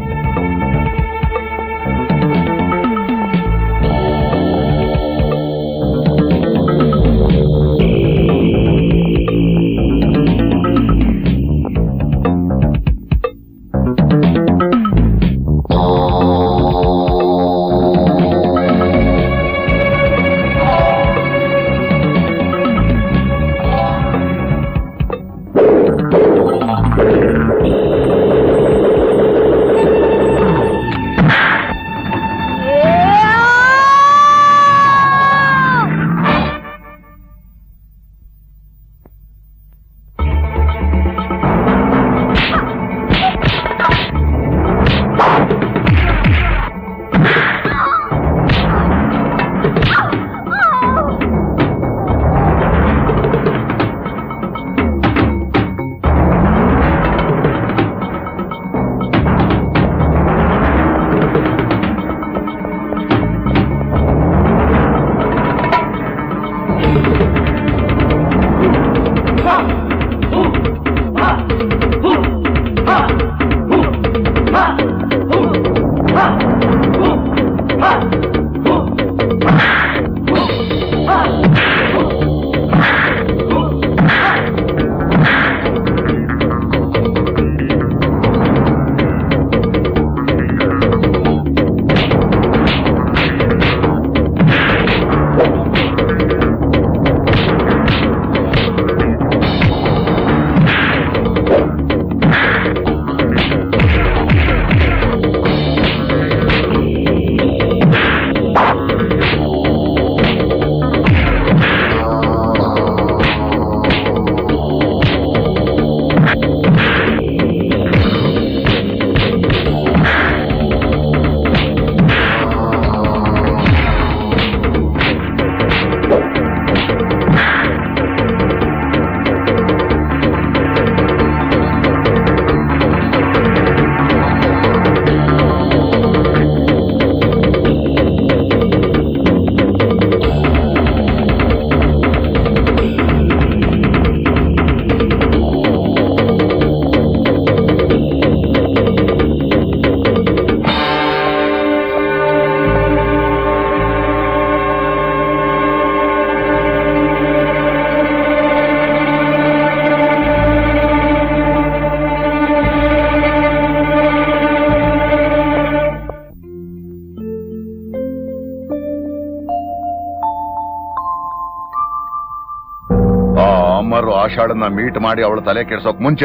ಆಷಾಢನ ಮೀಟ್ ಮಾಡಿ ಅವಳ ತಲೆ ಕೆಡ್ಸೋಕ್ ಮುಂಚೆ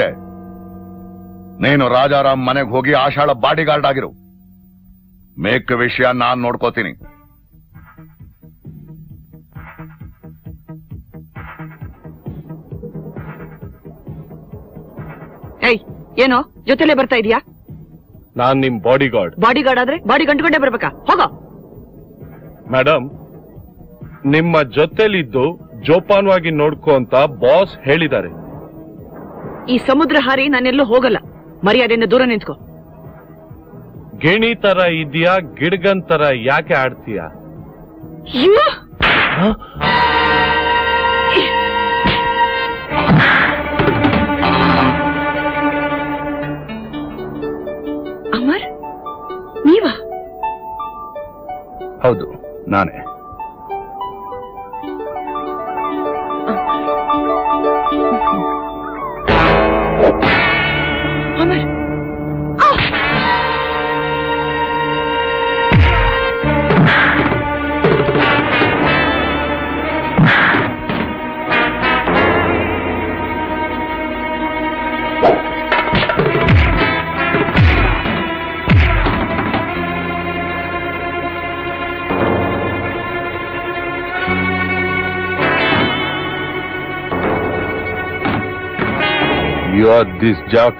ನೀನು ರಾಜಾರಾಮ್ ಮನೆಗೆ ಹೋಗಿ ಆಷಾಢ ಬಾಡಿಗಾರ್ಡ್ ಆಗಿರು. ಮೇಕ್ ವಿಷಯ ನಾನ್ ನೋಡ್ಕೋತೀನಿ. ಏಯ್, ಏನೋ ಜೊತೆಲೆ ಬರ್ತಾ ಇದೀಯಾ? ನಾನ್ ನಿಮ್ ಬಾಡಿಗಾರ್ಡ್. ಬಾಡಿಗಾರ್ಡ್ ಆದ್ರೆ ಬಾಡಿ ಗಂಟುಕೊಂಡೇ ಬರ್ಬೇಕಾ? ಹೋಗೋ. ಮೇಡಮ್, ನಿಮ್ಮ ಜೊತೆಲಿದ್ದು ಜೋಪಾನವಾಗಿ ನೋಡ್ಕೋ ಅಂತ ಬಾಸ್ ಹೇಳಿದ್ದಾರೆ. ಈ ಸಮುದ್ರ ಹಾರಿ ನಾನೆಲ್ಲೂ ಹೋಗಲ್ಲ. ಮರ್ಯಾದೆಯಿಂದ ದೂರ ನಿಂತ್ಕೋ. ಗಿಣಿ ತರ ಇದೆಯಾ, ಗಿಡ್ಗನ್ ತರ ಯಾಕೆ ಆಡ್ತೀಯಾ? ಅಮರ್, ನೀವಾ? ಹೌದು, ನಾನೇ. Amar, You are this jock.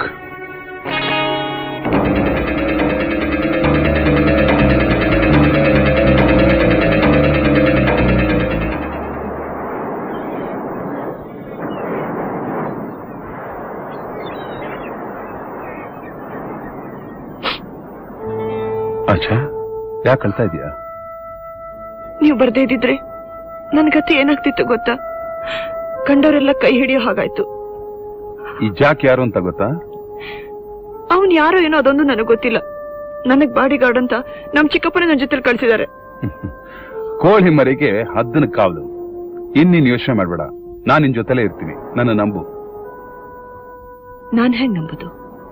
ಅಚ್ಚಾ, ಯಾಕೆ ಕಳ್ತಾ ಇದೀಯಾ? ನೀವು ಬರ್ದೇ ಇದ್ದಿದ್ರೆ ನನ್ ಗತಿ ಏನಾಗ್ತಿತ್ತು ಗೊತ್ತಾ? ಕಂಡವರೆಲ್ಲ ಕೈ ಹಿಡಿಯೋ ಹಾಗಾಯ್ತು. ಈ ಜಾಕ್ ಯಾರು ಅಂತ ಗೊತ್ತಾ? ಅವನ್ ಯಾರೋ ಏನೋ ಅದೊಂದು ನನಗ್ ಗೊತ್ತಿಲ್ಲ. ನನಗ್ ಬಾಡಿ ಗಾರ್ಡ್ ಅಂತ ನಮ್ ಚಿಕ್ಕಪ್ಪನ ನನ್ನ ಜೊತೆ ಕಳ್ಸಿದ್ದಾರೆ. ಕೋಳಿ ಮರಿಗೆ ಹದ್ದನ ಕಾವಲು. ಇನ್ನೀನ್ ಯೋಚನೆ ಮಾಡ್ಬೇಡ, ನಾನ್ ನಿನ್ ಜೊತೆಲೇ ಇರ್ತೀನಿ. ನನ್ನ ನಂಬು. ನಾನ್ ಹೆಂಗ್ ನಂಬುದು?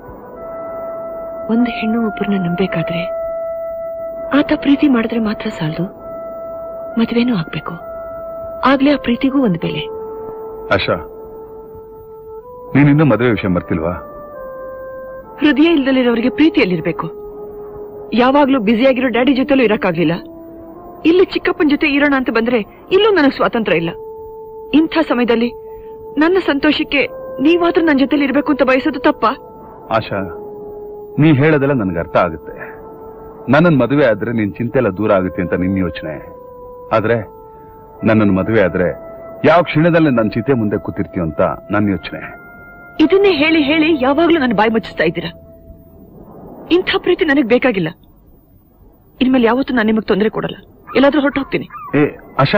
ಒಂದು ಹೆಣ್ಣು ಒಬ್ಬರನ್ನ ನಂಬೇಕಾದ್ರೆ ಆತ ಪ್ರೀತಿ ಮಾಡಿದ್ರೆ ಮಾತ್ರ ಸಾಲದು, ಮದ್ವೆನೂ ಆಗ್ಬೇಕು. ಆಗ್ಲೇ ಆ ಪ್ರೀತಿಗೂ ಒಂದು ಬೆಲೆ. ಆಶಾ, ನೀನಿನ್ನೂ ಮದುವೆ ವಿಷಯ ಮರ್ತಿಲ್ವಾ? ಹೃದಯ ಇಲ್ದಲ್ಲಿರೋರಿಗೆ ಪ್ರೀತಿಯಲ್ಲಿರ್ಬೇಕು. ಯಾವಾಗ್ಲೂ ಬ್ಯುಸಿಯಾಗಿರೋ ಡ್ಯಾಡಿ ಜೊತೆಲೂ ಇರಕ್ಕಾಗ್ಲಿಲ್ಲ. ಇಲ್ಲಿ ಚಿಕ್ಕಪ್ಪನ ಜೊತೆ ಇರೋಣ ಅಂತ ಬಂದ್ರೆ ಇಲ್ಲೂ ನನಗ್ ಸ್ವಾತಂತ್ರ್ಯ ಇಲ್ಲ. ಇಂಥ ಸಮಯದಲ್ಲಿ ನನ್ನ ಸಂತೋಷಕ್ಕೆ ನೀವಾದ್ರೂ ನನ್ನ ಜೊತೆಲಿ ಇರ್ಬೇಕು ಅಂತ ಬಯಸೋದು ತಪ್ಪಾ? ಆಶಾ, ನೀ ಹೇಳೋದೆಲ್ಲ ನನ್ಗೆ ಅರ್ಥ ಆಗುತ್ತೆ. ನನ್ನನ್ ಮದುವೆ ಆದ್ರೆ ನಿನ್ ಚಿಂತೆ ಎಲ್ಲ ದೂರ ಆಗುತ್ತೆ ಅಂತ ನಿನ್ ಯೋಚನೆ. ಆದ್ರೆ ನನ್ನನ್ನು ಮದುವೆ ಆದ್ರೆ ಯಾವ ಕ್ಷಣದಲ್ಲಿ ನನ್ನ ಚಿತೆ ಮುಂದೆ ಕೂತಿರ್ತೀಯ ಅಂತ ನನ್ನ ಯೋಚನೆ. ಇದನ್ನೇ ಹೇಳಿ ಹೇಳಿ ಯಾವಾಗ್ಲೂ ನನ್ನ ಬಾಯಿ ಮುಚ್ಚಿಸ್ತಾ ಇದ್ದೀರಾ. ಇಂಥ ಪ್ರೀತಿ ನನಗ್ ಬೇಕಾಗಿಲ್ಲ. ಇನ್ಮೇಲೆ ಯಾವತ್ತೂ ನಾನು ನಿಮಗ್ ತೊಂದರೆ ಕೊಡಲ್ಲ. ಎಲ್ಲಾದ್ರೂ ಹೊರಟು ಹೋಗ್ತೀನಿ. ಏ ಆಶಾ,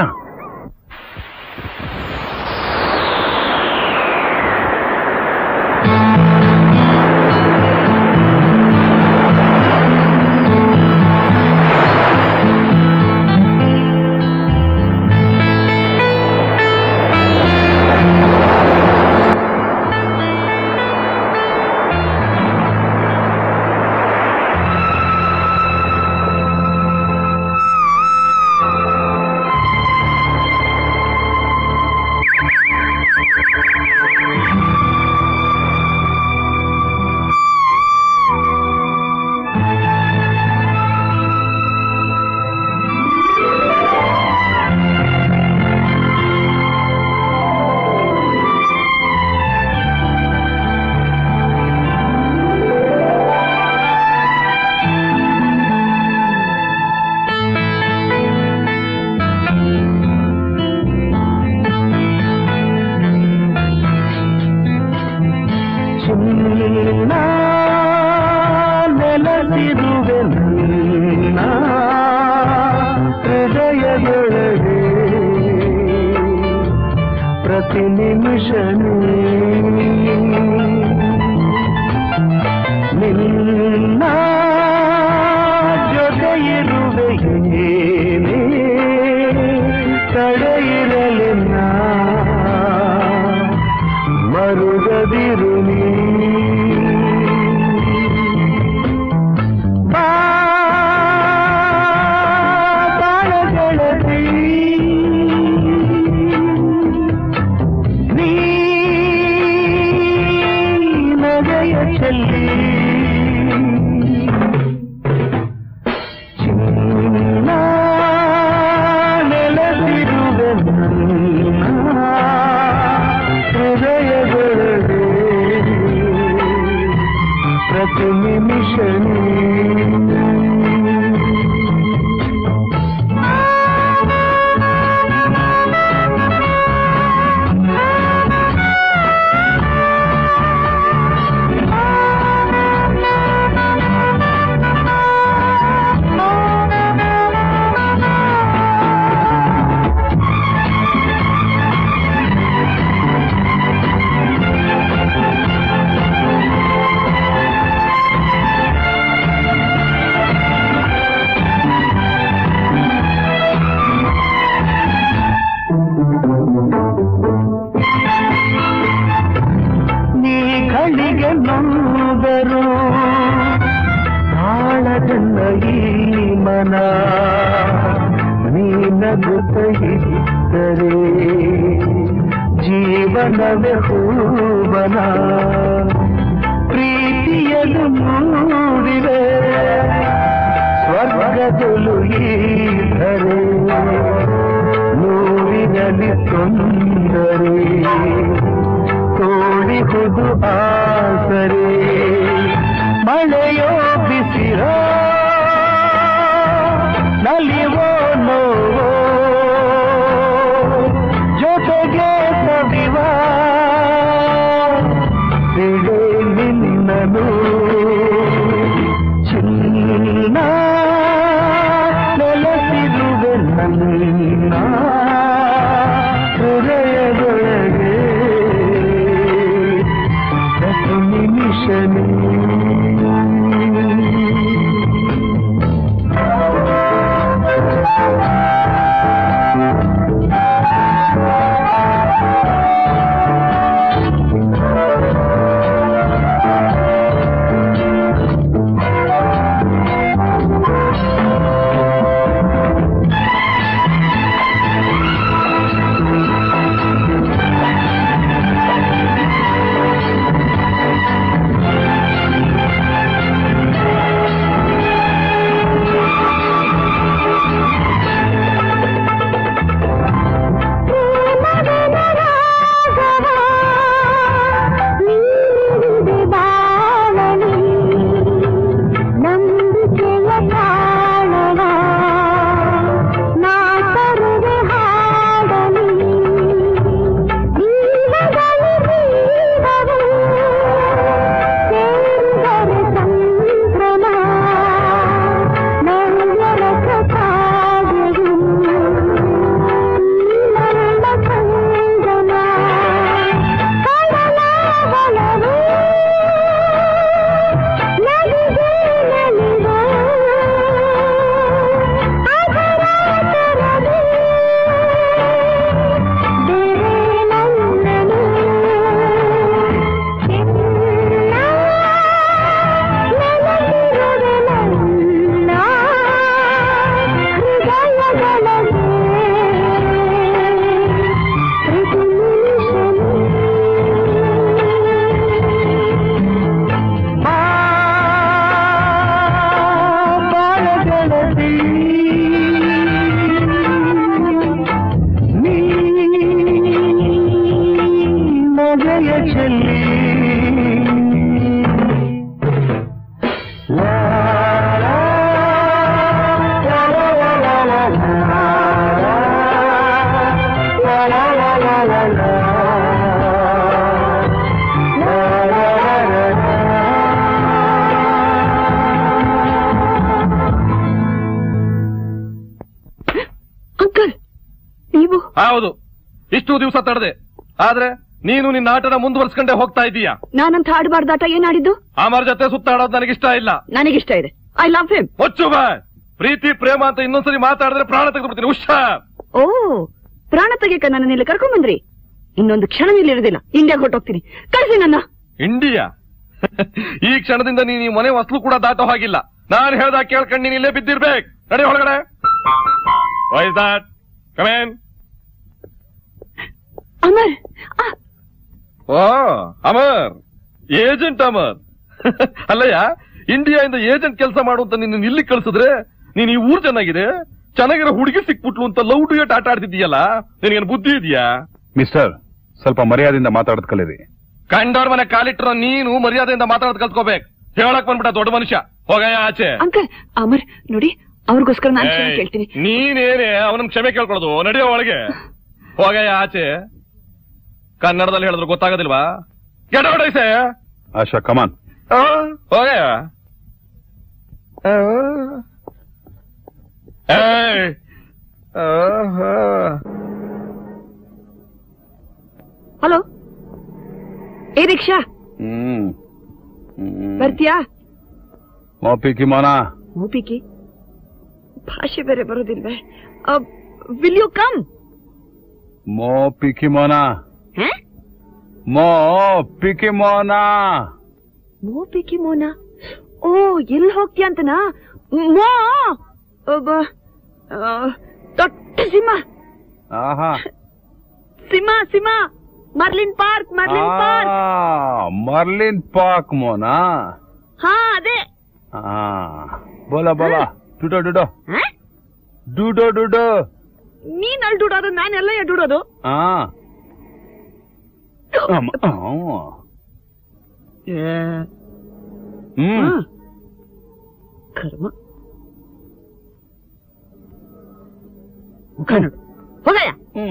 ಹೌದು, ಇಷ್ಟು ದಿವಸ ತಡದೆ, ಆದ್ರೆ ನೀನು ನಿನ್ನ ಆಟನ ಮುಂದುವರ್ಸ್ಕೊಂಡೆ ಹೋಗ್ತಾ ಇದೀಯಾ. ನಾನಂತ ಆಡಬಾರ್ದಾಟ ಏನಾಡಿದ್ದು? ಅಮರ್ ಜೊತೆ ಸುತ್ತಾಡೋದು ನನಗಿಷ್ಟ ಇಲ್ಲ. ನನಗಿಷ್ಟ ಇದೆ. I love him. ಮುಚ್ಚು ಬಾ. ಪ್ರೀತಿ ಪ್ರೇಮ ಅಂತ ಇನ್ನೊಂದ್ಸರಿ ಮಾತಾಡಿದ್ರೆ ಪ್ರಾಣ ತೆಗೆದುಬಿಡ್ತೀನಿ. ಹುಷಾರ್. ಓ, ಪ್ರಾಣ ತೆಗೆಕ ನನ್ನ ಇಲ್ಲಿ ಕರ್ಕೊಂಡ್ ಬಂದ್ರಿ. ಇನ್ನೊಂದು ಕ್ಷಣ ಇಲ್ಲಿರೋದಿಲ್ಲ. ಇಂಡಿಯಾಗೆ ಹೊರಟೋಗ್ತೀನಿ. ಕಳಿಸಿ ನನ್ನ. ಇಂಡಿಯಾ? ಈ ಕ್ಷಣದಿಂದ ನೀನು ಈ ಮನೆ ಹೊಸ್ಲು ಕೂಡ ದಾಟೋ ಹಾಗಿಲ್ಲ. ನಾನು ಹೇಳ್ದಾಗ ಕೇಳ್ಕೊಂಡು ನೀನು ಇಲ್ಲೇ ಬಿದ್ದಿರ್ಬೇಕು. ನಡಿ ಒಳಗಡೆ. Voice that? Come on. Amar. Oh, Amar, agent Amar. ಅಲ್ಲಯ್ಯ, ಇಂಡಿಯಾದಿಂದ ಏಜೆಂಟ್ ಕೆಲಸ ಮಾಡುವಂತ ನಿನ್ನ ಇಲ್ಲಿ ಕಳ್ಸಿದ್ರೆ ನೀನ್ ಈ ಊರ್ ಚೆನ್ನಾಗಿರೋ ಹುಡುಗಿ ಸಿಕ್ಬಿಟ್ಲು ಅಂತ ಲವ್ ಟು ಏಟ್ ಆಟ ಆಡ್ತಿದ್ದೀಯಲ್ಲ, ನಿನಗೇನು ಬುದ್ಧಿ ಇದೆಯಾ? ಮಿಸ್ಟರ್, ಸ್ವಲ್ಪ ಮರ್ಯಾದೆಯಿಂದ ಮಾತಾಡೋದ್ ಕಲೀರಿ. ಕಂಡವ್ರ ಮನೆ ಕಾಲಿಟ್ರ ನೀನು ಮರ್ಯಾದೆಯಿಂದ ಮಾತಾಡೋದ್ ಕಲ್ತ್ಕೋಬೇಕು. ಹೇಳಕ್ ಬಂದ್ಬಿಟ್ಟ ದೊಡ್ಡ ಮನುಷ್ಯ. ಹೋಗಯ್ಯ ಆಚೆ. ಅಂಕಲ್, ಅಮರ್ ನೋಡಿ, ಅವ್ರಿಗೋಸ್ಕರ ನಾನು ಕ್ಷಮೆ ಕೇಳ್ತೀನಿ. ನೀನೇನೆ ಅವನನ್ನ ಕ್ಷಮೆ ಕೇಳ್ಕೊಳ್ಳೋದು? ನಡೆಯೋ ಒಳಗೆ. ಹೋಗಯ್ಯ ಆಚೆ. ಕನ್ನಡದಲ್ಲಿ ಹೇಳಿದ್ರು ಗೊತ್ತಾಗೋದಿಲ್ವಾ? ಗೆಡೋಡೈಸೆ. ಆಶಾ, ಕಮಾನ್. ಹೋಗಯ್ಯ. ಹಲೋ, ಏ ರಿಕ್ಷಾ ಬರ್ತೀಯಾ? ಮೋಪಿಕಿ ಮೋನ. ಮೋಪಿಕಿ ಭಾಷೆ ಬೇರೆ ಬರೋದಿಲ್ವೇ? Will you come? ಮೋಪಿಕಿ ಮೋನ. ಮೋಪಿಕಿ ಮೋನ. ಮೋಪಿಕಿ ಮೋನ. ಓ, ಎಲ್ಲಿ ಹೋಗ್ತೀಯ ಅಂತನಾ? ಮೋ ದೊಡ್ಡ ಸಿಂಹ. ಆಹಾ, ಸಿಂಹ ಸಿಂಹ. Merlion park. Merlion park. Merlion park ಮೋನಾ? ಹಾ, ಅದೇ. ಬೋಲ ಬೋಲ. ಡುಡೋ ಡುಡೋ ಡುಡೋ ಡುಡೋ. ನೀನ್ ಅಲ್ಲಿ ಡುಡೋದು, ನಾನೆಲ್ಲ ಡುಡೋದು. ಕರ್ಮ. ಹೋಗಯ್ಯ.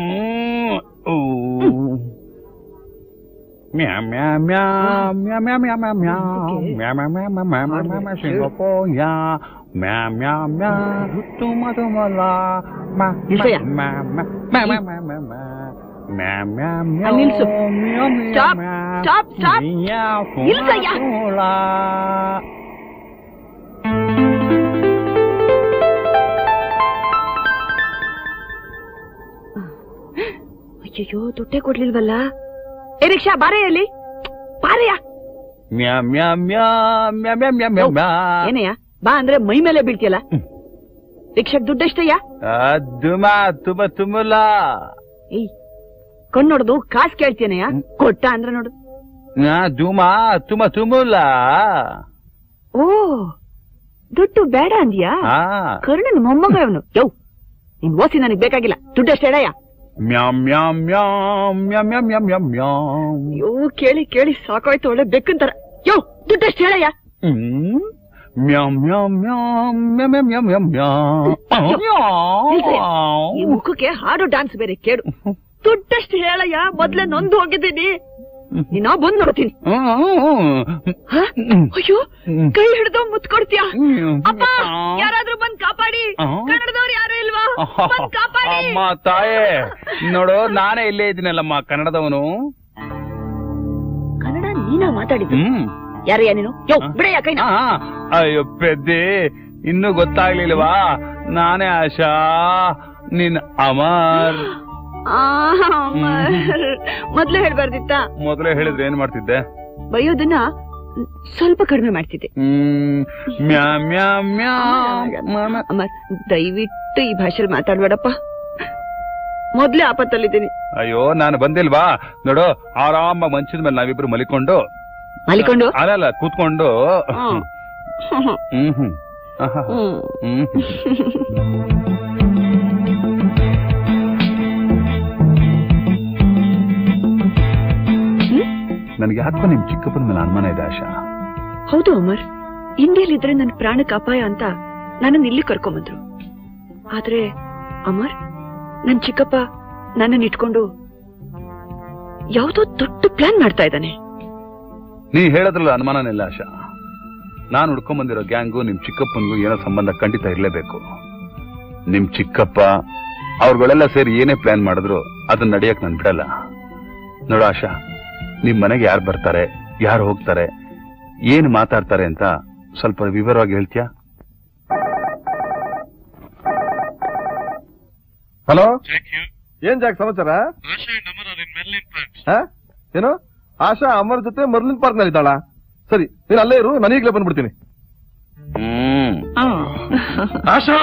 ಮ್ಯಾ ಮ್ಯಾ ಮ್ಯಾ ಮ್ಯಾ ಮ್ಯಾ ಮ್ಯಾ ಮ್ಯಾ ಮ್ಯಾ ಮ್ಯಾ ಮ್ಯಾ ಮ್ಯಾ ಮ್ಯಾ ಮ್ಯಾ ಮ್ಯಾ ಮ್ಯಾ ಸಿಂಗಪೋಯ ಮ್ಯಾ ಮ್ಯಾ ಮ್ಯಾ ತುಮ ತುಮಲಾ ಮ್ಯಾ ಮ್ಯಾ ಮ್ಯಾ ಮ್ಯಾ ಮ್ಯಾ ಮ್ಯಾ ಮ್ಯಾ ಮ್ಯಾ ಮ್ಯಾ ಮ್ಯಾ. ನಿಲ್ಸು. Stop stop stop. ನಿಲ್ಸಯ್ಯ. ಅಯ್ಯೋ, ದುಡ್ಡೇ ಕೊಡ್ಲಿಲ್ವಲ್ಲ. ಏ ರಿಕ್ಷಾ, ಬಾರೆಯಲ್ಲಿ ಬಾರೆಯ. ಮ್ಯಾ ಮ್ಯಾ ಮ್ಯಾ ಮ್ಯಾ ಮ್ಯಾ ಮ್ಯಾ ಮ್ಯಾ ಮ್ಯಾ. ಏನಯ್ಯ, ಬಾ ಅಂದ್ರೆ ಮೈ ಮೇಲೆ ಬೀಳ್ತಿಯಲ್ಲ. ರಿಕ್ಷಾಕ್ ದುಡ್ಡೆಷ್ಟಯ್ಯ? ದುಮಾ ತುಮ ತುಮಲಾ. ಏಯ್, ಕಣ್ ನೋಡುದು ಕಾಸು ಕೇಳ್ತೀನಯ್ಯ. ಕೊಟ್ಟ ಅಂದ್ರೆ ನೋಡು. ದುಮಾ ತುಮ ತುಮಲಾ. ಓ, ದುಡ್ಡು ಬೇಡ ಅಂದ್ಯಾ? ಕರ್ಣನ್ ಮೊಮ್ಮಗ ಅವನು. ಯವ್, ನಿನ್ ಓಸಿ ನನಗ್ ಬೇಕಾಗಿಲ್ಲ. ದುಡ್ಡೆಷ್ಟು ಹೇಳಯ್ಯ? Ma'am ma'am ma'am ma'am ma'am ma'am ma'am ma'am. ಅಯ್ಯೋ, ಕೇಳಿ ಕೇಳಿ ಸಾಕಾಯ್ತು. ಒಳ್ಳೆ ಬೆಕ್ಕಂತಾರ. ಯೋ, ದುಡ್ಡೆಷ್ಟು ಹೇಳಯ್ಯ? Ma'am ma'am ma'am ma'am ma'am ma'am ma'am. ಈ ಮುಖಕ್ಕೆ ಹಾಡು ಡಾನ್ಸ್ ಬೇರೆ ಕೇಳು. ದುಡ್ಡೆಷ್ಟು ಹೇಳಯ್ಯ? ಮೊದ್ಲೇ ನೊಂದು ಹೋಗಿದ್ದೀನಿ. ನೀನಾ ಬಂದ್ ನೋಡ್ತೀನಿ. ಅಯ್ಯೋ, ಕೈ ಹಿಡ್ದು ಮುತ್ಕೊಡ್ತೀಯ? ಅಪ್ಪ, ಯಾರಾದ್ರೂ ಬಂದ್ ಕಾಪಾಡಿ. ಕನ್ನಡದವ್ರು ಯಾರು ಇಲ್ವಾ? ಬಂದ್ ಕಾಪಾಡಿ. ಅಮ್ಮ ತಾಯೇ, ನೋಡು, ನಾನೇ ಇಲ್ಲೇ ಇದ್ದೀನಲ್ಲಮ್ಮ, ಕನ್ನಡದವನು. ಕನ್ನಡ ನೀನಾ ಮಾತಾಡಿದ್ದು? ಯಾರಯ್ಯ ನೀನು? ಯೋ, ಬಿಡಯ್ಯ ಕೈನ. ಅಯ್ಯೋ ಪೆದ್ದಿ, ಇನ್ನೂ ಗೊತ್ತಾಗ್ಲಿಲ್ವಾ? ನಾನೇ ಆಶಾ, ನಿನ್ ಅಮರ್. ಮೊದ್ಲೇ ಹೇಳ್ಬಾರ್ದಿತ್ತ? ಮೊದಲೇ ಹೇಳಿದ್ರೆ ಏನ್ ಮಾಡ್ತಿದ್ದೆ? ಬೈಯೋದನ್ನ ಸ್ವಲ್ಪ ಕಡಿಮೆ ಮಾಡ್ತಿದ್ದೆ. ಅಮರ್, ದಯವಿಟ್ಟು ಈ ಭಾಷೆಯಲ್ಲಿ ಮಾತಾಡ್ಬೇಡಪ್ಪ. ಮೊದ್ಲೇ ಆಪತ್ತಲ್ಲಿದ್ದೀನಿ. ಅಯ್ಯೋ, ನಾನು ಬಂದಿಲ್ವಾ? ನೋಡು, ಆರಾಮ ಮಂಚದ ಮೇಲೆ ನಾವಿಬ್ರು ಮಲಿಕೊಂಡು ಅಲ್ಲ ಕೂತ್ಕೊಂಡು. ನನಗೆ ಯಾಕೋ ನಿಮ್ ಚಿಕ್ಕಪ್ಪನ ಮೇಲೆ ಅನುಮಾನ ಇದೆ ಆಶಾ. ಹೌದು ಅಮರ್, ಇಂಡಿಯಲ್ಲಿದ್ರೆ ನನ್ನ ಪ್ರಾಣಕ್ಕೆ ಅಪಾಯ ಅಂತ ನನ್ನನ್ನು ಇಲ್ಲಿ ಕರ್ಕೊಂಬಂದ್ರು. ಆದ್ರೆ ಅಮರ್, ನನ್ ಚಿಕ್ಕಪ್ಪ ನನ್ನನ್ನು ಇಟ್ಕೊಂಡು ಯಾವುದೋ ದೊಡ್ಡ ಪ್ಲಾನ್ ಮಾಡ್ತಾ ಇದ್ದಾನೆ. ನೀ ಹೇಳೋದ್ರಲ್ಲ ಅನುಮಾನನಿಲ್ಲ ಆಶಾ. ನಾನು ಹುಡ್ಕೊಂಡ್ ಬಂದಿರೋ ಗ್ಯಾಂಗು ನಿಮ್ ಚಿಕ್ಕಪ್ಪನಿಗೂ ಏನೋ ಸಂಬಂಧ ಖಂಡಿತ ಇರಲೇಬೇಕು. ನಿಮ್ ಚಿಕ್ಕಪ್ಪ ಅವ್ರುಗಳೆಲ್ಲ ಸೇರಿ ಏನೇ ಪ್ಲಾನ್ ಮಾಡಿದ್ರು ಅದನ್ನ ನಡೆಯಕ್ ನನ್ ಬಿಡಲ್ಲ. ನೋಡು ಆಶಾ, ನಿಮ್ ಮನೆಗೆ ಯಾರು ಬರ್ತಾರೆ, ಯಾರು ಹೋಗ್ತಾರೆ, ಏನ್ ಮಾತಾಡ್ತಾರೆ ಅಂತ ಸ್ವಲ್ಪ ವಿವರವಾಗಿ ಹೇಳ್ತೀಯಾ? ಹಲೋ, ಏನ್ ಜಾಕ್ ಸಮಾಚಾರ? ಏನು ಆಶಾ ಅಮರ್ ಜೊತೆ ಮರ್ಲಿನ್ ಪಾರ್ಕ್ ನಲ್ಲಿ ಇದ್ದಾಳ? ಸರಿ, ನೀನ್ ಅಲ್ಲೇ ಇರು, ನಾನು ಈಗಲೇ ಬಂದ್ಬಿಡ್ತೀನಿ. ಆಶಾ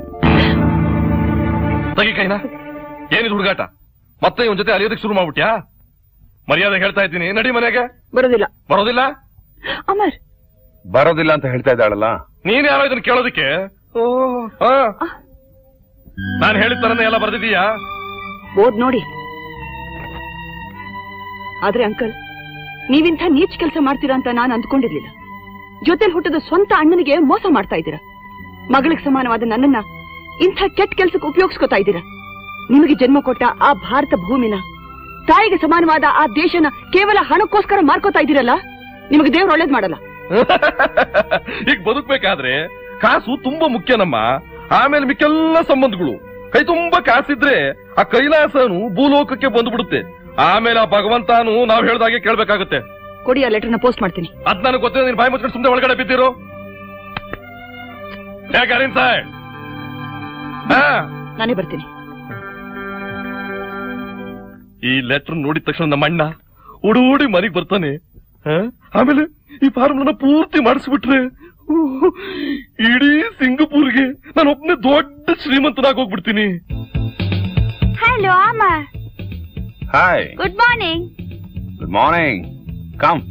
ತಗಿ ಕೈನಾ, ಏನಿದು ಹುಡುಗಾಟ? ಮತ್ತೆ ಇವನ್ ಜೊತೆ ಅಲಿಯೋದಕ್ಕೆ ಶುರು ಮಾಡ್ಬಿಟ್ಯಾ? ಮರ್ಯಾದೆ ಹೇಳ್ತಾ ಇದ್ದೀನಿ, ನಡಿ ಮನೆಗೆ. ಬರೋದಿಲ್ಲ. ಬರೋದಿಲ್ಲ ಅಮರ್? ಬರೋದಿಲ್ಲ ಅಂತ ಹೇಳ್ತಾ ಇದ್ದಾಳಲ್ಲ. ನೀನ್ ಯಾರೋ ಇದನ್ನ ಕೇಳೋದಕ್ಕೆ? ನಾನು ಹೇಳಿದ ತರನೇ ಎಲ್ಲ ಬರ್ದಿದೀಯಾ? ಓದ್ ನೋಡಿ. ಆದ್ರೆ ಅಂಕಲ್, ನೀವಿಂಥ ನೀಚ್ ಕೆಲಸ ಮಾಡ್ತೀರಾ ಅಂತ ನಾನು ಅಂದ್ಕೊಂಡಿರ್ಲಿಲ್ಲ. ಜೊತೆಲಿ ಹುಟ್ಟದ ಸ್ವಂತ ಅಣ್ಣನಿಗೆ ಮೋಸ ಮಾಡ್ತಾ ಇದ್ದೀರಾ. ಮಗಳಿಗೆ ಸಮಾನವಾದ ನನ್ನನ್ನ ಇಂಥ ಕೆಟ್ಟ ಕೆಲ್ಸಕ್ಕೆ ಉಪಯೋಗಿಸ್ಕೊತಾ ಇದ್ದೀರಾ. ನಿಮಗೆ ಜನ್ಮ ಕೊಟ್ಟ ಆ ಭಾರತ ಭೂಮಿನ, ತಾಯಿಗೆ ಸಮಾನವಾದ ಆ ದೇಶನ ಕೇವಲ ಹಣಕ್ಕೋಸ್ಕರ ಮಾರ್ಕೋತಾ ಇದ್ದೀರಲ್ಲ. ನಿಮಗೆ ದೇವ್ರು ಒಳ್ಳೇದ್ ಮಾಡಲ್ಲ. ಈಗ ಬದುಕ್ಬೇಕಾದ್ರೆ ಕಾಸು ತುಂಬಾ ಮುಖ್ಯನಮ್ಮ. ಆಮೇಲೆ ಮಿಕ್ಕೆಲ್ಲ ಸಂಬಂಧಗಳು. ಕೈ ತುಂಬಾ ಕಾಸಿದ್ರೆ ಆ ಕೈಲಾಸನು ಭೂಲೋಕಕ್ಕೆ ಬಂದ್ಬಿಡುತ್ತೆ. ಆಮೇಲೆ ಆ ಭಗವಂತನು ನಾವ್ ಹೇಳ್ದಾಗೆ ಕೇಳ್ಬೇಕಾಗುತ್ತೆ. ಕೊಡಿ, ಆ ಲೆಟರ್ನ ಪೋಸ್ಟ್ ಮಾಡ್ತೀನಿ. ಅದ್ ನನಗೆ ಗೊತ್ತಿದೆ. ನೀನ್ ಬಾಯಿ ಮುಚ್ಕೊಂಡು ಸುಮ್ಮನೆ ಒಳಗಡೆ ಬಿದ್ದಿರು. ಯಾಕರಿನ್ ಸಾಯ್, ನಾನೇ ಬರ್ತೀನಿ. ಈ ಲೆಟರ್ ನೋಡಿದ ತಕ್ಷಣ ನಮ್ಮ ಅಣ್ಣ ಓಡೋಡಿ ಮನೆಗೆ ಬರ್ತಾನೆ. ಆಮೇಲೆ ಈ ಫಾರ್ಮುಲನ ಪೂರ್ತಿ ಮಾಡಿಸ್ಬಿಟ್ರೆ ಇಡೀ ಸಿಂಗಪೂರ್ಗೆ ನಾನು ಒಬ್ಬನೇ ದೊಡ್ಡ ಶ್ರೀಮಂತನಾಗಿ ಹೋಗ್ಬಿಡ್ತೀನಿ. Hello Amar. Hi. Good morning. Good morning. Come.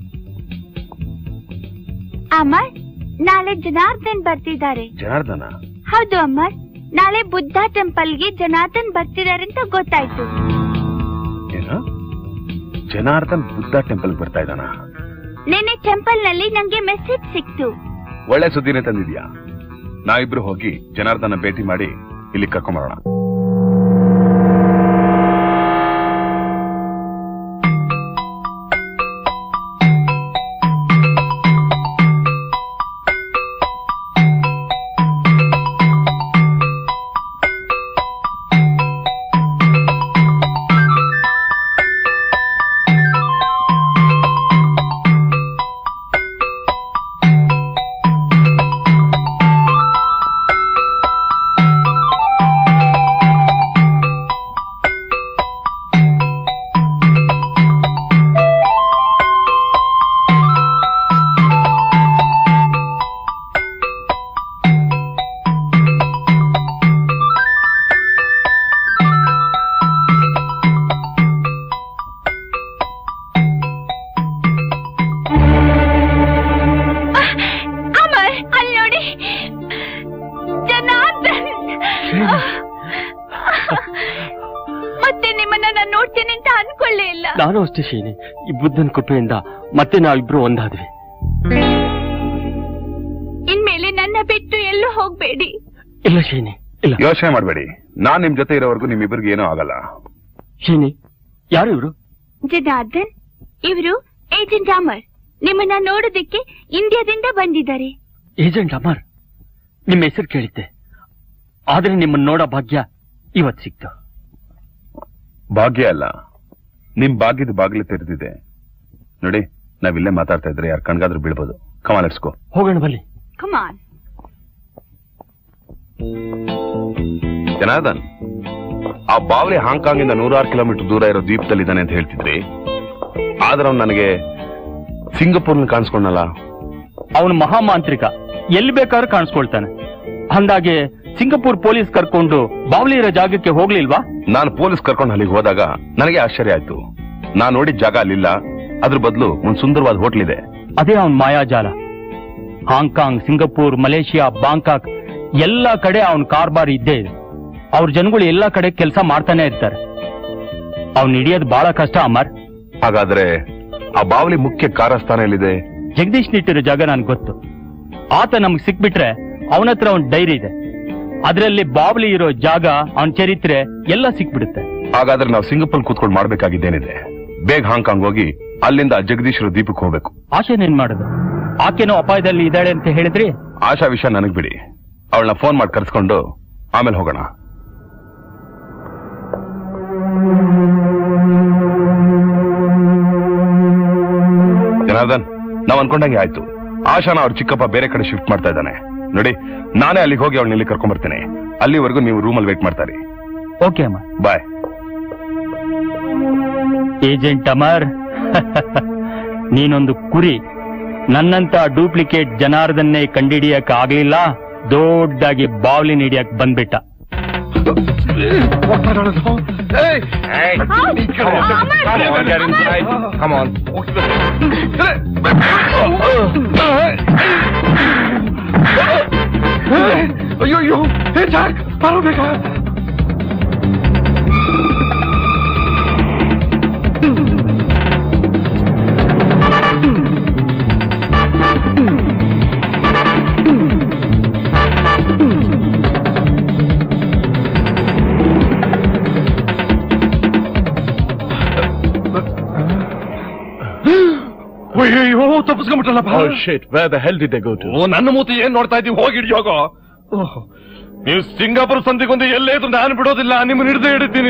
Amar, ನಾಳೆ ಜನಾರ್ದನ್ ಬರ್ತಿದ್ದಾರೆ. ಜನಾರ್ದನ? ಹೌದು ಅಮರ್, ನಾಳೆ ಬುದ್ಧ ಟೆಂಪಲ್ಗೆ ಜನಾರ್ದನ್ ಬರ್ತಿದ್ದಾರೆ ಅಂತ ಗೊತ್ತಾಯ್ತು. ಏನು? ಜನಾರ್ದನ್ ಬುದ್ಧ ಟೆಂಪಲ್ ಬರ್ತಾ ಇದ್ದಾನ? ನಿನ್ನೆ ಟೆಂಪಲ್ ನಲ್ಲಿ ನಂಗೆ ಮೆಸೇಜ್ ಸಿಕ್ತು. ಒಳ್ಳೆ ಸುದ್ದಿನೇ ತಂದಿದ್ಯಾ? ನಾವಿಬ್ರು ಹೋಗಿ ಜನಾರ್ದನ ಭೇಟಿ ಮಾಡಿ ಇಲ್ಲಿ ಕರ್ಕೊಂಬರೋಣ. ಮತ್ತೆ ನಿಮ್ಮನ್ನ ನಾನು ನೋಡ್ತೇನೆ ಅಂತ ಅನ್ಕೊಳ್ಳೇ ಇಲ್ಲ. ನಾನು ಅಷ್ಟೇ ಶೇನಿ, ಈ ಬುದ್ಧನ ಕೃಪೆಯಿಂದ ಮತ್ತೆ ನಾವಿಬ್ರು ಒಂದಾದ್ವಿ. ಇನ್ಮೇಲೆ ನನ್ನ ಬಿಟ್ಟು ಎಲ್ಲೂ ಹೋಗ್ಬೇಡಿ. ಇಲ್ಲ ಶೇನಿ, ಇಲ್ಲ. ಯೋಚನೆ ಮಾಡಬೇಡಿ, ನಾನ್ ನಿಮ್ ಜೊತೆ ಇರೋವರೆಗೂ ನಿಮ್ಮಿಬ್ಬರಿಗೆ ಏನೂ ಆಗಲ್ಲ. ಶೇನಿ, ಯಾರು ಇವರು? ಜನಾರ್ದನ್, ಇವರು ಏಜೆಂಟ್ ಅಮರ್. ನಿಮ್ಮನ್ನ ನೋಡೋದಕ್ಕೆ ಇಂಡಿಯಾದಿಂದ ಬಂದಿದ್ದಾರೆ. ಏಜೆಂಟ್ ಅಮರ್? ನಿಮ್ಮ ಹೆಸರು ಕೇಳಿದ್ದೆ, ಆದ್ರೆ ನಿಮ್ಮನ್ನ ನೋಡೋ ಭಾಗ್ಯ ಇವತ್ ಸಿಕ್ತು. ಭಾಗ್ಯ ಅಲ್ಲ, ನಿಮ್ ಭಾಗ್ಯದ ಬಾಗಿಲು ತೆರೆದಿದೆ ನೋಡಿ. ನಾವಿಲ್ಲೇ ಮಾತಾಡ್ತಾ ಇದ್ರೆ ಯಾರು ಕಣ್ಗಾದ್ರೂ ಬೀಳ್ಬೋದು. ಕಮಾನ್, ಲೆಟ್ಸ್ ಗೋ. ಹೋಗೋಣ ಬನ್ನಿ. ಕಮಾನ್. ಜನಾರ್ದನ್, ಆ ಬಾವ್ಲಿ ಹಾಂಗ್ಕಾಂಗ್ ಇಂದ 106 ಕಿಲೋಮೀಟರ್ ದೂರ ಇರೋ ದ್ವೀಪದಲ್ಲಿದ್ದಾನೆ ಅಂತ ಹೇಳ್ತಿದ್ರಿ. ಆದ್ರೆ ಅವ್ನು ನನಗೆ ಸಿಂಗಪೂರ್ನ ಕಾಣಿಸ್ಕೊಂಡಲ್ಲ. ಅವನು ಮಹಾಮಾಂತ್ರಿಕ, ಎಲ್ಲಿ ಬೇಕಾದ್ರೂ ಕಾಣಿಸ್ಕೊಳ್ತಾನೆ. ಅಂದಾಗೆ ಸಿಂಗಪೂರ್ ಪೊಲೀಸ್ ಕರ್ಕೊಂಡು ಬಾವ್ಲಿ ಇರೋ ಜಾಗಕ್ಕೆ ಹೋಗ್ಲಿಲ್ವಾ? ನಾನು ಪೊಲೀಸ್ ಕರ್ಕೊಂಡು ಅಲ್ಲಿಗೆ ಹೋದಾಗ ನನಗೆ ಆಶ್ಚರ್ಯ ಆಯ್ತು. ನಾನ್ ನೋಡಿದ ಜಾಗ ಅಲ್ಲಿಲ್ಲ, ಅದ್ರ ಬದಲು ಒಂದು ಸುಂದರವಾದ ಹೋಟ್ಲ್ ಇದೆ. ಅದೇ ಅವನ್ ಮಾಯಾಜಾಲ. ಹಾಂಗ್ಕಾಂಗ್, ಸಿಂಗಪೂರ್, ಮಲೇಷಿಯಾ, ಬ್ಯಾಂಕಾಕ್ ಎಲ್ಲಾ ಕಡೆ ಅವನ್ ಕಾರ್ಬಾರ್ ಇದ್ದೇ ಇದೆ. ಅವ್ರ ಜನಗಳು ಎಲ್ಲಾ ಕಡೆ ಕೆಲಸ ಮಾಡ್ತಾನೆ ಇರ್ತಾರೆ. ಅವ್ನ್ ಹಿಡಿಯೋದು ಬಹಳ ಕಷ್ಟ ಅಮರ್. ಹಾಗಾದ್ರೆ ಆ ಬಾವ್ಲಿ ಮುಖ್ಯ ಕಾರಸ್ಥಾನ ಎಲ್ಲಿದೆ? ಜಗದೀಶ್ ನಿಟ್ಟಿರೋ ಜಾಗ ನನ್ಗೆ ಗೊತ್ತು. ಆತ ನಮ್ಗೆ ಸಿಕ್ಬಿಟ್ರೆ ಅವನತ್ರ ಒಂದ್ ಡೈರಿ ಇದೆ, ಅದರಲ್ಲಿ ಬಾವ್ಲಿ ಇರೋ ಜಾಗ, ಅವನ್ ಚರಿತ್ರೆ ಎಲ್ಲ ಸಿಕ್ಬಿಡುತ್ತೆ. ಹಾಗಾದ್ರೆ ನಾವು ಸಿಂಗಪೂರ್ ಕೂತ್ಕೊಂಡು ಮಾಡ್ಬೇಕಾಗಿದ್ದೇನಿದೆ? ಬೇಗ ಹಾಂಗ್ಕಾಂಗ್ ಹೋಗಿ ಅಲ್ಲಿಂದ ಜಗದೀಶ್ವರ ದ್ವೀಪಕ್ಕೆ ಹೋಗ್ಬೇಕು. ಆಶೆನೇನ್ ಮಾಡುದು? ಆಕೆನೋ ಅಪಾಯದಲ್ಲಿ ಇದ್ದಾಳೆ ಅಂತ ಹೇಳಿದ್ರಿ. ಆಶಾ ವಿಷಯ ನನಗ್ ಬಿಡಿ, ಅವಳನ್ನ ಫೋನ್ ಮಾಡಿ ಕರ್ಸ್ಕೊಂಡು ಆಮೇಲೆ ಹೋಗೋಣ. ಜನಾರ್ದನ್, ನಾವ್ ಅನ್ಕೊಂಡಂಗೆ ಆಯ್ತು. ಆಶಾನ ಅವ್ರ ಚಿಕ್ಕಪ್ಪ ಬೇರೆ ಕಡೆ ಶಿಫ್ಟ್ ಮಾಡ್ತಾ ಇದ್ದಾನೆ ನೋಡಿ. ನಾನೇ ಅಲ್ಲಿಗೆ ಹೋಗಿ ಅವಳನ್ನ ಇಲ್ಲಿ ಕರ್ಕೊಂಡ್ ಬರ್ತೀನಿ. ಅಲ್ಲಿವರೆಗೂ ನೀವು ರೂಮಲ್ಲಿ ವೇಟ್ ಮಾಡ್ತಾರೆ. ಓಕೆ ಅಮ್ಮ. ಬಾಯ್. ಏಜೆಂಟ್ ಅಮರ್, ನೀನೊಂದು ಕುರಿ. ನನ್ನಂತ ಡೂಪ್ಲಿಕೇಟ್ ಜನಾರ್ದನ್ನೇ ಕಂಡಿಡಿಯಕ್ ಆಗ್ಲಿಲ್ಲ, ದೊಡ್ಡದಾಗಿ ಬಾವ್ಲಿನ ಹಿಡಿಯಕ್ ಬಂದ್ಬಿಟ್ಟ. ಅಯ್ಯೋ ಬರಬೇಕಾ? ಅಯ್ಯೋ ತಪ್ಪಿಸ್ಕೊಂಡ್ಬಿಟ್ಟಲ್ಲಪ್ಪ. ನನ್ನ ಮೂತಿ ಏನ್ ನೋಡ್ತಾ ಇದ್ದೀವಿ? ಹೋಗಿ ಹಿಡಿಯೋಗೋ. ನೀವು ಸಿಂಗಾಪುರ ಸಂಧಿಗೊಂದು ಎಲ್ಲೇ ಇದ್ರು ನಾನು ಬಿಡೋದಿಲ್ಲ, ನಿಮ್ಮನ್ನ ಹಿಡಿದೇ ಹಿಡಿತೀನಿ.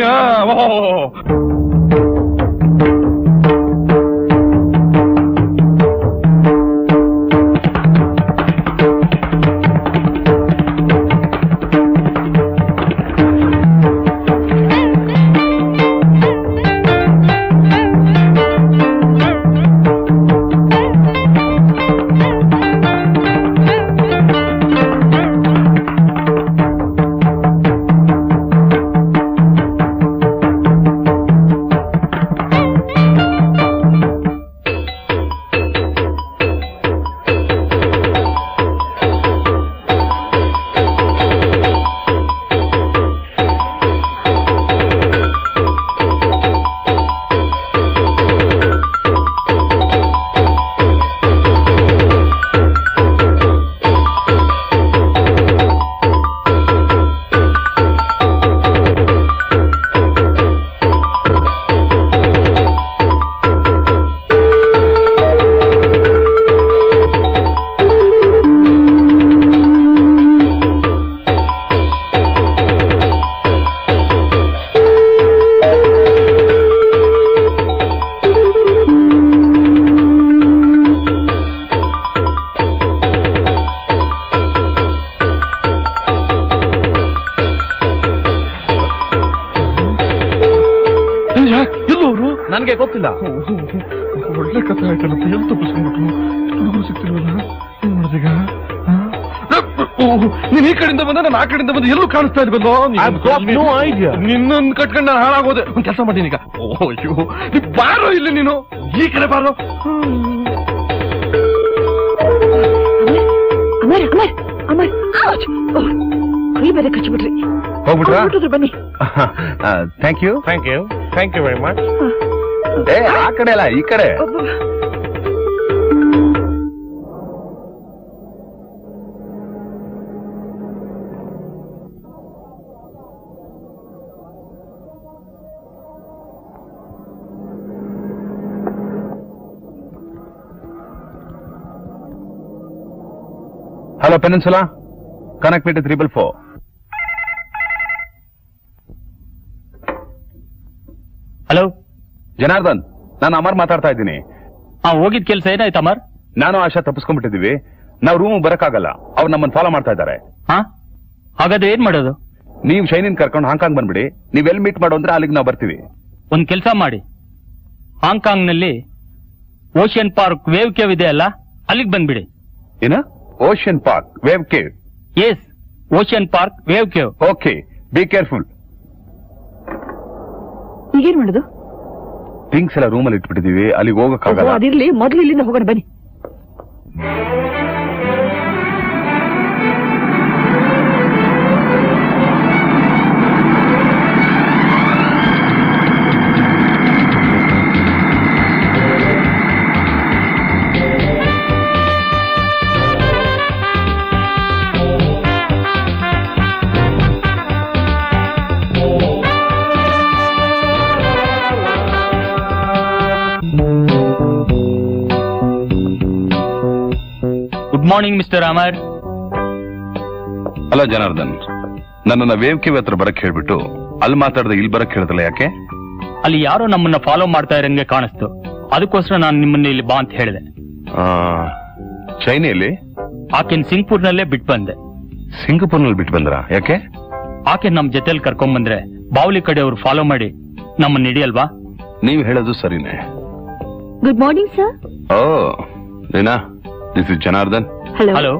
ನನಗೆ ಗೊತ್ತಿಲ್ಲ. ಒಳ್ಳೆ ಕಥೆ ಆಯ್ತಲ್ಲಪ್ಪ. ಎಲ್ಲಿ ತಪ್ಪಿಸ್ಕೊಂಡ್ಬಿಟ್ರು? ಹುಡುಗರು ಸಿಗ್ತಿಲ್ವಲ್ಲ, ಏನ್ ಮಾಡೋದೀಗ? ನೀನ್ ಈ ಕಡೆಯಿಂದ ಬಂದ, ನಾನು ಆ ಕಡೆಯಿಂದ ಬಂದ, ಎಲ್ಲೂ ಕಾಣಿಸ್ತಾ ಇಲ್ವಲ್ಲೋ? ನಿನ್ನೊಂದು ಕಟ್ಕೊಂಡು ನಾನು ಹಾಳಾಗೋದೆ. ಒಂದ್ ಕೆಲಸ ಮಾಡ್ತೀನಿ ಈಗ. ಅಯ್ಯೋ, ನೀ ಬಾರೋ ಇಲ್ಲಿ, ನೀನು ಈ ಕಡೆ ಬಾರೋ. ಕೈ ಬೇರೆ ಕಚ್ಚಿಬಿಟ್ರಿ. ಹೋಗ್ಬಿಟ್ರ? ಬನ್ನಿ. Thank you. Thank you. Thank you very much. ಆ ಕಡೆ ಅಲ್ಲ, ಈ ಕಡೆ. Hello Peninsula, connect me to 344. Hello Janardhan, ನಾನು ಅಮರ್ ಮಾತಾಡ್ತಾ ಇದ್ದೀನಿ. ಹೋಗಿದ್ ಕೆಲಸ ಏನಾಯ್ತು ಅಮರ್? ನಾನು ಆಶಾ ತಪ್ಪಿಸ್ಕೊಂಡ್ಬಿಟ್ಟಿದೀವಿ. ನಾವು ರೂಮ್ ಬರಕ್ಕಾಗಲ್ಲ, ಅವ್ರು ನಮ್ಮನ್ನ ಫಾಲೋ ಮಾಡ್ತಾ ಇದ್ದಾರೆ. ಹಾಗಾದ್ರೆ ಏನ್ ಮಾಡೋದು? ನೀವು ಶೈನಿನ್ ಕರ್ಕೊಂಡು ಹಾಂಗ್ಕಾಂಗ್ ಬಂದ್ಬಿಡಿ. ನೀವೆಲ್ಲಿ ಮೀಟ್ ಮಾಡೋ ಅಂದ್ರೆ ಅಲ್ಲಿಗೆ ನಾವು ಬರ್ತೀವಿ. ಒಂದ್ ಕೆಲಸ ಮಾಡಿ, ಹಾಂಗ್ಕಾಂಗ್ ನಲ್ಲಿ ಓಷಿಯನ್ ಪಾರ್ಕ್ ವೇವ್ ಕೇವ್ ಇದೆ ಅಲ್ಲ, ಅಲ್ಲಿಗೆ ಬಂದ್ಬಿಡಿ. ಏನ? Ocean Park wave cave? Yes, Ocean Park wave cave. Okay, be careful. ಈಗೇನ್ ಮಾಡೋದು? ಥಿಂಗ್ಸ್ ಎಲ್ಲ ರೂಮಲ್ಲಿ ಇಟ್ಬಿಟ್ಟಿದೀವಿ, ಅಲ್ಲಿಗೆ ಹೋಗಕ್ಕಾಗಲ್ಲ. ಅದಿರ್ಲಿ, ಮೊದ್ಲು ಇಲ್ಲಿಂದ ಹೋಗೋಣ ಬನ್ನಿ. Good morning mister Amar. ಅಲ್ಲ ಜನಾರ್ದನ್, ನನ್ನನ್ನ ವೇವ್ ಕೇವ್ ಹತ್ರ ಬರಕ್ ಹೇಳ್ಬಿಟ್ಟು ಅಲ್ಲಿ ಮಾತಾಡ್ದೆ ಇಲ್ಲಿ ಬರಕ್ ಹೇಳಿದ್ರಲ್ಲ, ಯಾಕೆ? ಅಲ್ಲಿ ಯಾರೋ ನಮ್ಮನ್ನ ಫಾಲೋ ಮಾಡ್ತಾ ಇರಂಗೆ ಕಾಣಿಸ್ತು. ಅದಕ್ಕೋಸ್ಕರ ನಾನು ನಿಮ್ಮನ್ನ ಇಲ್ಲಿ ಬಾ ಅಂತ ಹೇಳಿದೆ. ಚೈನೆಯಲ್ಲಿ ಆಕೆನ್ ಸಿಂಗಪುರ್ನಲ್ಲೇ ಬಿಟ್ಟು ಬಂದೆ. ಸಿಂಗಪುರ್ನಲ್ಲಿ ಬಿಟ್ಟು ಬಂದ್ರ? ಯಾಕೆ? ಆಕೆ ನಮ್ ಜೊತೆಲಿ ಕರ್ಕೊಂಡ್ ಬಂದ್ರೆ ಬಾವಲಿ ಕಡೆ ಅವ್ರು ಫಾಲೋ ಮಾಡಿ ನಮ್ಮನ್ನ ಹಿಡಿಯಲ್ವಾ? ನೀವು ಹೇಳೋದು ಸರಿನೇ. Good morning sir. ಓ Reena, this is Janardhan. Hello.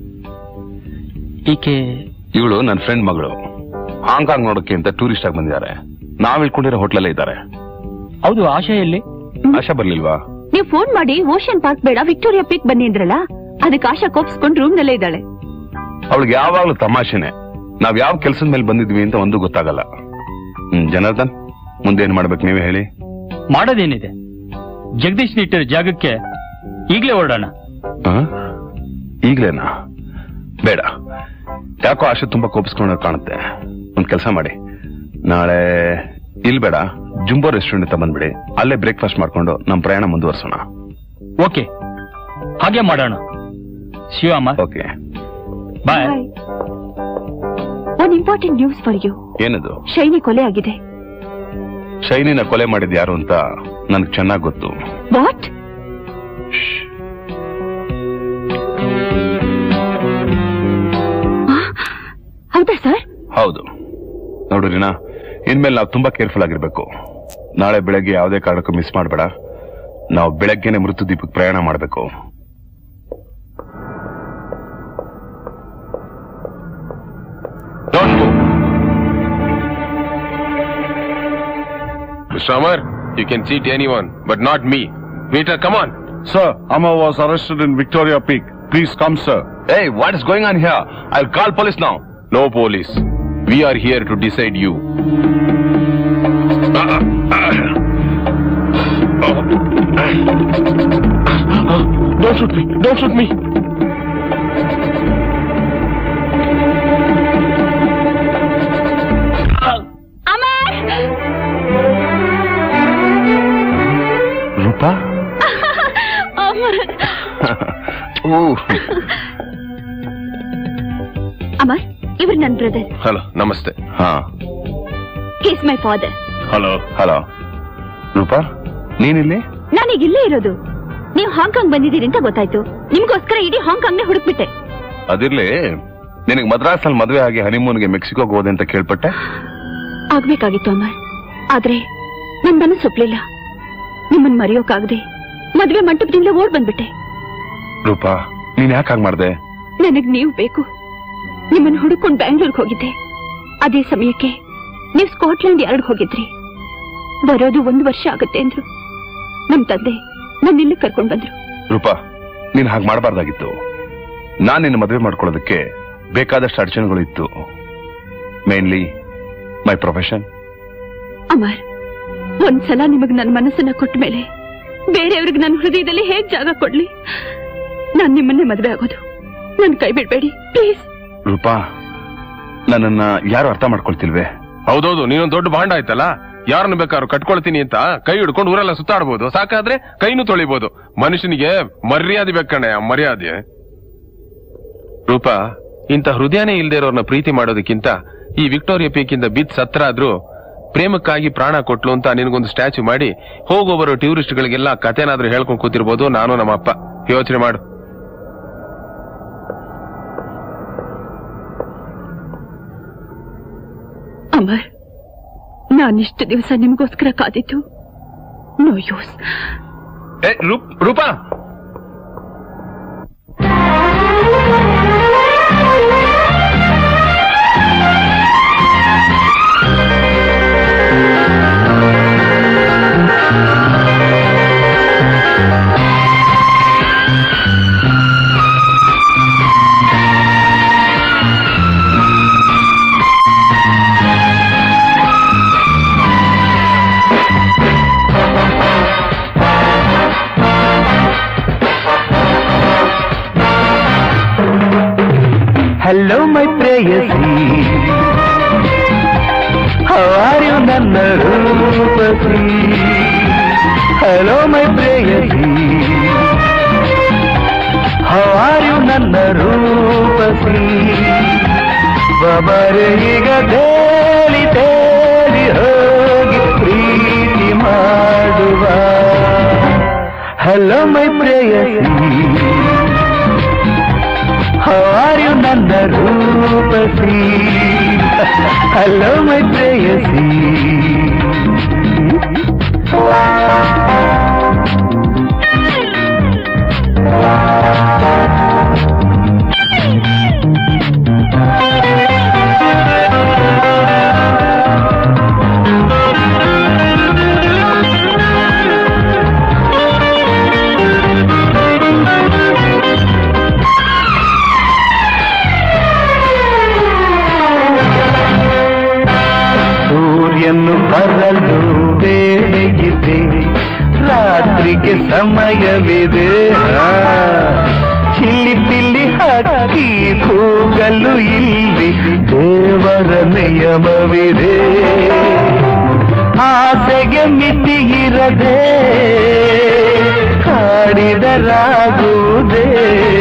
ಈಕೆ ಇವಳು ನನ್ನ ಫ್ರೆಂಡ್ ಮಗಳು. ಹಾಂಗ್ಕಾಂಗ್ ನೋಡಕ್ಕೆ ಅಂತ ಟೂರಿಸ್ಟ್ ಆಗಿ ಬಂದಿದ್ದಾರೆ. ನಾವ್ ಇಳ್ಕೊಂಡಿರೋ ಹೋಟ್ಲಲ್ಲೇ ಇದ್ದಾರೆ. ಹೌದು, ಆಶಾ ಎಲ್ಲಿ? ಆಶಾ ಬರ್ಲಿಲ್ವಾ? ನೀವು ಫೋನ್ ಮಾಡಿ ಓಷನ್ ಪಾರ್ಕ್ ಬೇಡ ವಿಕ್ಟೋರಿಯಾ ಪೀಕ್ ಬನ್ನಿ ಅಂದ್ರಲ್ಲ, ಅದಕ್ಕೆ ಆಶಾ ಕೋಪ್ಸ್ಕೊಂಡು ರೂಮ್ ನಲ್ಲೇ ಇದ್ದಾಳೆ. ಅವಳಿಗೆ ಯಾವಾಗ್ಲೂ ತಮಾಷೆನೆ. ನಾವ್ ಯಾವ ಕೆಲ್ಸದ ಮೇಲೆ ಬಂದಿದ್ವಿ ಅಂತ ಒಂದು ಗೊತ್ತಾಗಲ್ಲ. ಜನಾರ್ದನ್, ಮುಂದೆ ಏನ್ ಮಾಡ್ಬೇಕು ನೀವೇ ಹೇಳಿ. ಮಾಡೋದೇನಿದೆ, ಜಗದೀಶ್ ನಿಟ್ಟಿರೋ ಜಾಗಕ್ಕೆ ಈಗ್ಲೇ ಹೊರಡೋಣ. ಈಗ್ಲೇನಾ? ಬೇಡ, ಯಾಕೋ ಆಶೆ ತುಂಬಾ ಕೋಪಿಸ್ಕೊಂಡ ಕಾಣುತ್ತೆ. ಒಂದ್ ಕೆಲಸ ಮಾಡಿ, ನಾಳೆ ಇಲ್ಲಿ ಬೇಡ, ಜುಂಬೋ ರೆಸ್ಟೋರೆಂಟ್ ಅಂತ ಬಂದ್ಬಿಡಿ. ಅಲ್ಲೇ ಬ್ರೇಕ್ಫಾಸ್ಟ್ ಮಾಡ್ಕೊಂಡು ನಮ್ ಪ್ರಯಾಣ ಮುಂದುವರ್ಸೋಣ. ಓಕೆ, ಹಾಗೆ ಮಾಡೋಣ. Shivamma. Okay, bye. One important news for you. ಏನದು? ಶೈನಿ ಕೊಲೆ ಆಗಿದೆ. ಶೈನಿನ ಕೊಲೆ ಮಾಡಿದ್ ಯಾರು ಅಂತ ನನ್ಗೆ ಚೆನ್ನಾಗಿ ಗೊತ್ತು. ವಾಟ್? ಹೌದಾ ಸರ್? ಹೌದು. ನೋಡ್ರಿನಾ, ಇನ್ಮೇಲೆ ನಾವು ತುಂಬಾ ಕೇರ್ಫುಲ್ ಆಗಿರ್ಬೇಕು. ನಾಳೆ ಬೆಳಗ್ಗೆ ಯಾವುದೇ ಕಾರಣಕ್ಕೂ ಮಿಸ್ ಮಾಡಬೇಡ. ನಾವು ಬೆಳಗ್ಗೆನೆ ಮೃತ್ಯು ದೀಪಕ್ಕೆ ಪ್ರಯಾಣ ಮಾಡಬೇಕು. Mr. Amar, you can cheat anyone, but not me. Waiter, come on. Sir, Amar was arrested in Victoria Peak. Please come, sir. Hey, what is going on here? I'll call police now. No police. We are here to decide you. Don't shoot me. Don't shoot me. Roopa? Amar, ಇವ್ರು ನನ್ನ brother. Hello, ನಮಸ್ತೆ. Is my father. Hello. Hello Roopa, ನೀನಿಲ್ಲಿ? ನಾನೀಗ ಇಲ್ಲೇ ಇರೋದು. ನೀವು Hong Kong ಬಂದಿದ್ದೀರಿ ಅಂತ ಗೊತ್ತಾಯ್ತು. ನಿಮ್ಗೋಸ್ಕರ ಇಡೀ ಹಾಂಗ್ಕಾಂಗ್ನೇ ಹುಡುಕ್ಬಿಟ್ಟೆ. ಅದಿರ್ಲಿ, ನಿನಗೆ ಮದ್ರಾಸಲ್ಲಿ ಮದುವೆ ಆಗಿ ಹನಿಮೂನ್ಗೆ ಮೆಕ್ಸಿಕೋಗೆ ಹೋದೆ ಅಂತ ಕೇಳ್ಪಟ್ಟೆ. ಆಗ್ಬೇಕಾಗಿತ್ತು ಅಮರ್, ಆದ್ರೆ ನನ್ ಮನಸ್ಸು ಒಪ್ಲಿಲ್ಲ. ನಿಮ್ಮನ್ ಮರೆಯೋಕಾಗದೆ ಮದ್ವೆ ಮಂಟಪದಿಂದ ಓಡ್ ಬಂದ್ಬಿಟ್ಟೆ. ರೂಪಾ, ನೀನ್ ಯಾಕೆ ಹಾಗೆ ಮಾಡ್ದೆ? ನನಗ್ ನೀವು ಬೇಕು. ನಿಮ್ಮನ್ನ ಹುಡುಕೊಂಡು ಬ್ಯಾಂಗ್ಳೂರ್ಗೆ ಹೋಗಿದ್ದೆ. ಅದೇ ಸಮಯಕ್ಕೆ ನೀವು ಸ್ಕಾಟ್ಲೆಂಡ್ ಯಾರ್ಡ್ ಹೋಗಿದ್ರಿ. ಬರೋದು 1 ವರ್ಷ ಆಗುತ್ತೆ ಅಂದ್ರು. ನಮ್ ತಂದೆ ನನ್ನ ಇಲ್ಲಿ ಕರ್ಕೊಂಡ್ ಬಂದ್ರು. ರೂಪಾ, ನೀನ್ ಹಾಗೆ ಮಾಡಬಾರ್ದಾಗಿತ್ತು. ನಾನ್ ನಿನ್ನ ಮದುವೆ ಮಾಡ್ಕೊಳ್ಳೋದಕ್ಕೆ ಬೇಕಾದಷ್ಟು ಅಡಚಣೆಗಳು ಇತ್ತು. Mainly my profession. ಅಮರ್, ಒಂದ್ಸಲ ನಿಮಗ್ ನನ್ನ ಮನಸ್ಸನ್ನ ಕೊಟ್ಟ ಮೇಲೆ ಬೇರೆಯವ್ರಿಗೆ ನನ್ನ ಹೃದಯದಲ್ಲಿ ಹೇಗ್ ಜಾಗ ಕೊಡ್ಲಿ? ನಾನ್ ನಿಮ್ಮನ್ನೇ ಮದುವೆ ಆಗೋದು. ನನ್ ಕೈ ಬಿಡ್ಬೇಡಿ ಪ್ಲೀಸ್. ರೂಪಾ, ನನ್ನನ್ನ ಯಾರು ಅರ್ಥ ಮಾಡ್ಕೊಳ್ತಿಲ್ವೇ? ಹೌದೌದು, ನೀನೊಂದು ದೊಡ್ಡ ಬಾಂಡ ಆಯ್ತಲ್ಲ. ಯಾರನ್ನು ಬೇಕಾದ್ರೂ ಕಟ್ಕೊಳ್ತೀನಿ ಅಂತ ಕೈ ಹಿಡ್ಕೊಂಡು ಊರೆಲ್ಲ ಸುತ್ತಾಡ್ಬೋದು. ಸಾಕಾದ್ರೆ ಕೈನೂ ತೊಳಿಬಹುದು. ಮನುಷ್ಯನಿಗೆ ಮರ್ಯಾದೆ ಬೇಕಣ್ಣೆ, ಮರ್ಯಾದೆ. ರೂಪಾ, ಇಂಥ ಹೃದಯನೇ ಇಲ್ದೇ ಇರೋರ್ನ ಪ್ರೀತಿ ಮಾಡೋದಕ್ಕಿಂತ ಈ ವಿಕ್ಟೋರಿಯಾ ಪೀಕ್ ಇಂದ ಬಿದ್ದು ಸತ್ರ ಆದ್ರೂ ಪ್ರೇಮಕ್ಕಾಗಿ ಪ್ರಾಣ ಕೊಟ್ಲು ಅಂತ ನಿನಗೊಂದು ಸ್ಟ್ಯಾಚ್ಯೂ ಮಾಡಿ ಹೋಗೋಬರೋ ಟೂರಿಸ್ಟ್ ಗಳಿಗೆಲ್ಲ ಕಥೆನಾದ್ರೂ ಹೇಳ್ಕೊಂಡು ಕೂತಿರ್ಬೋದು. ನಾನು ನಮ್ಮ ಅಪ್ಪ. ಯೋಚನೆ ಮಾಡು. ಅಮರ್, ನಾನಿಷ್ಟು ದಿವಸ ನಿಮ್ಗೋಸ್ಕರ ಕಾದಿತ್ತು. No use. Roopa, Hello my prayasi, how are you nanna roopasi? Hello my prayasi, how are you nanna roopasi? babare iga teli teli hogi ಮಾಡುವ. ಹಲೋ ಮೈ ಪ್ರೇಯಸಿ, ಹೌ ಆರ್ ಯು ನನ್ನ ರೂಪಸಿ. ಹಲೋ ಮೈ ಪ್ರೇಯಸಿ. ಸೂರ್ಯನು ಬರಲು ವೇಳೆಯಿದೆ, ರಾತ್ರಿಗೆ ಸಮಯವಿದೆ. ಚಿಲ್ಲಿ ಪಿಲ್ಲಿ ಹಕ್ಕಿ ಕೂಗಲು ಇಲ್ಲಿ ದೇವರ ನಿಯಮವಿದೆ. ಆಸೆಗೆ ಮಿತಿ ಇರದೆ ಕಾಡಿದರಾಗುವುದೇ,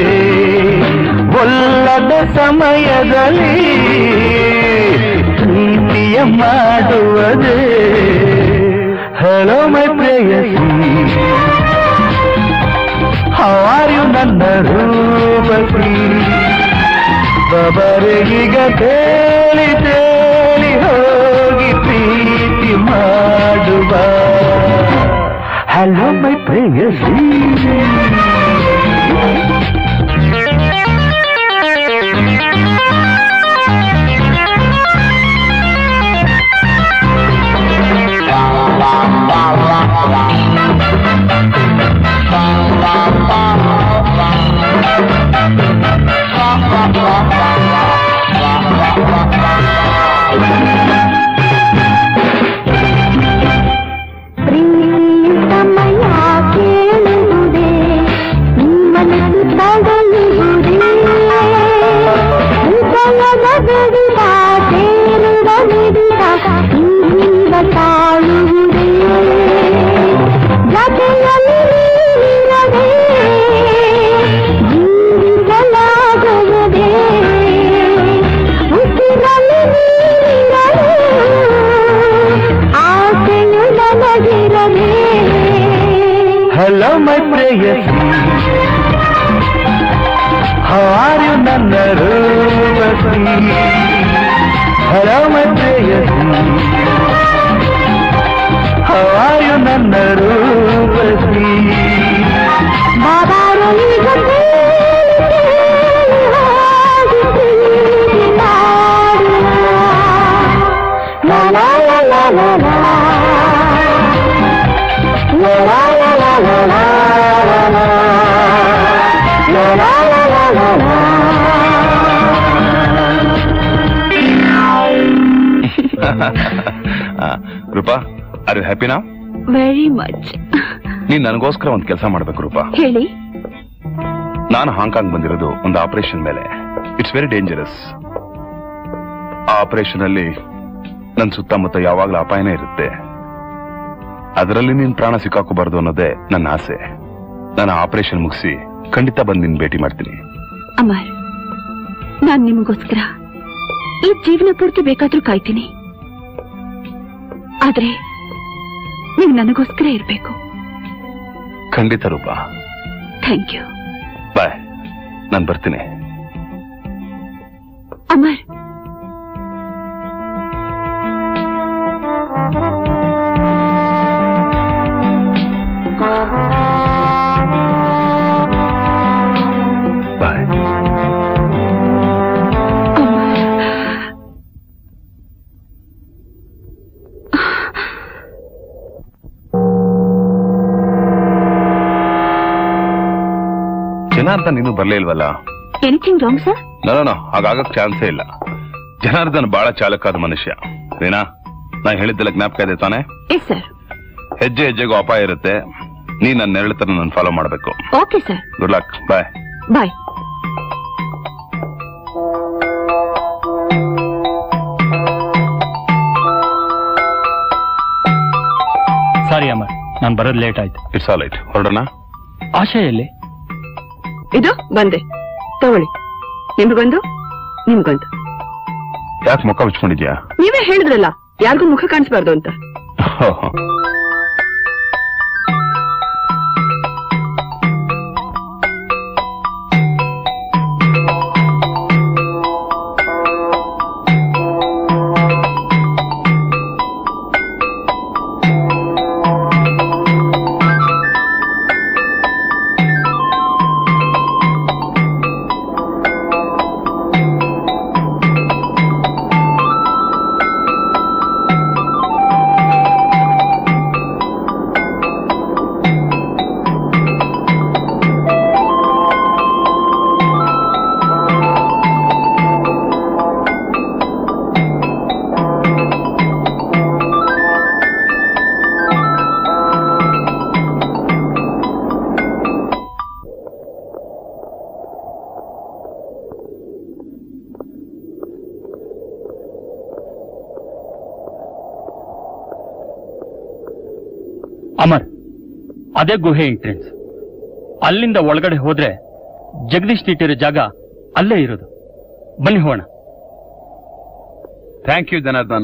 ಒಲ್ಲದ ಸಮಯದಲ್ಲಿ ಪ್ರೀತಿಯ ಮಾಡುವುದೇ. ಹಲೋ ಮೈ ಪ್ರೇಯಸಿ, ಹೌ ಆರ್ ಯು ನನ್ನ ರೂಪಸಿ. ಬಬರಿಗೀಗ ತೇಲಿ ತೇಲಿ ಹೋಗಿ ಪ್ರೀತಿ ಮಾಡುವ. ಹಲೋ ಮೈ ಪ್ರೇಯಸಿ. ಸಮಯ ಕೇಳುವುದೇ, ನಿಮ್ಮನ್ನು ತಡೆಯುವುದೇ, ಹೃದಯದ ಗಡಿದ ಸೇರುವ ಮಿಡಿತ ಜೀವ ತಾಳುವುದೇ. ಜತೆಯಲ್ಲಿ ನೀರದೆ ಜೀವಿಸಲಾಗುವುದೇ, ಉಸಿರಲ್ಲಿ ನೀರಲು ಆಸೆಯು ನನಗಿರಲೇ. ಹಲೋ ಮೈ ಪ್ರೇಯಸಿ, ಹೌ ಆರ್ ಯು ನನ್ನ ರೂಪಸಿ. ಹಲೋ ಮೈ ಪ್ರೇಯಸಿ, ಹೌ ಆರ್ ಯು ನನ್ನ ರೂಪಸಿ. ಬಾಬಾರು ಈಗ la la la la la la la la la la la la la la la la la. Roopa, are you happy ನಾ? Very much. ನೀನ್ ನನಗೋಸ್ಕರ ಒಂದು ಕೆಲಸ ಮಾಡ್ಬೇಕು ರೂಪಾ. ಹೇಳಿ. ನಾನು ಹಾಂಗ್ಕಾಂಗ್ ಬಂದಿರೋದು ಒಂದು ಆಪರೇಷನ್ ಮೇಲೆ. It's very dangerous. ಆ ಆಪರೇಷನ್ ಅಲ್ಲಿ ನನ್ನ ಸುತ್ತಮುತ್ತ ಯಾವಾಗ್ಲೂ ಅಪಾಯನೇ ಇರುತ್ತೆ. ಅದರಲ್ಲಿ ನೀನ್ ಪ್ರಾಣ ಸಿಕ್ಕಾಕೋಬಾರ್ದು ಅನ್ನೋದೇ ನನ್ನ ಆಸೆ. ನಾನು ಆಪರೇಷನ್ ಮುಗಿಸಿ ಖಂಡಿತ ಬಂದು ನಿನ್ ಭೇಟಿ ಮಾಡ್ತೀನಿ. ಅಮರ್, ನಾನ್ ನಿಮಗೋಸ್ಕರ ಈ ಜೀವನ ಪೂರ್ತಿ ಬೇಕಾದ್ರೂ ಕಾಯ್ತೀನಿ. ಆದ್ರೆ ನೀವು ನನಗೋಸ್ಕರ ಇರ್ಬೇಕು. ಖಂಡಿತ ರೂಪಾ. Thank you. ಬಾಯ್, ನಾನು ಬರ್ತೀನಿ. ಅಮರ್, ಬಾಯ್. ಜನಾರ್ದನ್ ಇನ್ನೂ ಬರ್ಲೇ ಇಲ್ವಲ್ಲ? Anything wrong sir? ನೋ, ಹಾಗಾಗಕ್ ಚಾನ್ಸೇ ಇಲ್ಲ. ಜನಾರ್ದನ್ ಬಹಳ ಚಾಲಕಾದ ಮನುಷ್ಯ. ಏನಾ ನಾ ಹೇಳಿದ್ದೆಲ್ಲ ಜ್ಞಾಪಕ ಇದೆ ತಾನೆ? Yes sir. ಹೆಜ್ಜೆ ಹೆಜ್ಜೆಗೂ ಅಪಾಯ ಇರುತ್ತೆ. ನೀ ನನ್ನ ನೆರಳು ತರ ನಾನು ಫಾಲೋ ಮಾಡಬೇಕು. Okay sir. Good luck. Bye. Bye. Sorry Amar, ನಾನು ಬರೋದು ಲೇಟ್ ಆಯ್ತು. It's all right. ಹೊರಡೋಣ. ಆಶಯ ಎಲ್ಲಿ? ಇದು ಬಂದೆ, ತಗೊಳ್ಳಿ. ನಿಮ್ಗೊಂದು, ನಿಮ್ಗೊಂದು. ಯಾಕೆ ಮುಖ ಮುಚ್ಕೊಂಡಿದ್ಯಾ? ನೀವೇ ಹೇಳಿದ್ರಲ್ಲ ಯಾರಿಗೂ ಮುಖ ಕಾಣಿಸ್ಬಾರ್ದು ಅಂತ. ಅಮರ್, ಅದೇ ಗುಹೆ ಎಂಟ್ರೆನ್ಸ್. ಅಲ್ಲಿಂದ ಒಳಗಡೆ ಹೋದ್ರೆ ಜಗದೀಶ್ ಇಟ್ಟಿರೋ ಜಾಗ ಅಲ್ಲೇ ಇರೋದು. ಬನ್ನಿ ಹೋಗೋಣ. Thank you Janardhan.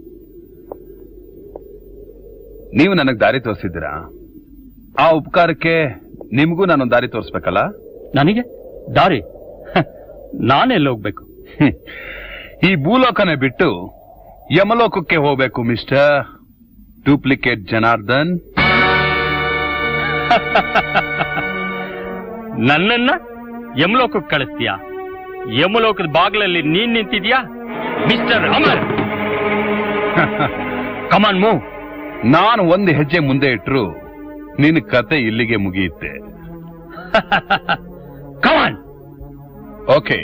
ನೀವು ನನಗೆ ದಾರಿ ತೋರಿಸಿದ್ದೀರಾ. ಆ ಉಪಕಾರಕ್ಕೆ ನಿಮಗೂ ನಾನೊಂದು ದಾರಿ ತೋರಿಸ್ಬೇಕಲ್ಲ? ನನಗೆ ದಾರಿ? ನಾನೆಲ್ಲ ಹೋಗ್ಬೇಕು? ಈ ಭೂಲೋಕನೇ ಬಿಟ್ಟು ಯಮಲೋಕಕ್ಕೆ ಹೋಗ್ಬೇಕು ಮಿಸ್ಟರ್ ಡೂಪ್ಲಿಕೇಟ್ ಜನಾರ್ದನ್. ನನ್ನನ್ನ ಯಮಲೋಕಕ್ಕೆ ಕಳಿಸ್ತೀಯಾ? ಯಮಲೋಕದ ಬಾಗಿಲಲ್ಲಿ ನೀನ್ ನಿಂತಿದ್ಯಾ ಮಿಸ್ಟರ್ ಅಮರ್? Come on move. ನಾನು ಒಂದು ಹೆಜ್ಜೆ ಮುಂದೆ ಇಟ್ರು ನಿನ್ನ ಕತೆ ಇಲ್ಲಿಗೆ ಮುಗಿಯುತ್ತೆ. Come on. Okay.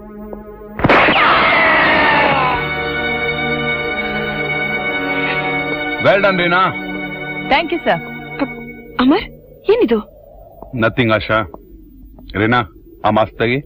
Well done Reena. Thank you sir. Amar, ಏನಿದು? ನಥಿಂಗ್ ಆಶಾ. ರೀನಾ, ಆ ಮಾಸ್ಕ್ ತೆಗಿ.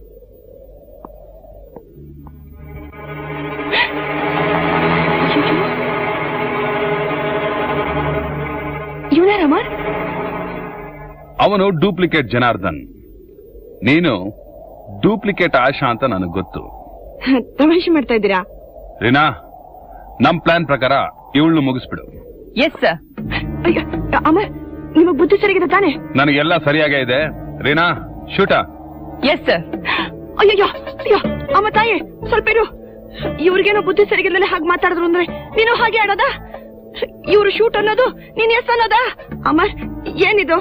ಇವನಾರ ಅಮರ್? ಅವನು ಡೂಪ್ಲಿಕೇಟ್ ಜನಾರ್ದನ್. ನೀನು ಡೂಪ್ಲಿಕೇಟ್ ಆಶಾ ಅಂತ ನನಗೆ ಗೊತ್ತು. ತಮಾಷೆ ಮಾಡ್ತಾ ಇದ್ದೀರಾ? ರೀನಾ, ನಮ್ ಪ್ಲಾನ್ ಪ್ರಕಾರ ಇವಳು ಮುಗಿಸ್ಬಿಡು. Yes sir. ಅಮರ್, ನಿಮಗ್ ಬುದ್ಧಿ ಸರಿಗಿದೆ ತಾನೆ? ನನಗೆಲ್ಲ ಸರಿಯಾಗೇ ಇದೆ. ರೀನಾ, ಶೂಟ. Yes sir. ಅಯ್ಯಯ್ಯೋ, ಅಯ್ಯೋ ಅಮ್ಮ ತಾಯಿ, ಸ್ವಲ್ಪ ಇರು. ಇವ್ರಿಗೇನೋ ಬುದ್ಧಿ ಸರಿಗಿಲ್ಲದೆ ಹಾಗೆ ಮಾತಾಡಿದ್ರು ಅಂದ್ರೆ ನೀನು ಹಾಗೆ ಆಡೋದ? ಇವ್ರು ಶೂಟ್ ಅನ್ನೋದು ನೀನ್ ಎಸ್ ಅನ್ನೋದ? ಅಮರ್, ಏನಿದು?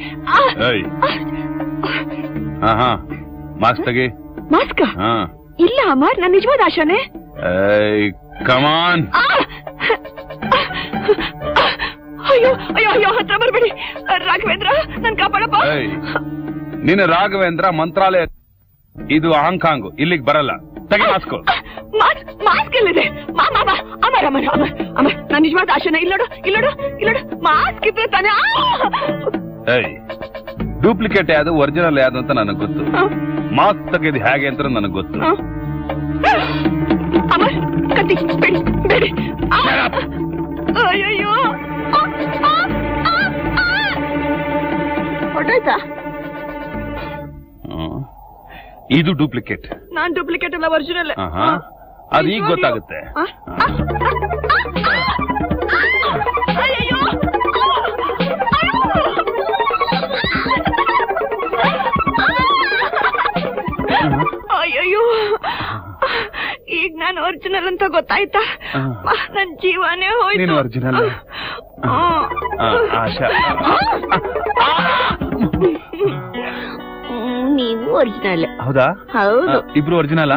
ಹಾ, ಮಾಸ್ಕ್ ತೆಗಿ. ಮಾಸ್ಕ್? ಹಾ. ಇಲ್ಲ ಅಮರ್, ನಾನು ನಿಜವಾದ ಆಶಾನೆ. ಕಮಾನ್. ಅಯ್ಯೋ ಅಯ್ಯೋ ಅಯ್ಯೋ, ಹತ್ರ ಬರ್ಬೇಡಿ ರಾಘವೇಂದ್ರ, ನನ್ ಕಾಪಾಡಪ್ಪ. ನೀನು ರಾಘವೇಂದ್ರ ಮಂತ್ರಾಲಯ, ಇದು ಹಾಂಗ್ಕಾಂಗ್, ಇಲ್ಲಿಗೆ ಬರಲ್ಲ. ತೆಗಿ ಮಾಸ್ಕ್. ಮಾಸ್ಕ್ ಎಲ್ಲಿದೆ? ಅಮರ್ ಅಮರ್ ಅಮರ್ ಅಮರ್, ನಾನ್ ನಿಜವಾದ ಆಶಾನ. ಇಲ್ಲೋಡು ಇಲ್ಲೋಡು ಇಲ್ಲೋಡು, ಮಾಸ್ಕ್ ಇದ್ರೆ ತಾನೆ. ಡೂಪ್ಲಿಕೇಟ್ ಯಾವುದು ಒರಿಜಿನಲ್ ಯಾವುದು ಅಂತ ನನಗೆ ಗೊತ್ತು. ಮಾಸ್ಕ್ ತೆಗೆದು ಹೇಗೆ ಅಂತ ನನಗೆ ಗೊತ್ತು. ಅಮರ್, ಕತ್ತಿ ಬೇಡಿ ಬೇಡಿ. ಅಯ್ಯಯ್ಯೋ, ಹೊರಟಾಯ್ತಾ? ಇದು ಡೂಪ್ಲಿಕೇಟ್. ನಾನ್ ಡೂಪ್ಲಿಕೇಟ್ ಅಲ್ಲ, ಒರಿಜಿನಲ್. ಅದು ಈಗ ಗೊತ್ತಾಗುತ್ತೆ. ಅಯ್ಯಯ್ಯೋ, ಈಗ ನಾನು ಒರಿಜಿನಲ್ ಅಂತ ಗೊತ್ತಾಯ್ತಾ? ನನ್ ಜೀವನೇ ಹೋಯ್ತು. ನೀನು ಒರಿಜಿನಲ್? ಆಶಾ, ನೀವು ಒರಿಜಿನಲ್? ಹೌದಾ? ಹೌದು. ಇಬ್ರು ಒರಿಜಿನಲ್?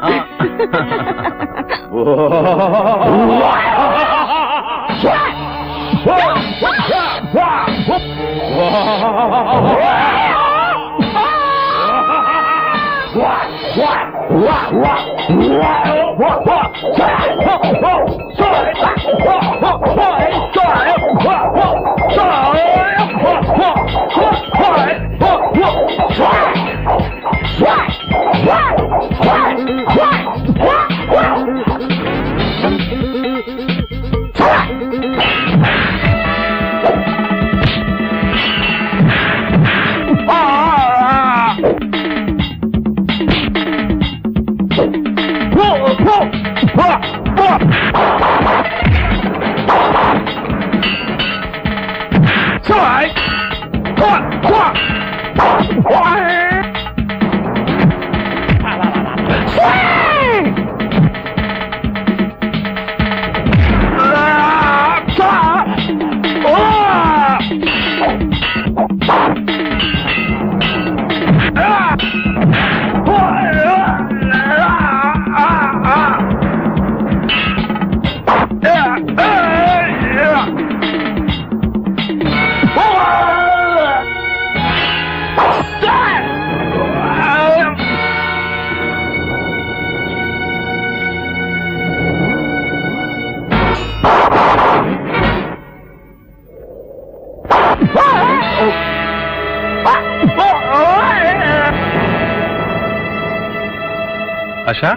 ಆಶಾ,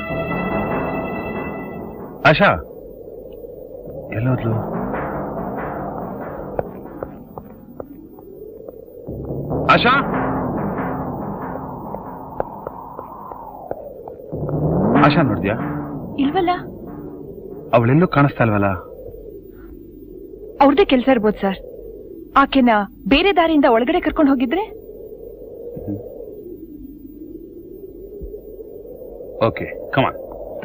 ಆಶಾ ಎಲ್ಲೋದ್ಲು? ಆಶಾ, ಆಶಾ ನೋಡಿದ್ಯಾ? ಇಲ್ವಲ್ಲ. ಅವಳೆಲ್ಲೂ ಕಾಣಿಸ್ತಾ ಇಲ್ವಲ್ಲ? ಅವ್ರದೇ ಕೆಲಸ ಇರ್ಬೋದು ಸರ್. ಆಕೆನ ಬೇರೆ ದಾರಿಯಿಂದ ಒಳಗಡೆ ಕರ್ಕೊಂಡು ಹೋಗಿದ್ರೆ? Okay, come on.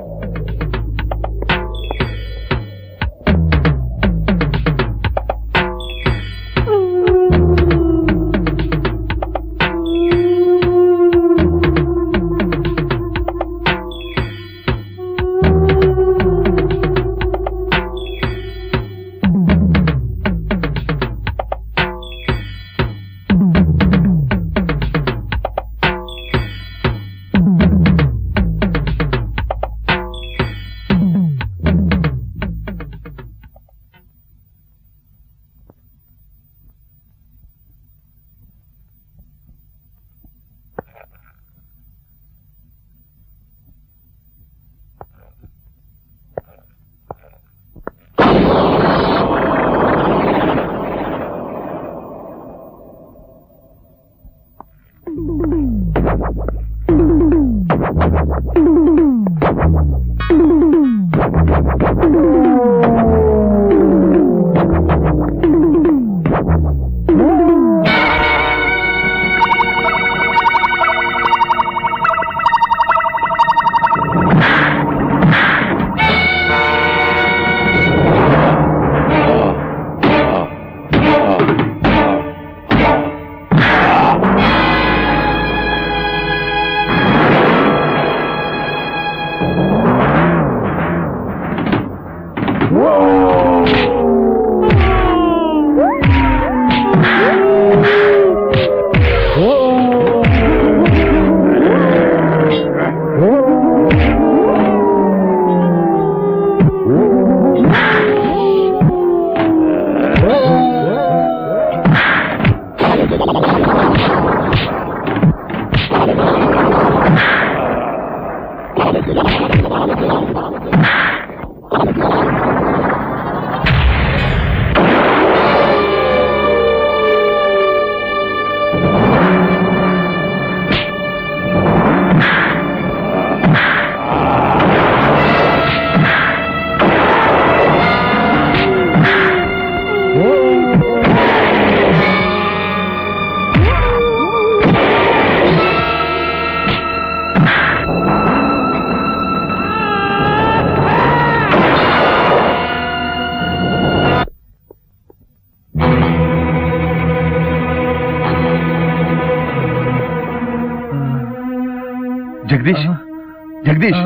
Jagdish,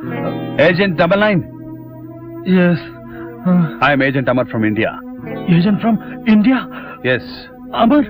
Agent 99. Yes. I am Agent Amar from India. Agent from India? Yes. Amar?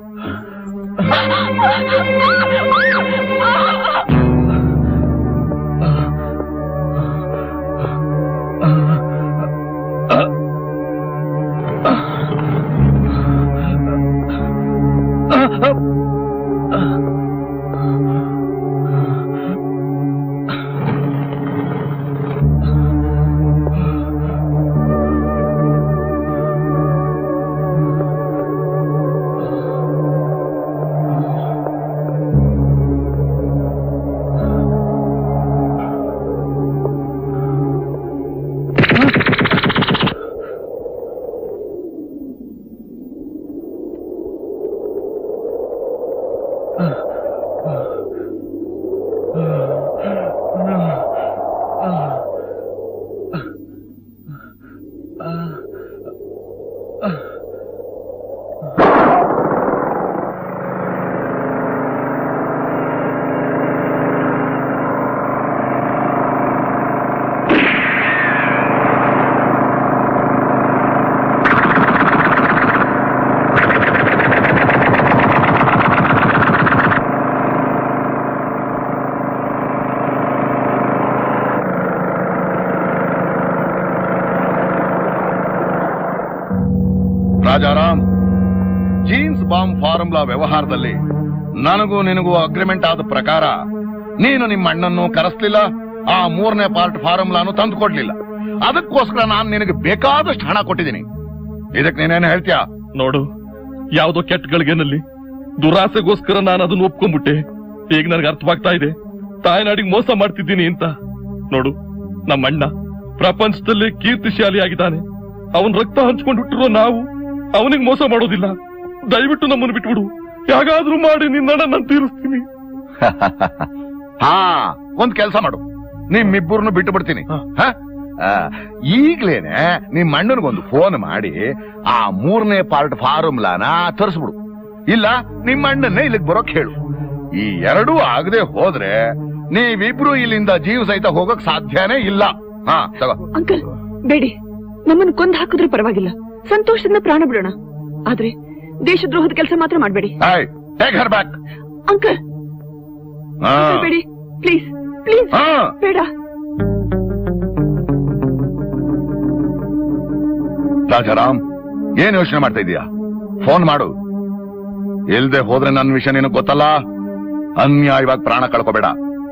Rajaram, genes bomb formula ವ್ಯವಹಾರದಲ್ಲಿ ನನಗೂ ನಿನಗೂ ಅಗ್ರಿಮೆಂಟ್ ಆದ ಪ್ರಕಾರ ನೀನು ನಿಮ್ಮ ಅಣ್ಣನ್ನು ಕರೆಸ್ಲಿಲ್ಲ, ಆ 3ನೇ ಪಾರ್ಟ್ ಫಾರ್ಮುಲಾನು ತಂದು ಕೊಡ್ಲಿಲ್ಲ. ಅದಕ್ಕೋಸ್ಕರ ನಾನು ನಿನಗೆ ಬೇಕಾದಷ್ಟು ಹಣ ಕೊಟ್ಟಿದ್ದೀನಿ. ಇದಕ್ಕೆ ನೀನೇನು ಹೇಳ್ತೀಯಾ? ನೋಡು, ಯಾವುದೋ ಕೆಟ್ಟ ಗಳಿಗೆನಲ್ಲಿ ದುರಾಸೆಗೋಸ್ಕರ ನಾನು ಅದನ್ನ ಒಪ್ಕೊಂಡ್ಬಿಟ್ಟೆ. ಈಗ ನನಗೆ ಅರ್ಥವಾಗ್ತಾ ಇದೆ ತಾಯ್ನಾಡಿಗೆ ಮೋಸ ಮಾಡ್ತಿದ್ದೀನಿ ಅಂತ. ನೋಡು, ನಮ್ಮಣ್ಣ ಪ್ರಪಂಚದಲ್ಲೇ ಕೀರ್ತಿಶಾಲಿ ಆಗಿದ್ದಾನೆ. ಅವನ್ ರಕ್ತ ಹಂಚ್ಕೊಂಡು ಹುಟ್ಟಿರೋ ನಾವು ಅವನಿಗೆ ಮೋಸ ಮಾಡೋದಿಲ್ಲ. ದಯವಿಟ್ಟು ನಮ್ಮನ್ನು ಬಿಟ್ಬಿಡು. ಯಾಗಾದ್ರೂ ಮಾಡಿ ನಿನ್ನ ನಾನು ತೀರಿಸ್ತೀನಿ. ಹಾ, ಒಂದ್ ಕೆಲ್ಸ ಮಾಡು, ನಿಮ್ಮಿಬ್ಬರನ್ನು ಬಿಟ್ಟು ಬಿಡ್ತೀನಿ. ಈಗ್ಲೇನೆ ನಿಮ್ ಅಣ್ಣನಿಗೊಂದು ಫೋನ್ ಮಾಡಿ ಆ 3ನೇ ಪಾರ್ಟ್ ಫಾರ್ಮುಲಾನ ತರಿಸ್ಬಿಡು. ಇಲ್ಲ ನಿಮ್ಮ ಅಣ್ಣನ್ನೇ ಇಲ್ಲಿಗೆ ಬರೋಕ್ ಹೇಳು. ಈ ಎರಡೂ ಆಗದೆ ಹೋದ್ರೆ ನೀವಿಬ್ರು ಇಲ್ಲಿಂದ ಜೀವ ಸಹಿತ ಹೋಗಕ್ ಸಾಧ್ಯನೇ ಇಲ್ಲ. ಹಾ ತಗೋ. ಅಂಕಲ್ ಬೇಡಿ, ನಮ್ಮನ್ನು ಕೊಂದು ಹಾಕಿದ್ರೂ ಪರವಾಗಿಲ್ಲ, ಸಂತೋಷದಿಂದ ಪ್ರಾಣ ಬಿಡೋಣ. ಆದ್ರೆ ದೇಶದ್ರೋಹದ ಕೆಲಸ ಮಾತ್ರ ಮಾಡಬೇಡಿ. Take her back. ಅಂಕಲ್ ಬೇಡಿ, ಪ್ಲೀಸ್ ಪ್ಲೀಸ್, ಬೇಡ. ರಾಜಾರಾಮ್, ಏನ್ ಯೋಚನೆ ಮಾಡ್ತಾ ಇದೀಯಾ? ಫೋನ್ ಮಾಡು. ಇಲ್ದೆ ಹೋದ್ರೆ ನನ್ನ ವಿಷಯ ನಿನಗೆ ಗೊತ್ತಲ್ಲ. ಅನ್ಯಾಯವಾಗಿ ಪ್ರಾಣ ಕಳ್ಕೋಬೇಡ.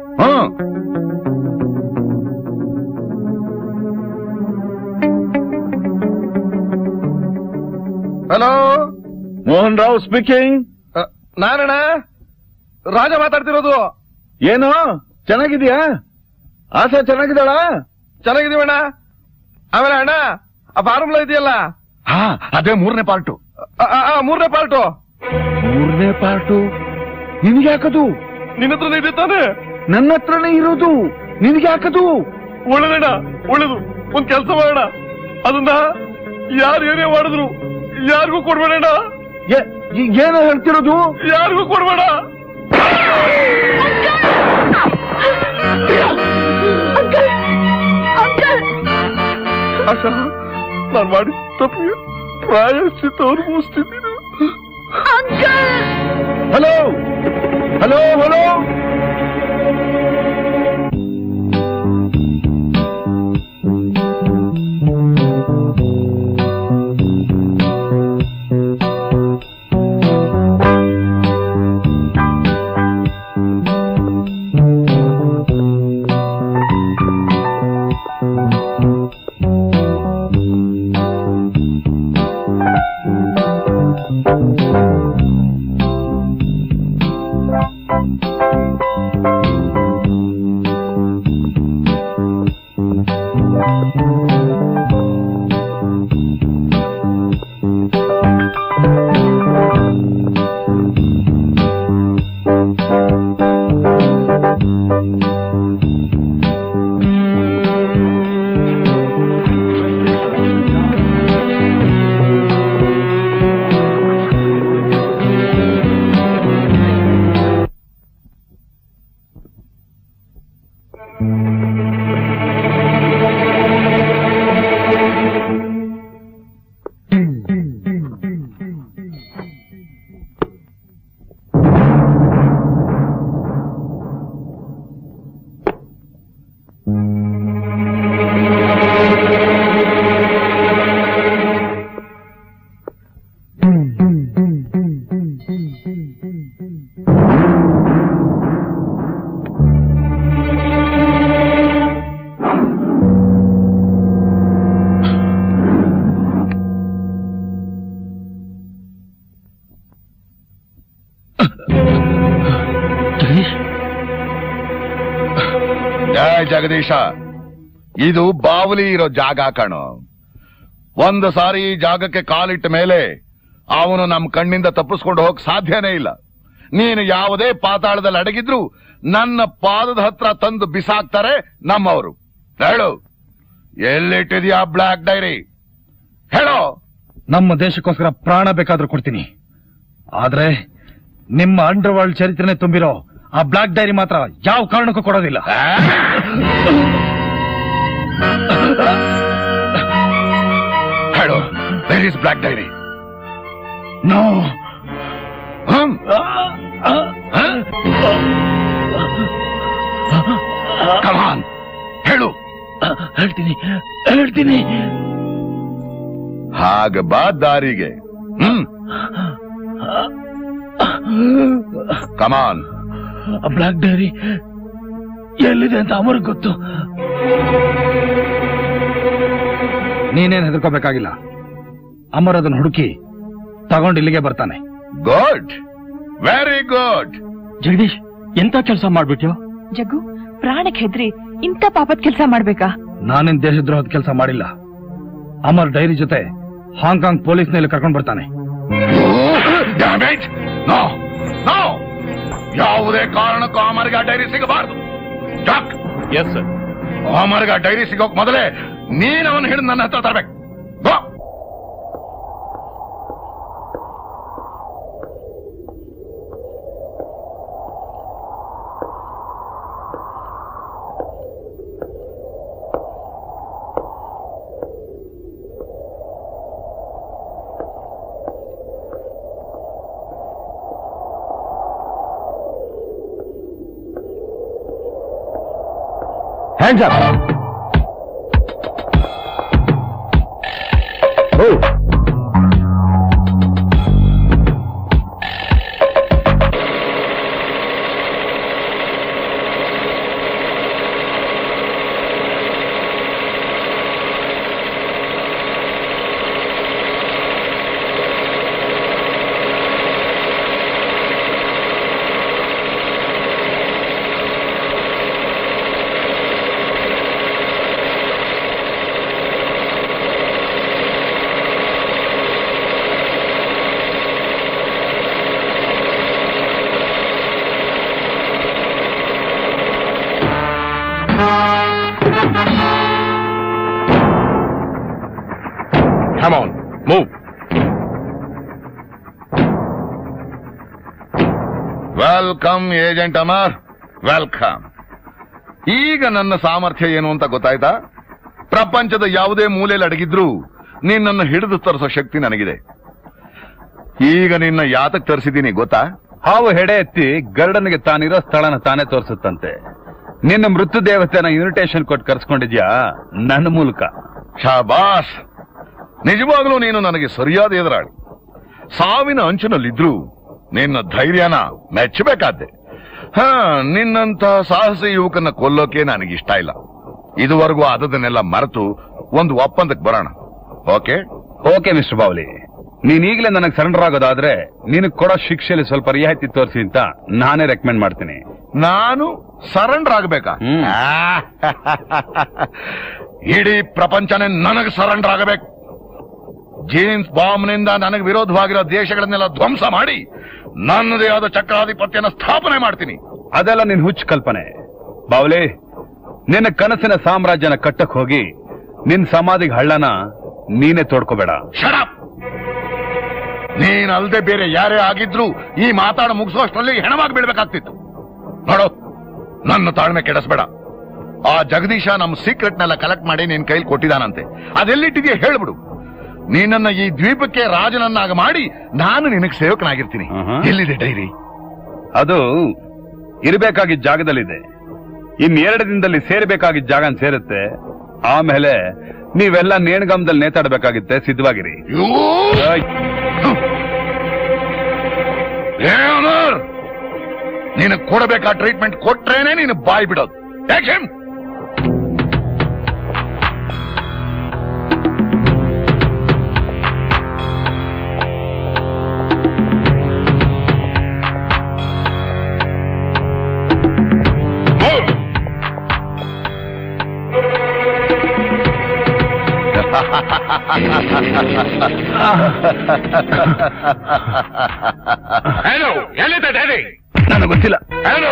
Hello, Mohan Rao speaking. ನಾನಣ್ಣ ರಾಜ ಮಾತಾಡ್ತಿರೋದು. ಏನು ಚೆನ್ನಾಗಿದ್ಯಾ? ಆಸೆ ಚೆನ್ನಾಗಿದ್ದಾಳ? ಚೆನ್ನಾಗಿದೀವಣ್ಣ. ಆಮೇಲೆ ಅಣ್ಣ, ಆ ಫಾರ್ಮುಲಾ ಇದೆಯಲ್ಲ, ಹಾ ಅದೇ 3ನೇ ಪಾರ್ಟು. 3ನೇ ಪಾರ್ಟು. 3ನೇ ಪಾರ್ಟು ನಿನ್ಗೆ ಹಾಕದು? ನಿನ್ನ ಹತ್ರನೇ ಇದೆ ತಾನೆ? ನನ್ನ ಹತ್ರನೇ ಇರೋದು, ನಿನ್ಗೆ ಹಾಕದು? ಒಳ್ಳೇದಣ್ಣ, ಒಳ್ಳೇದು. ಒಂದ್ ಕೆಲಸ ಮಾಡೋಣ, ಅದನ್ನ ಯಾರು ಏನೇ ಮಾಡಿದ್ರು ಯಾರಿಗೂ ಕೊಡ್ಬೇಡಣ್ಣ. ಏನೋ ಹೇಳ್ತಿರೋದು? ಯಾರಿಗೂ ಕೊಡ್ಬೇಡ. ಆಶಾ, ನಾನು ಮಾಡಿ ತಪ್ಪಿಗೆ ಪ್ರಾಯಶ್ಚಿತ್ತ ಅನುಭವಿಸ್ತಿದ್ದೀನಿ. ಹಲೋ ಹಲೋ ಹಲೋ, ಜಗದೀಶ, ಇದು ಬಾವಲಿ ಇರೋ ಜಾಗ ಕಣೋ. ಒಂದು ಸಾರಿ ಈ ಜಾಗಕ್ಕೆ ಕಾಲಿಟ್ಟ ಮೇಲೆ ಅವನು ನಮ್ಮ ಕಣ್ಣಿಂದ ತಪ್ಪಿಸ್ಕೊಂಡು ಹೋಗಕ್ ಸಾಧ್ಯನೇ ಇಲ್ಲ. ನೀನು ಯಾವುದೇ ಪಾತಾಳದಲ್ಲಿ ಅಡಗಿದ್ರು ನನ್ನ ಪಾದದ ಹತ್ರ ತಂದು ಬಿಸಾಕ್ತಾರೆ ನಮ್ಮವರು. ಹೇಳು, ಎಲ್ಲಿಟ್ಟಿದ್ಯಾ ಬ್ಲಾಕ್ ಡೈರಿ? ಹೇಳೋ. ನಮ್ಮ ದೇಶಕ್ಕೋಸ್ಕರ ಪ್ರಾಣ ಬೇಕಾದ್ರೂ ಕೊಡ್ತೀನಿ, ಆದ್ರೆ ನಿಮ್ಮ ಅಂಡರ್ ವರ್ಲ್ಡ್ ಚರಿತ್ರೆನೇ ತುಂಬಿರೋ ಆ ಬ್ಲಾಕ್ ಡೈರಿ ಮಾತ್ರ ಯಾವ ಕಾರಣಕ್ಕೂ ಕೊಡೋದಿಲ್ಲ. ಹೇಳು, where is black diary? No. Come on, ಹೇಳು. ಹೇಳ್ತೀನಿ. ಹಾಗ ಬಾ ದಾರಿಗೆ. ಕಮಾನ್. ಬ್ಲಾಕ್ ಡೈರಿ ಎಲ್ಲಿದೆ ಅಂತ ಅಮರ್ಗೆ ಗೊತ್ತು. ನೀನೇನ್ ಹೆದರ್ಕೋಬೇಕಾಗಿಲ್ಲ. ಅಮರ್ ಅದನ್ನು ಹುಡುಕಿ ತಗೊಂಡು ಇಲ್ಲಿಗೆ ಬರ್ತಾನೆ. Good, very good. ಜಗದೀಶ್, ಎಂತ ಕೆಲಸ ಮಾಡ್ಬಿಟ್ಯೋ? ಜಗ್ಗು, ಪ್ರಾಣಕ್ಕೆ ಹೆದ್ರಿ ಇಂಥ ಪಾಪದ ಕೆಲಸ ಮಾಡ್ಬೇಕಾ? ನಾನೇನ್ ದೇಶದ್ರೋಹದ ಕೆಲಸ ಮಾಡಿಲ್ಲ. ಅಮರ್ ಡೈರಿ ಜೊತೆ ಹಾಂಗ್ಕಾಂಗ್ ಪೊಲೀಸ್ನಲ್ಲಿ ಕರ್ಕೊಂಡು ಬರ್ತಾನೆ. ಯಾವುದೇ ಕಾರಣಕ್ಕೂ ಅಮರ್ಗೆ ಆ ಡೈರಿ ಸಿಗಬಾರದು. Yes sir. ಅಮರ್ಗೆ ಆ ಡೈರಿ ಸಿಗೋಕ್ ಮೊದಲೇ ನೀನ್ ಅವನು ಹಿಡಿದು ನನ್ನ ಹತ್ರ ತರಬೇಕು. Hands up! Move! Come on, move. Welcome agent Amar, welcome. ಈಗ ನನ್ನ ಸಾಮರ್ಥ್ಯ ಏನು ಅಂತ ಗೊತ್ತಾಯ್ತಾ? ಪ್ರಪಂಚದ ಯಾವುದೇ ಮೂಲೆಯಲ್ಲಿ ಅಡಗಿದ್ರು ನಿನ್ನನ್ನು ಹಿಡಿದು ತರಿಸೋ ಶಕ್ತಿ ನನಗಿದೆ. ಈಗ ನಿನ್ನ ಯಾತಕ್ ತರಿಸಿದ್ದೀನಿ ಗೊತ್ತಾ? ಹಾವು ಹೆಡೆ ಎತ್ತಿ ಗರ್ಡನ್ಗೆ ತಾನಿರೋ ಸ್ಥಳನ ತಾನೇ ತೋರಿಸುತ್ತಂತೆ. ನಿನ್ನ ಮೃತ್ಯು ದೇವತೆನ ಇನ್ವಿಟೇಷನ್ ಕೊಟ್ಟು ಕರ್ಸ್ಕೊಂಡಿದ್ಯಾ ನನ್ನ ಮೂಲಕ. ಶಾಬಾಸ್, ನಿಜವಾಗ್ಲೂ ನೀನು ನನಗೆ ಸರಿಯಾದ ಎದುರಾಳಿ. ಸಾವಿನ ಅಂಚಿನಲ್ಲಿದ್ರು ನಿನ್ನ ಧೈರ್ಯನ ಮೆಚ್ಚಬೇಕಾದ್ದೆ. ನಿನ್ನಂತ ಸಾಹಸಿ ಯುವಕನ್ನ ಕೊಲ್ಲೋಕೆ ನನಗಿಷ್ಟ ಇಲ್ಲ. ಇದುವರೆಗೂ ಆದದನ್ನೆಲ್ಲ ಮರೆತು ಒಂದು ಒಪ್ಪಂದಕ್ಕೆ ಬರೋಣ. ಓಕೆ? ಓಕೆ ಮಿಸ್ಟರ್ ಬಾವ್ಲಿ, ನೀನ್ ಈಗಲೇ ನನಗೆ ಸರೆಂಡರ್ ಆಗೋದಾದ್ರೆ ನಿನಗೆ ಕೊಡೋ ಶಿಕ್ಷೆಯಲ್ಲಿ ಸ್ವಲ್ಪ ರಿಯಾಯಿತಿ ತೋರಿಸಿ ಅಂತ ನಾನೇ ರೆಕಮೆಂಡ್ ಮಾಡ್ತೀನಿ. ನಾನು ಸರೆಂಡರ್ ಆಗಬೇಕಾ? ಇಡೀ ಪ್ರಪಂಚನೇ ನನಗೆ ಸರೆಂಡರ್ ಆಗಬೇಕು. ಜೀನ್ಸ್ ಬಾಂಬ್ನಿಂದ ನನಗೆ ವಿರೋಧವಾಗಿರೋ ದೇಶಗಳನ್ನೆಲ್ಲ ಧ್ವಂಸ ಮಾಡಿ ನನ್ನದೇ ಆದ ಚಕ್ರಾಧಿಪತ್ಯನ ಸ್ಥಾಪನೆ ಮಾಡ್ತೀನಿ. ಅದೆಲ್ಲ ನಿನ್ ಹುಚ್ಚು ಕಲ್ಪನೆ ಬಾವ್ಲಿ. ನಿನ್ನ ಕನಸಿನ ಸಾಮ್ರಾಜ್ಯನ ಕಟ್ಟಕ್ ಹೋಗಿ ನಿನ್ ಸಮಾಧಿಗೆ ಹಳ್ಳನ ನೀನೇ ತೋಡ್ಕೋಬೇಡ. ಶಡಪ್! ನೀನ್ ಅಲ್ದೆ ಬೇರೆ ಯಾರೇ ಆಗಿದ್ರು ಈ ಮಾತಾಡ ಮುಗಿಸೋಷ್ಟರಲ್ಲಿ ಹೆಣವಾಗಿ ಬೀಳ್ಬೇಕಾಗ್ತಿತ್ತು. ನೋಡು, ನನ್ನ ತಾಳ್ಮೆ ಕೆಡಿಸ್ಬೇಡ. ಆ ಜಗದೀಶ ನಮ್ಮ ಸೀಕ್ರೆಟ್ನೆಲ್ಲ ಕಲೆಕ್ಟ್ ಮಾಡಿ ನಿನ್ ಕೈಲಿ ಕೊಟ್ಟಿದ್ದಾನಂತೆ. ಅದೆಲ್ಲಿಟ್ಟಿದೆಯಾ ಹೇಳ್ಬಿಡು. ನೀನನ್ನ ಈ ದ್ವೀಪಕ್ಕೆ ರಾಜನನ್ನಾಗ ಮಾಡಿ ನಾನು ನಿನಗೆ ಸೇವಕನಾಗಿರ್ತೀನಿ. ಎಲ್ಲಿದೆ ಡೈರಿ? ಅದು ಇರಬೇಕಾಗಿದ್ದ ಜಾಗದಲ್ಲಿದೆ. ಇನ್ನೆರಡು ದಿನದಲ್ಲಿ ಸೇರ್ಬೇಕಾಗಿದ್ದ ಜಾಗ ಸೇರುತ್ತೆ. ಆಮೇಲೆ ನೀವೆಲ್ಲ ನೇಣಗಮದಲ್ಲಿ ನೇತಾಡಬೇಕಾಗಿತ್ತೆ. ಸಿದ್ಧವಾಗಿರಿ. ನೀನು ಕೊಡಬೇಕಾ ಟ್ರೀಟ್ಮೆಂಟ್ ಕೊಟ್ರೇನೆ ನೀನು ಬಾಯ್ ಬಿಡೋದು. ಆಕ್ಷನ್! ಹಲೋ, ಎಲ್ಲಿದೆ ಡ್ಯಾಡಿ? ನನಗೆ ಗೊತ್ತಿಲ್ಲ. Hello,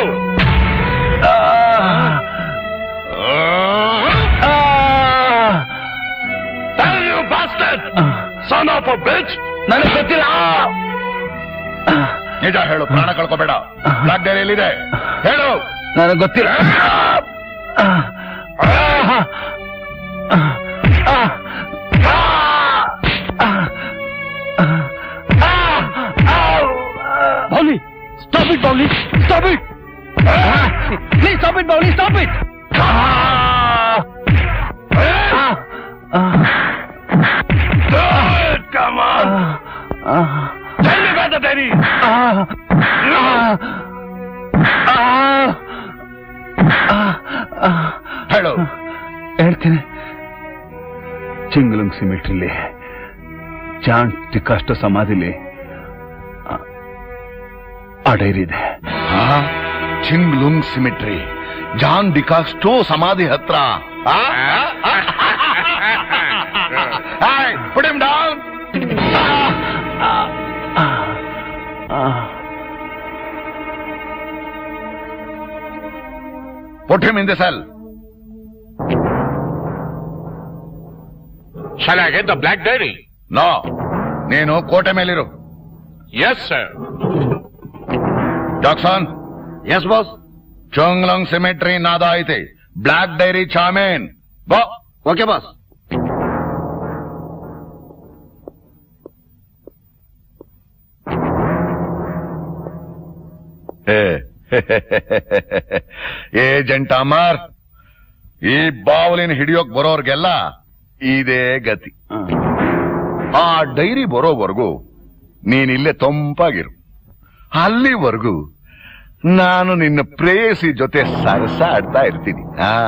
son of a bitch. ನನಗೆ ಗೊತ್ತಿಲ್ಲ. ನಿಜ ಹೇಳು, ಪ್ರಾಣ ಕಳ್ಕೋಬೇಡ. ಬ್ಲಾಕ್ ಡೈರಿ ಎಲ್ಲಿದೆ ಹೇಳು. ನನಗೆ ಗೊತ್ತಿಲ್ಲ. Bowley! Stop it, Bowley! Stop it! Please stop it, Bowley! Stop it! Good, come on! Tell me about the dairy! ಹೇಳು. ಹೇಳ್ತೀನಿ. ಚಿಂಗ್ಲಂಗ್ ಸಿಮೆಟ್ರಿಲಿ ಜಾನ್ ಟಿಕಾಸ್ಟೋ ಸಮಾಧಿಲಿ ಆ ಡೈರಿ ಇದೆ. ಚಿಂಗ್ಲುಂಗ್ ಸಿಮಿಟ್ರಿ, ಜಾನ್ ಡಿಕಾಕ್ಸ್ಟೋ ಸಮಾಧಿ ಹತ್ರ. Put him down. Put him in the cell. Shall I get the black diary? No. ನೀನು ಕೋಟೆ ಮೇಲಿರು. Yes, sir. Jackson. Yes, boss. ಚೋಂಗ್ಲಂಗ್ ಸಿಮೆಟ್ರಿ ನಾದ ಐತೆ. ಬ್ಲಾಕ್ ಡೈರಿ ಚಾಮೇನ್. ಬಾ. Okay boss. ಏಜೆಂಟ್ ಅಮರ್, ಈ ಬಾವಲಿನ ಹಿಡಿಯೋಕ್ ಬರೋರ್ಗೆಲ್ಲ ಇದೇ ಗತಿ. ಆ ಡೈರಿ ಬರೋವರೆಗೂ ನೀನಿಲ್ಲೇ ತಂಪಾಗಿರು. ಅಲ್ಲಿವರೆಗೂ ನಾನು ನಿನ್ನ ಪ್ರೇಯಸಿ ಜೊತೆ ಸರಸ ಆಡ್ತಾ ಇರ್ತೀನಿ.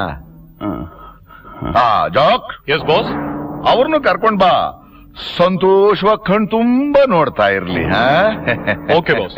ಜಾಕ್. Yes boss. ಅವ್ರನ್ನು ಕರ್ಕೊಂಡ್ ಬಾ. ಸಂತೋಷವಾಗಿ ಕಣ್ ತುಂಬಾ ನೋಡ್ತಾ ಇರ್ಲಿ. Okay boss.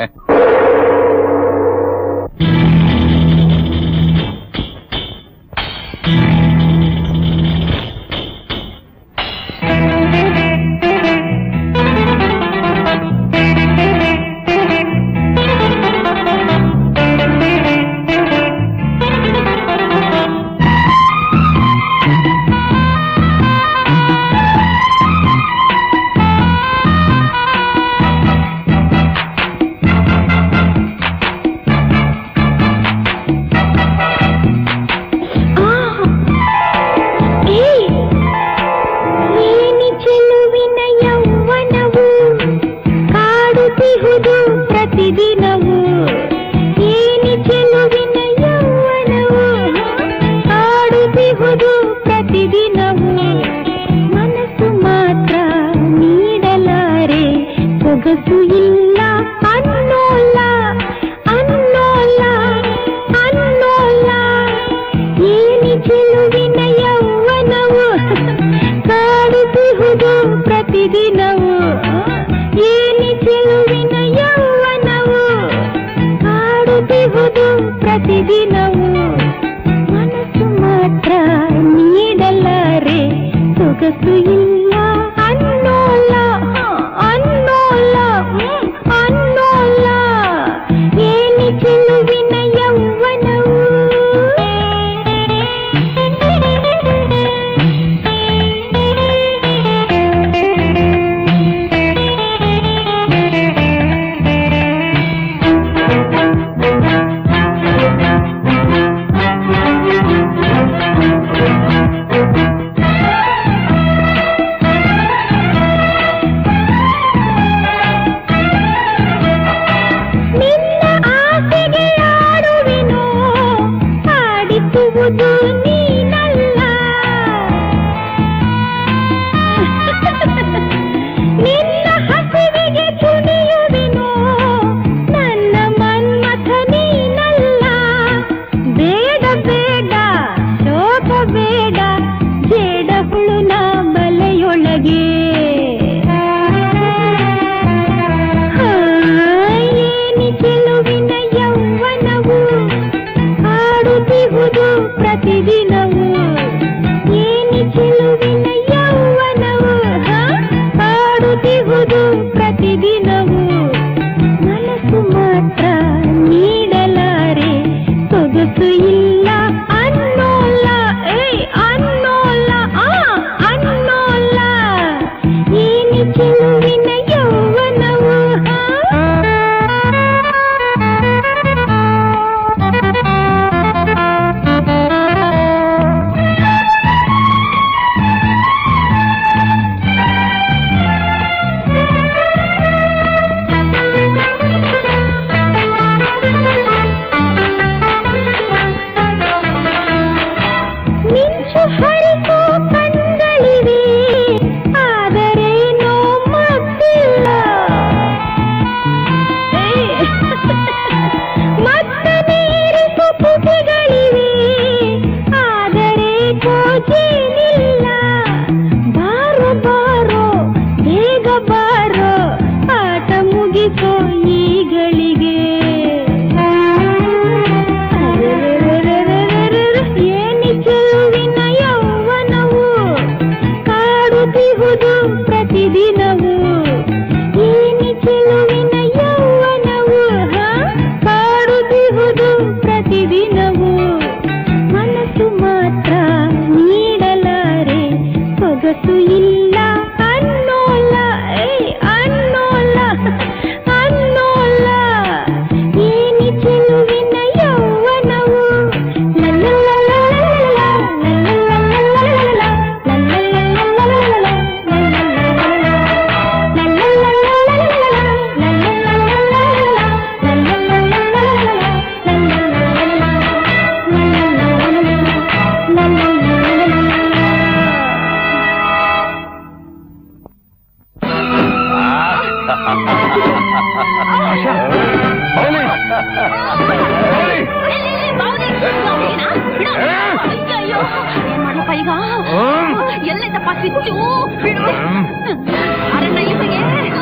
ಅಯ್ಯೋ ಏನ್ ಮಾಡ್ಲಪ್ಪ ಈಗ ಎಲ್ಲೈತಪ್ಪ ಸ್ವಿಚ್ಚು ಅರಣ್ಣ ಈಚೆಗೆ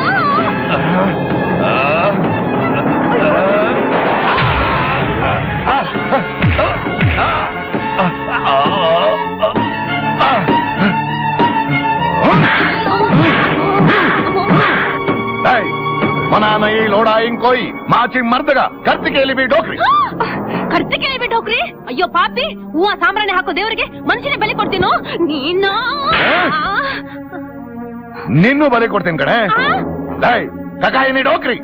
मना नहीं लोड़ा इन कोई माची मर्दगा कर्तिकेली भी डोक्री ಕರ್ತಿಕೆಲಿ ಬಿಟ್ಟು ಹೋಗ್ರಿ. ಅಯ್ಯೋ ಪಾಪಿ, ಹೂವ ಸಾಂಬ್ರಾಣಿ ಹಾಕೋ ದೇವರಿಗೆ ಮನುಷ್ಯನೇ ಬಲಿ ಕೊಡ್ತೀನೋ ನೀನು? ನಿನ್ನೂ ಬಲಿ ಕೊಡ್ತೀನಿ ಕಣೆ. ಕಕಾಯಿನಿ ಡೋಕ್ರಿ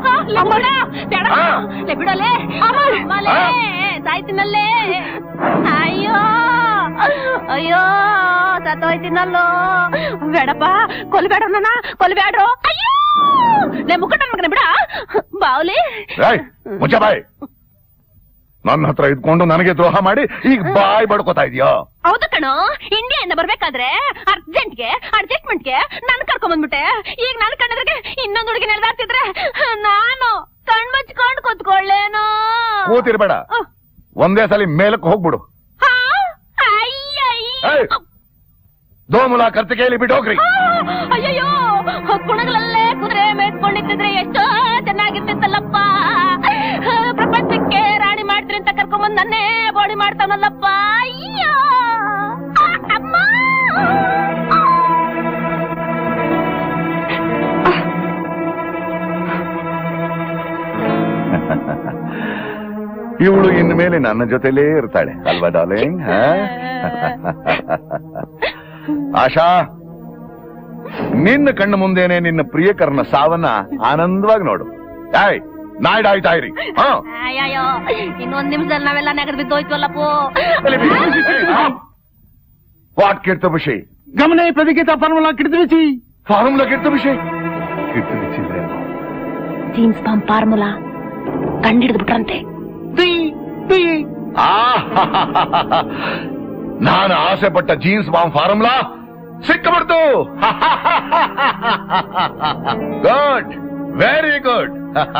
ಬಿಡಲೇ ಸಾಯ್ತೀನಲ್ಲೇ. ಅಯ್ಯೋ ಅಯ್ಯೋ ಸತ್ತೋಯ್ತೀನಲ್ಲೋ. ಬೇಡಪ್ಪ, ಕೊಲ್ಬೇಡ ನನ್ನ, ಕೊಲ್ಬೇಡ್ರು. ಅಯ್ಯೋ ಲೇ ಮುಕ್ಕಟ ಮಗನ ಬಿಡ ಬಾವ್ಲಿ. ಮುಚ್ಚ ಬಾಯ್. ನನ್ನ ಹತ್ರ ಇದ್ಕೊಂಡು ನನಗೆ ದ್ರೋಹ ಮಾಡಿ ಈಗ ಬಾಯ್ ಬಡ್ಕೋತಾ ಇದೀಯೋ? ಹೌದು ಕಣೋ, ಇಂಡಿಯಾದಿಂದ ಬರ್ಬೇಕಾದ್ರೆ ಅಡ್ಜಸ್ಟ್ಮೆಂಟ್ಗೆ ನನ್ ಕರ್ಕೊಂಡ್ ಬಂದ್ಬಿಟ್ಟೆ. ಈಗ ನನ್ ಕಣ್ಣದ್ರಿಗೆ ಇನ್ನೊಂದು ಹುಡುಗಿ ನಡೆದಾಡ್ತಿದ್ರೆ ನಾನು ಕಣ್ಮಚ್ಕೊಂಡ್ ಕೂತ್ಕೊಳ್ಳೇನೋ. ಕೂತಿರ್ಬೇಡ, ಒಂದೇ ಸಲ ಮೇಲಕ್ಕೆ ಹೋಗ್ಬಿಡು. ದೋಮುಲ ಕರ್ತಿಕೆಯಲ್ಲಿ ಬಿಟ್ಟೋಗ್ರಿ. ಅಯ್ಯಯ್ಯೋ, ಕುಣಗಳಲ್ಲೇ ಕುದುರೆ ಮೇಯ್ಕೊಂಡಿದ್ರೆ ಎಷ್ಟೋ ಚೆನ್ನಾಗಿರ್ತಿತ್ತಲ್ಲಪ್ಪ. ಪ್ರಪಂಚಕ್ಕೆ ರಾಣಿ ಮಾಡ್ತೀರಿ ಅಂತ ಕರ್ಕೊಂಬಂದ್ ನನ್ನೇ ಬಾಡಿ ಮಾಡ್ತಾನಲ್ಲಪ್ಪ. ಅಯ್ಯೋ ಅಮ್ಮ. ಇವಳು ಇನ್ಮೇಲೆ ನನ್ನ ಜೊತೆಲೇ ಇರ್ತಾಳೆ ಅಲ್ವಾ ಡಾರ್ಲಿಂಗ್? ಆಶಾ, ನಿನ್ನ ಕಣ್ಣು ಮುಂದೇನೆ ನಿನ್ನ ಪ್ರಿಯಕರನ ಸಾವನ್ನ ಆನಂದವಾಗಿ ನೋಡು. ನಾಯ್ಡಾಯ್ತಾಯಿರಿ. ಅಯ್ಯಯ್ಯೋ, ಇನ್ನೊಂದ್ ನಿಮಿಷದಲ್ಲಿ ನಾವೆಲ್ಲ ನೆಗದ್ ಬಿದ್ದೋಯ್ತವಲ್ಲಪ್ಪೋ. ವಾಟ್ ಕಿಡ್ತು ವಿಷಯ? ಗಮನೆ ಪ್ರತಿಗೀತ ಫಾರ್ಮುಲಾ ಕಿಡ್ತು ವಿಷಯ. ಫಾರ್ಮುಲಾ ಕಿಡ್ತು ವಿಷಯ? ಜೀನ್ಸ್ ಬಾಂಬ್ ಫಾರ್ಮುಲಾ ಕಂಡಿಡಿದು ಬಿಟ್ರಂತೆ. ನಾನು ಆಸೆ ಪಟ್ಟ ಜೀನ್ಸ್ ಬಾಂಬ್ ಫಾರ್ಮುಲಾ ಸಿಕ್ಕಬಿಡ್ತು. Good, very good.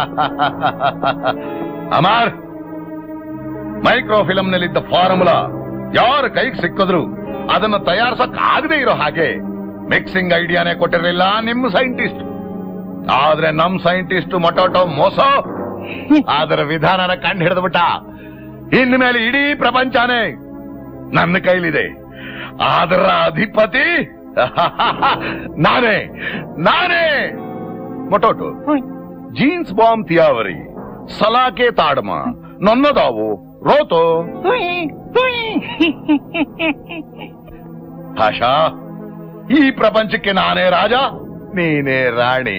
Amar, microfilm ನಲ್ಲಿದ್ದ ಫಾರ್ಮುಲಾ ಯಾರ ಕೈಗೆ ಸಿಕ್ಕಿದ್ರು ಅದನ್ನು ತಯಾರಿಸಕ್ ಆಗದೆ ಇರೋ ಹಾಗೆ ಮಿಕ್ಸಿಂಗ್ ಐಡಿಯಾನೇ ಕೊಟ್ಟಿರಲಿಲ್ಲ ನಿಮ್ಮ ಸೈಂಟಿಸ್ಟ್. ಆದ್ರೆ ನಮ್ ಸೈಂಟಿಸ್ಟ್ ಮೊಟೋಟೋ ಮೋಸ ಅದರ ವಿಧಾನನ ಕಂಡು ಹಿಡಿದ್ಬಿಟ್ಟ. ಇನ್ಮೇಲೆ ಇಡೀ ಪ್ರಪಂಚನೇ ನನ್ನ ಕೈಲಿದೆ. ಅದರ ಅಧಿಪತಿ ನಾನೇ. ಮೊಟೋಟೋ, ಜೀನ್ಸ್ ಬಾಂಬ್ ತಿಯಾವರಿ ಸಲಾಕೆ ತಾಡಮ ನನ್ನದಾವು ರೋತೋ. ಆಶಾ, ಈ ಪ್ರಪಂಚಕ್ಕೆ ನಾನೇ ರಾಜ, ನೀನೇ ರಾಣಿ.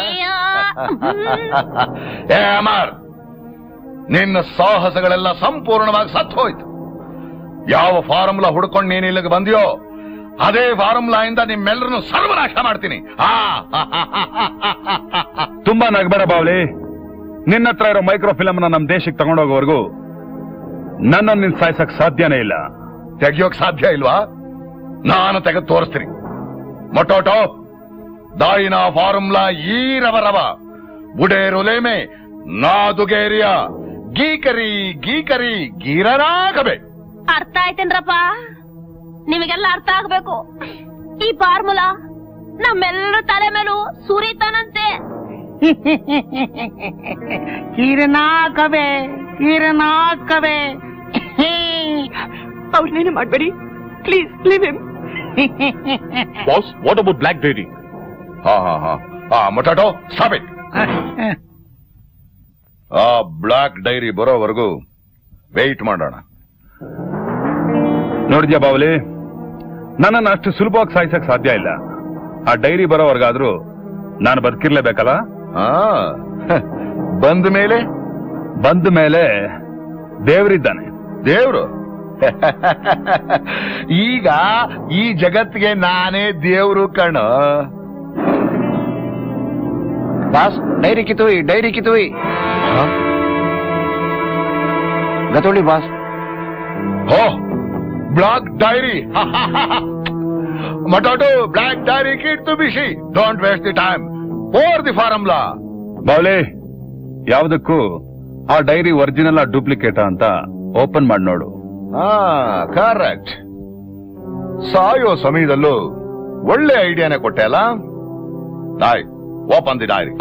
ಅಮರ್, ನಿನ್ನ ಸಾಹಸಗಳೆಲ್ಲ ಸಂಪೂರ್ಣವಾಗಿ ಸತ್ತು ಹೋಯ್ತು. ಯಾವ ಫಾರ್ಮುಲಾ ಹುಡ್ಕೊಂಡು ನೀನು ಇಲ್ಲಿಗೆ ಬಂದಿಯೋ ಅದೇ ಫಾರ್ಮುಲಾ ಇಂದ ನಿಮ್ಮೆಲ್ಲರನ್ನು ಸರ್ವನಾಶ ಮಾಡ್ತೀನಿ. ತುಂಬಾ ನಗಬೇಡ ಬಾವ್ಲಿ. ನಿನ್ನ ಹತ್ರ ಇರೋ ಮೈಕ್ರೋ ಫಿಲಂನ ನಮ್ ದೇಶಕ್ಕೆ ತಗೊಂಡೋಗೋವರೆಗೂ ನನ್ನನ್ನು ನಿನ್ ಸಾಯಿಸಕ್ ಸಾಧ್ಯನೇ ಇಲ್ಲ. ತೆಗಿಯೋಕ್ ಸಾಧ್ಯ ಇಲ್ವಾ? ನಾನು ತೆಗೆದು ತೋರಿಸ್ತೀನಿ. ಮೊಟೋಟೋ, ದಾಯಿನ ಫಾರ್ಮುಲಾ ಈ ರವ ಬುಡೇರುಲೇಮೆ ನಾದುಗೇರಿಯ ಗೀಕರಿ ಗೀಕರಿ ಗೀರನಾಗಬೇ. ಅರ್ಥ ಆಯ್ತೇನ್ರಪ್ಪ? ನಿಮಗೆಲ್ಲ ಅರ್ಥ ಆಗ್ಬೇಕು. ಈ ಫಾರ್ಮುಲಾ ನಮ್ಮೆಲ್ಲರ ತಲೆ ಮೇಲೂ ಸುರಿತಾನಂತೆ. ಕೀರನಾಕವೇ ಕೀರನಾಕವೇ. ಅವ್ರನ್ನೇನು ಮಾಡ್ಬೇಡಿ please, leave him. Boss, what about black diary? ಮೊಟಾಟೋ, ಸ್ಟಾಪ್ ಇಟ್. ಆ ಬ್ಲಾಕ್ ಡೈರಿ ಬರೋವರೆಗೂ ವೆಯ್ಟ್ ಮಾಡೋಣ. ನೋಡಿದ್ಯಾ ಬಾವಲಿ, ನನ್ನನ್ನು ಅಷ್ಟು ಸುಲಭವಾಗಿ ಸಾಯಿಸಕ್ ಸಾಧ್ಯ ಇಲ್ಲ. ಆ ಡೈರಿ ಬರೋವರೆಗಾದ್ರೂ ನಾನು ಬದುಕಿರ್ಲೇಬೇಕಲ್ಲ. ಬಂದ ಮೇಲೆ ದೇವರಿದ್ದಾನೆ. ದೇವ್ರು? ಈಗ ಈ ಜಗತ್ತಿಗೆ ನಾನೇ ದೇವ್ರು ಕಣ. ಬಾಸ್, ಡೈರಿ ಕಿತ್ತುವಿ ಗತೋಳಿ ಬಾಸ್. ಹೋ, ಬ್ಲಾಕ್ ಡೈರಿ. ಮೊಟಾಟೋ, ಬ್ಲಾಕ್ ಡೈರಿ ಕಿತ್ತು ಬಿಸಿ. Don't waste the time. For the formula. ಬಾವ್ಲಿ, ಯಾವ್ದಕ್ಕೂ ಆ ಡೈರಿ ಒರಿಜಿನಲ್ ಆ ಡೂಪ್ಲಿಕೇಟ್ ಅಂತ ಓಪನ್ ಮಾಡಿ ನೋಡು. ಕರೆಕ್ಟ್. ಸಾಯೋ ಸಮಯದಲ್ಲೂ ಒಳ್ಳೆ ಐಡಿಯಾನೇ ಕೊಟ್ಟೆ ಅಲ್ಲ. ಡಾಯ್ ಓಪನ್ ದಿ ಡೈರಿ.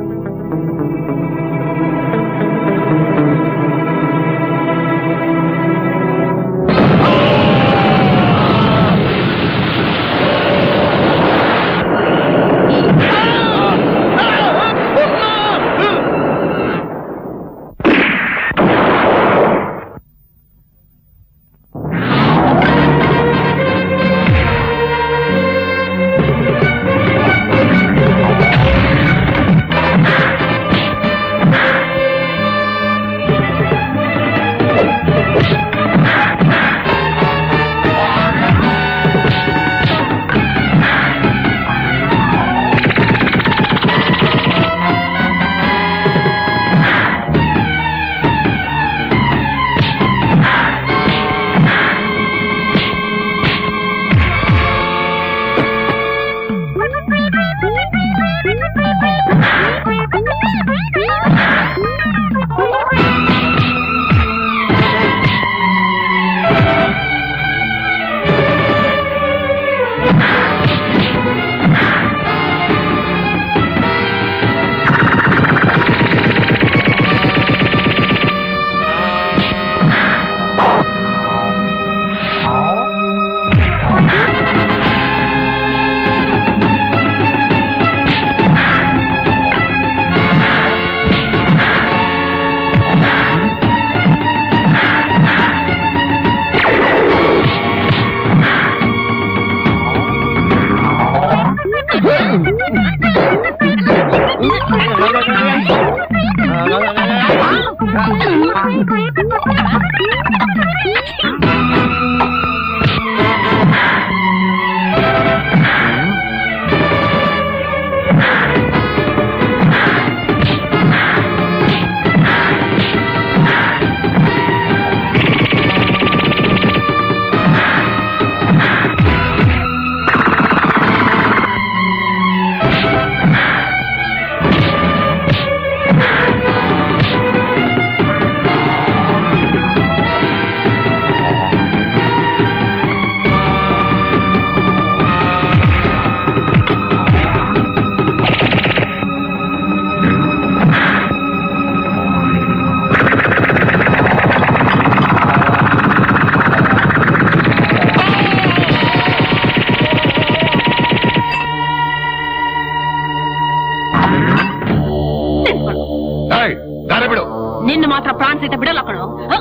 ನಿನ್ನ ಮಾತ್ರ ಪ್ರಾಣ ಸಹಿತ ಬಿಡಲ್ಲ ಕಣೋ.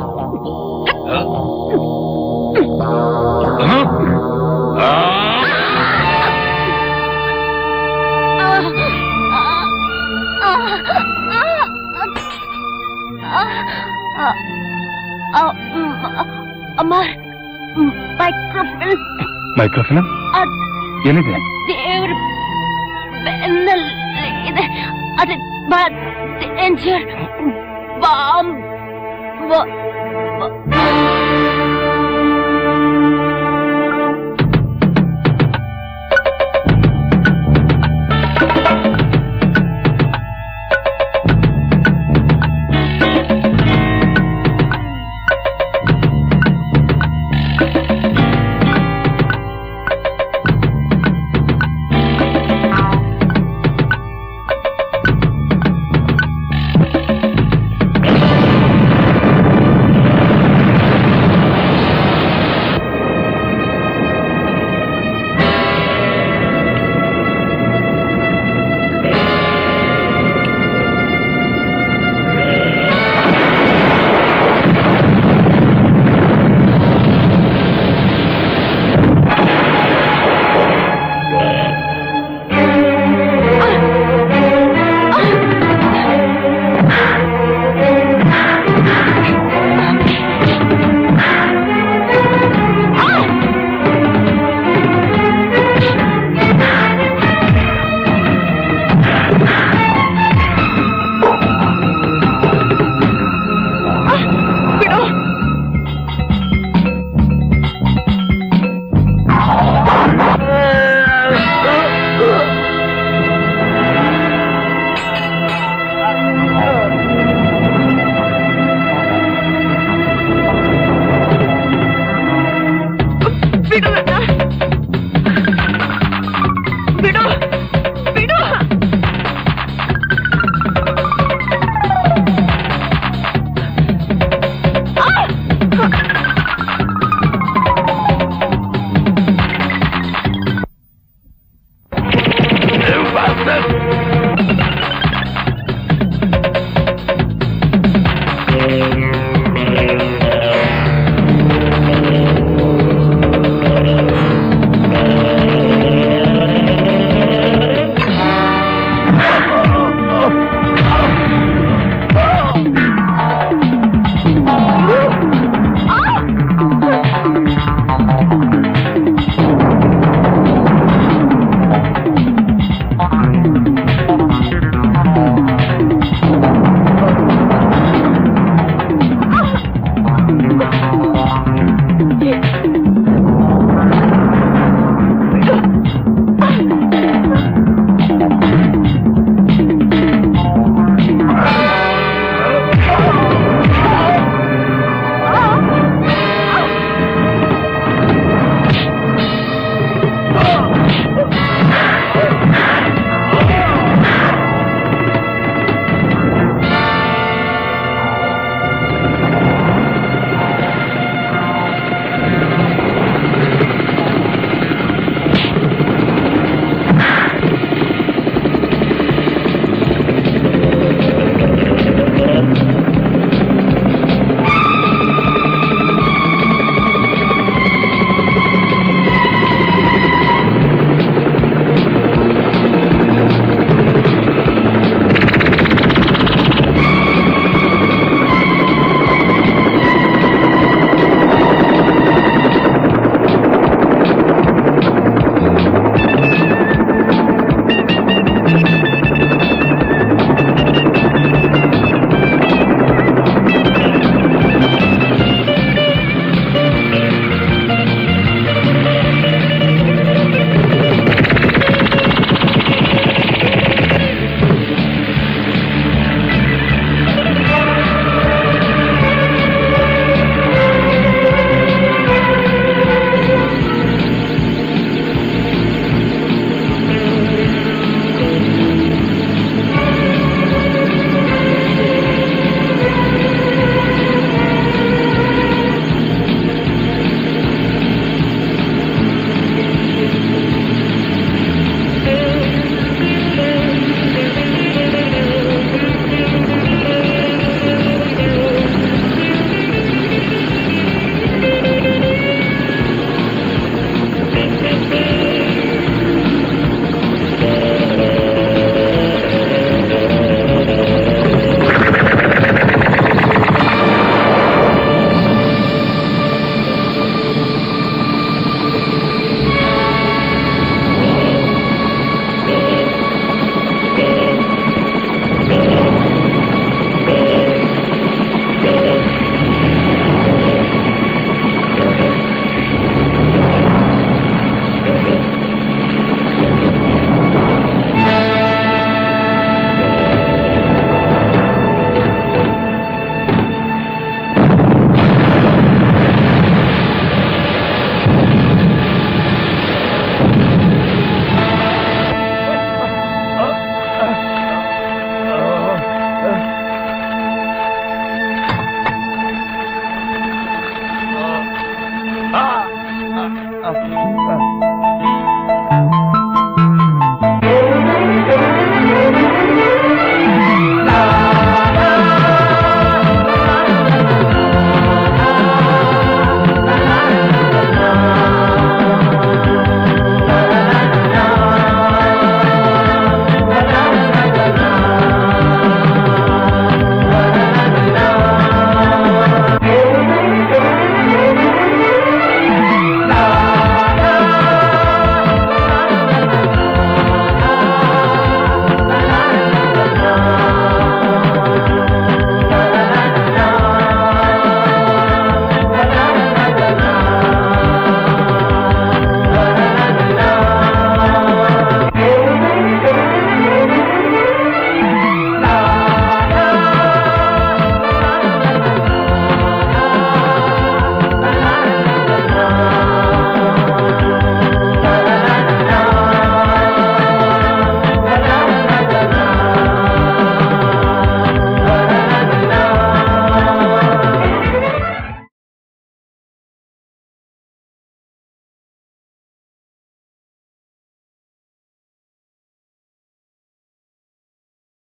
ಅಮರ್, ಮೈಕ್ರೋಫಿಲ್ಮ್. ಮೈಕ್ರೋಫಿಲ್ಮ್ ಏನಿದೆ? ದೇವ್ರ ಬೆನ್ನಲ್ಲಿ ಇದೆ. ಅದೇ ಡೇಂಜರ್ ಬಾಂಬ್.